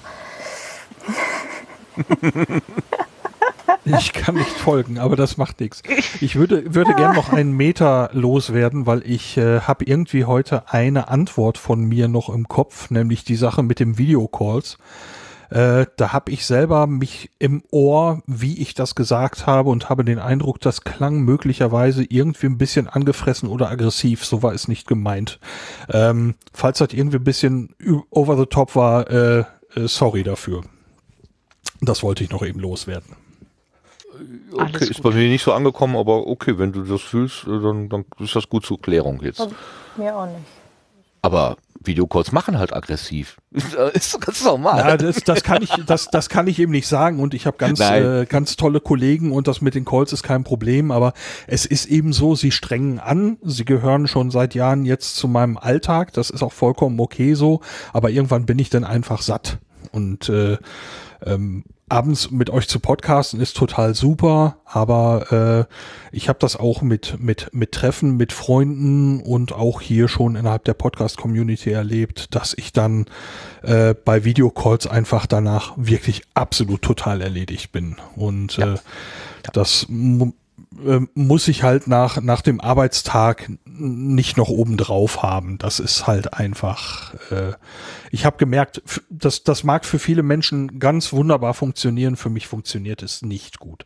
Ich kann nicht folgen, aber das macht nichts. Ich würde gerne noch einen Meter loswerden, weil ich habe irgendwie heute eine Antwort von mir noch im Kopf, nämlich die Sache mit dem Videocalls. Da habe ich selber mich im Ohr, wie ich das gesagt habe und habe den Eindruck, das klang möglicherweise irgendwie ein bisschen angefressen oder aggressiv. So war es nicht gemeint. Falls das irgendwie ein bisschen over the top war, sorry dafür. Das wollte ich noch eben loswerden. Okay, ist bei mir nicht so angekommen, aber okay, wenn du das fühlst, dann ist das gut zur Klärung jetzt. Mir auch nicht. Aber Videocalls machen halt aggressiv. Ist ganz normal. Ja, das kann ich eben nicht sagen und ich habe ganz tolle Kollegen und das mit den Calls ist kein Problem, aber es ist eben so, sie strengen an, sie gehören schon seit Jahren jetzt zu meinem Alltag, das ist auch vollkommen okay so, aber irgendwann bin ich dann einfach satt und abends mit euch zu podcasten ist total super, aber ich habe das auch mit Treffen mit Freunden und auch hier schon innerhalb der Podcast-Community erlebt, dass ich dann bei Videocalls einfach danach wirklich absolut total erledigt bin. Und das muss ich halt nach dem Arbeitstag nicht noch oben drauf haben. Das ist halt einfach, ich habe gemerkt, das mag für viele Menschen ganz wunderbar funktionieren, für mich funktioniert es nicht gut.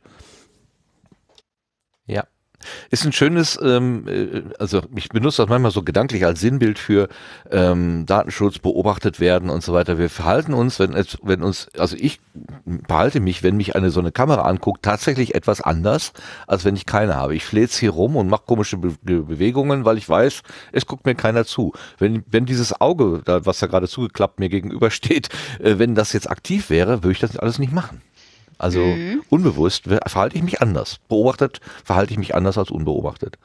Ja. Ist ein schönes, also ich benutze das manchmal so gedanklich als Sinnbild für Datenschutz, beobachtet werden und so weiter. Wir verhalten uns, also ich verhalte mich, wenn mich so eine Kamera anguckt, tatsächlich etwas anders, als wenn ich keine habe. Ich fläze hier rum und mache komische Bewegungen, weil ich weiß, es guckt mir keiner zu. Wenn dieses Auge, was da gerade zugeklappt mir gegenübersteht, wenn das jetzt aktiv wäre, würde ich das alles nicht machen. Also unbewusst verhalte ich mich anders. Beobachtet verhalte ich mich anders als unbeobachtet.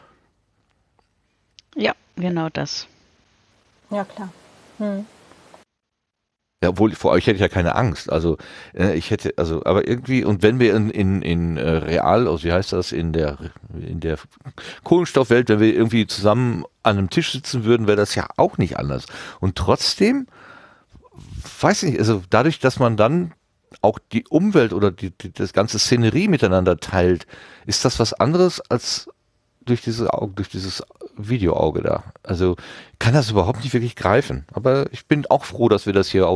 Ja, genau das. Ja, klar. Ja, obwohl vor euch hätte ich ja keine Angst. Also aber irgendwie, und wenn wir in real, also wie heißt das, in der Kohlenstoffwelt, wenn wir irgendwie zusammen an einem Tisch sitzen würden, wäre das ja auch nicht anders. Und trotzdem, weiß ich nicht, also dadurch, dass man dann auch die Umwelt oder das ganze Szenerie miteinander teilt, ist das was anderes als durch dieses Videoauge da. Also kann das überhaupt nicht wirklich greifen. Aber ich bin auch froh, dass wir das hier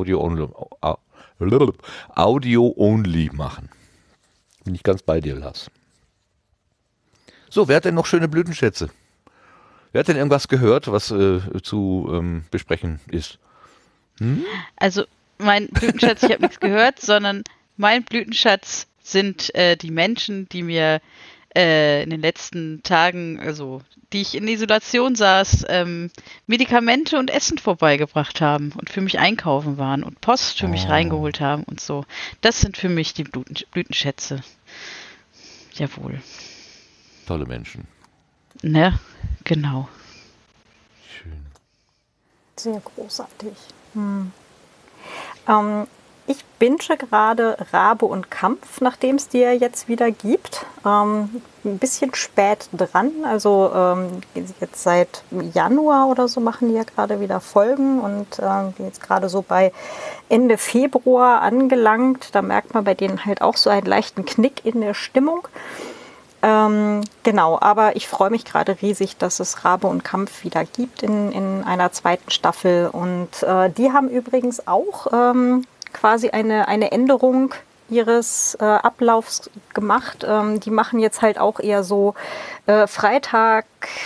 Audio-only machen. Bin ich ganz bei dir, Lars. So, wer hat denn noch schöne Blütenschätze? Wer hat denn irgendwas gehört, was zu besprechen ist? Also mein Blütenschatz, ich habe nichts gehört, sondern mein Blütenschatz sind die Menschen, die mir in den letzten Tagen, also die ich in Isolation saß, Medikamente und Essen vorbeigebracht haben und für mich einkaufen waren und Post für mich reingeholt haben und so. Das sind für mich die Blütenschätze. Jawohl. Tolle Menschen. Ne? Genau. Schön. Sehr großartig. Ich binge gerade Rabe und Kampf, nachdem es die ja jetzt wieder gibt. Ein bisschen spät dran, also jetzt seit Januar oder so machen die ja gerade wieder Folgen und jetzt gerade so bei Ende Februar angelangt. Da merkt man bei denen halt auch so einen leichten Knick in der Stimmung. Genau, aber ich freue mich gerade riesig, dass es Rabe und Kampf wieder gibt in einer zweiten Staffel. Und die haben übrigens auch quasi eine Änderung ihres Ablaufs gemacht. Die machen jetzt halt auch eher so Freitag,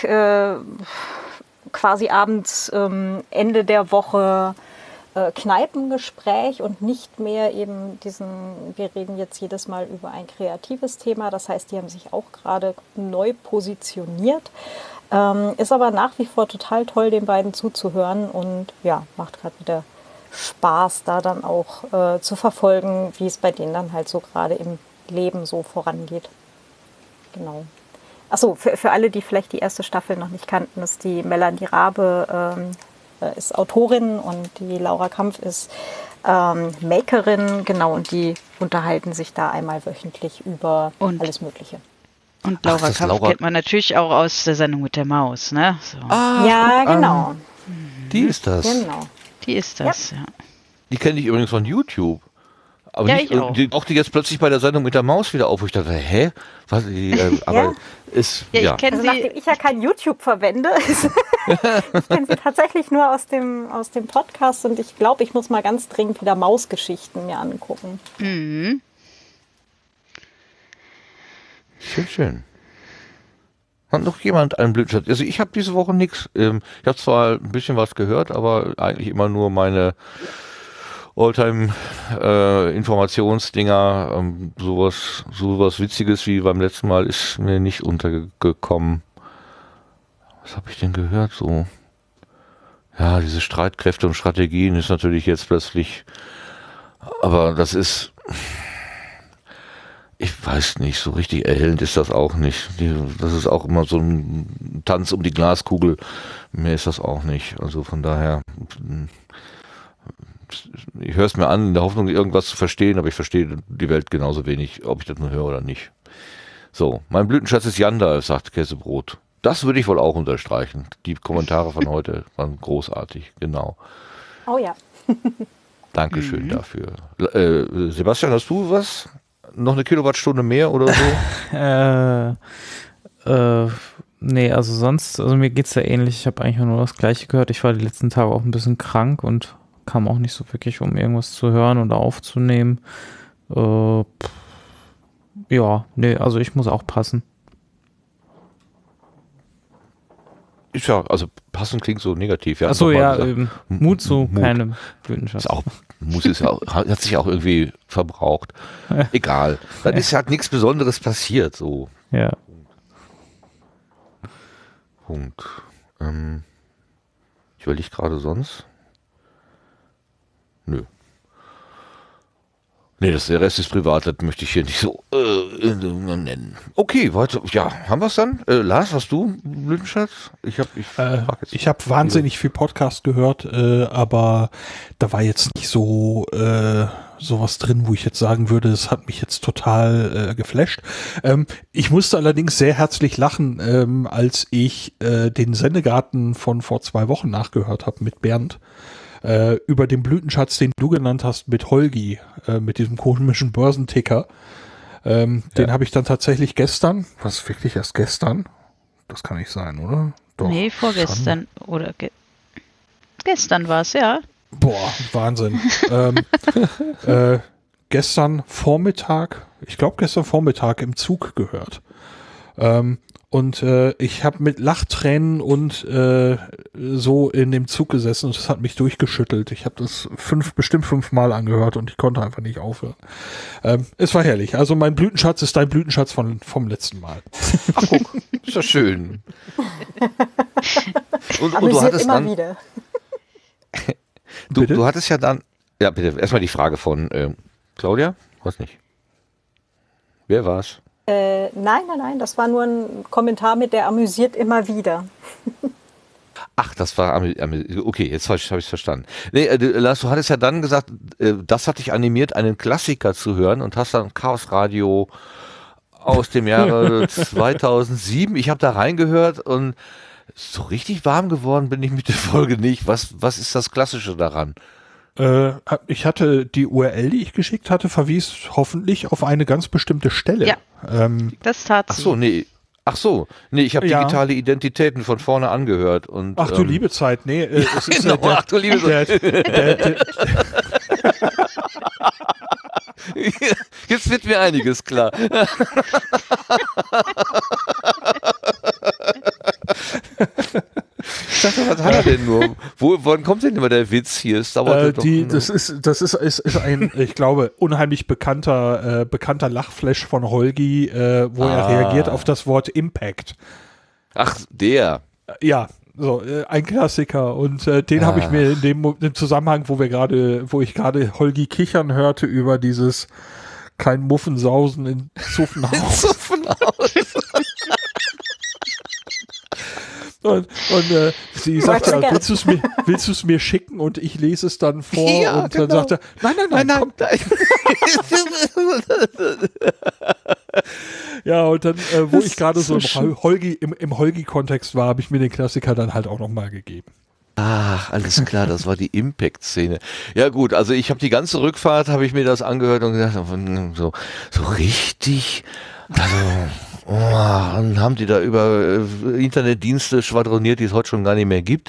quasi abends, Ende der Woche Kneipengespräch und nicht mehr eben wir reden jetzt jedes Mal über ein kreatives Thema. Das heißt, die haben sich auch gerade neu positioniert. Ist aber nach wie vor total toll, den beiden zuzuhören und ja, macht gerade wieder Spaß, da dann auch zu verfolgen, wie es bei denen dann halt so gerade im Leben so vorangeht. Genau. Achso, für alle, die vielleicht die erste Staffel noch nicht kannten, ist die Melanie Rabe ist Autorin und die Laura Kampf ist Makerin, genau, und die unterhalten sich da einmal wöchentlich über alles Mögliche. Und Laura Kampf kennt man natürlich auch aus der Sendung mit der Maus, ne? So. Ja, genau. Die ist das. Genau. Die ist das, ja. Die kenne ich übrigens von YouTube. Aber ja, nicht, ich auch. die tauchte jetzt plötzlich bei der Sendung mit der Maus wieder auf, wo ich dachte, hä? Was? Aber ja. ist, ja. ja. Ich kenne also nachdem ich ja kein YouTube verwende, ich kenne sie tatsächlich nur aus dem Podcast und ich glaube, ich muss mal ganz dringend wieder Mausgeschichten mir angucken. Mhm. Schön. Hat noch jemand einen Blütenschatz? Also ich habe diese Woche nichts. Ich habe zwar ein bisschen was gehört, aber eigentlich immer nur meine Oldtime-Informationsdinger, sowas Witziges wie beim letzten Mal ist mir nicht untergekommen. Was habe ich denn gehört? So, ja, diese Streitkräfte und Strategien ist natürlich jetzt plötzlich, aber das ist, ich weiß nicht, so richtig erhellend ist das auch nicht. Das ist auch immer so ein Tanz um die Glaskugel. Mehr ist das auch nicht. Also von daher, ich höre es mir an, in der Hoffnung, irgendwas zu verstehen, aber ich verstehe die Welt genauso wenig, ob ich das nur höre oder nicht. So, mein Blütenschatz ist Janda, sagt Käsebrot. Das würde ich wohl auch unterstreichen. Die Kommentare von heute waren großartig, genau. Oh ja. Dankeschön dafür. Sebastian, hast du was? Noch eine Kilowattstunde mehr oder so? Nee, also sonst, also mir geht's ja ähnlich. Ich habe eigentlich nur das Gleiche gehört. Ich war die letzten Tage auch ein bisschen krank und kam auch nicht so wirklich, um irgendwas zu hören oder aufzunehmen. Ja, nee, also ich muss auch passen. Ja, also passen klingt so negativ. Ja, achso, ja, Mut zu keinem Blütenschatz. Hat sich auch irgendwie verbraucht. Egal. Dann ist halt nichts Besonderes passiert. So. Ja. Punkt. Ich überlege gerade sonst. Nö. Nee, der Rest ist privat, das möchte ich hier nicht so nennen. Okay, weiter. Ja, haben wir es dann? Lars, hast du Blütenschatz? Ich hab wahnsinnig viel Podcast gehört, aber da war jetzt nicht so sowas drin, wo ich jetzt sagen würde, es hat mich jetzt total geflasht. Ich musste allerdings sehr herzlich lachen, als ich den Sendegarten von vor 2 Wochen nachgehört habe mit Bernd. Über den Blütenschatz, den du genannt hast, mit Holgi, mit diesem komischen Börsenticker. Den habe ich dann tatsächlich gestern, was wirklich erst gestern? Das kann nicht sein, oder? Doch, nee, vorgestern oder gestern war es, ja. Boah, Wahnsinn. Gestern Vormittag im Zug gehört. Und ich habe mit Lachtränen und so in dem Zug gesessen und das hat mich durchgeschüttelt. Ich habe das bestimmt 5 Mal angehört und ich konnte einfach nicht aufhören. Es war herrlich. Also mein Blütenschatz ist dein Blütenschatz vom letzten Mal. Ach guck, ist ja schön. und du hattest immer dann wieder. du hattest ja dann, ja bitte, erstmal die Frage von Claudia, was nicht? Wer war's? Nein, das war nur ein Kommentar mit der amüsiert immer wieder. Ach, das war, okay, jetzt habe ich es verstanden. Nee, Lars, du hattest ja dann gesagt, das hat dich animiert, einen Klassiker zu hören und hast dann Chaos Radio aus dem Jahre 2007. Ich habe da reingehört und so richtig warm geworden bin ich mit der Folge nicht. Was ist das Klassische daran? Ich hatte die URL, die ich geschickt hatte, verwies hoffentlich auf eine ganz bestimmte Stelle. Ja, das tat sie. Ach so, nee, ich habe digitale Identitäten von vorne angehört. Und, ach du liebe Zeit, nee. Es ist genau, ach du liebe Zeit. Jetzt wird mir einiges klar. Ich dachte, was hat er denn nur? Wann kommt denn immer der Witz hier? Es dauert das ist ein, ich glaube, unheimlich bekannter Lachflash von Holgi, wo er reagiert auf das Wort Impact. Ach, der. Ja, so ein Klassiker und den habe ich mir in dem Zusammenhang, wo ich gerade Holgi kichern hörte über dieses kein Muffensausen in Zuffenhaus. Und sie sagte, willst du es mir schicken? Und ich lese es dann vor und dann sagt er, nein. Ja, und dann, wo ich gerade so im Holgi-Kontext war, habe ich mir den Klassiker dann halt auch nochmal gegeben. Ach, alles klar, das war die Impact-Szene. Ja gut, also ich habe die ganze Rückfahrt, habe ich mir das angehört und gedacht, so richtig, also... Oh, und haben die da über Internetdienste schwadroniert, die es heute schon gar nicht mehr gibt.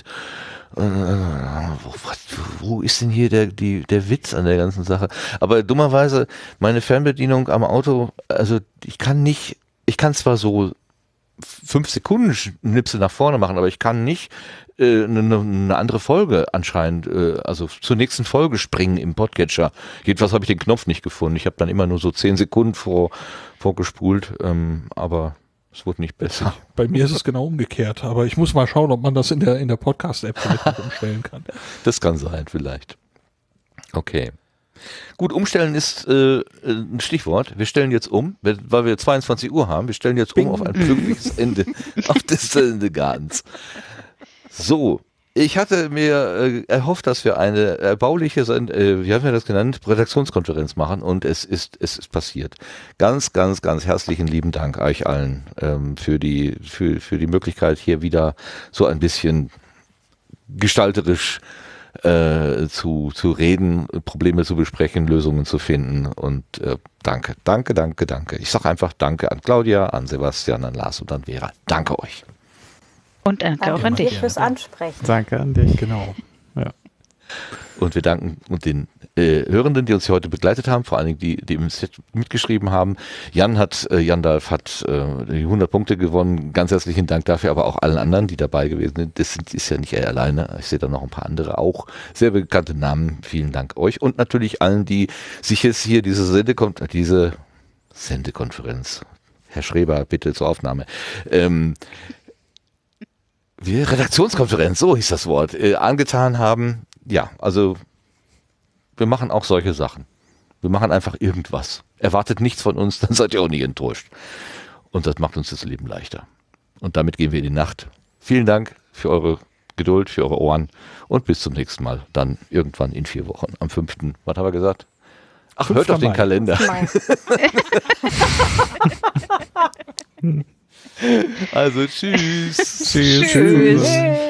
Wo ist denn hier der Witz an der ganzen Sache? Aber dummerweise, meine Fernbedienung am Auto, also ich kann zwar so 5 Sekunden Schnipsel nach vorne machen, aber ich kann nicht eine andere Folge anscheinend, also zur nächsten Folge springen im Podcatcher. Jedenfalls habe ich den Knopf nicht gefunden. Ich habe dann immer nur so 10 Sekunden vorgespult, aber es wurde nicht besser. Bei mir ist es genau umgekehrt, aber ich muss mal schauen, ob man das in der Podcast-App vielleicht noch umstellen kann. Das kann sein, vielleicht. Okay. Gut, umstellen ist ein Stichwort. Wir stellen jetzt um, weil wir 22 Uhr haben. Wir stellen jetzt um auf ein pünktliches Ende auf des Sendegartens. So, ich hatte mir erhofft, dass wir eine erbauliche, wie haben wir das genannt, Redaktionskonferenz machen und es ist passiert. Ganz, ganz, ganz herzlichen lieben Dank euch allen für die Möglichkeit, hier wieder so ein bisschen gestalterisch zu reden, Probleme zu besprechen, Lösungen zu finden und danke. Ich sage einfach danke an Claudia, an Sebastian, an Lars und an Vera. Danke euch. Und danke auch an dich. Fürs Ansprechen. Danke an dich, genau. Ja. Und wir danken den Hörenden, die uns hier heute begleitet haben, vor allen Dingen die im Set mitgeschrieben haben. Jandalf hat die 100 Punkte gewonnen. Ganz herzlichen Dank dafür, aber auch allen anderen, die dabei gewesen sind. Das ist ja nicht er alleine. Ich sehe da noch ein paar andere, auch sehr bekannte Namen. Vielen Dank euch. Und natürlich allen, die sich jetzt hier diese Sendekonferenz, Herr Schreber, bitte zur Aufnahme, Redaktionskonferenz, so hieß das Wort, angetan haben. Ja, also wir machen auch solche Sachen. Wir machen einfach irgendwas. Erwartet nichts von uns, dann seid ihr auch nie enttäuscht. Und das macht uns das Leben leichter. Und damit gehen wir in die Nacht. Vielen Dank für eure Geduld, für eure Ohren und bis zum nächsten Mal. Dann irgendwann in 4 Wochen, am 5. Was haben wir gesagt? Ach, hört auf den Kalender. Also tschüss. Tschüss.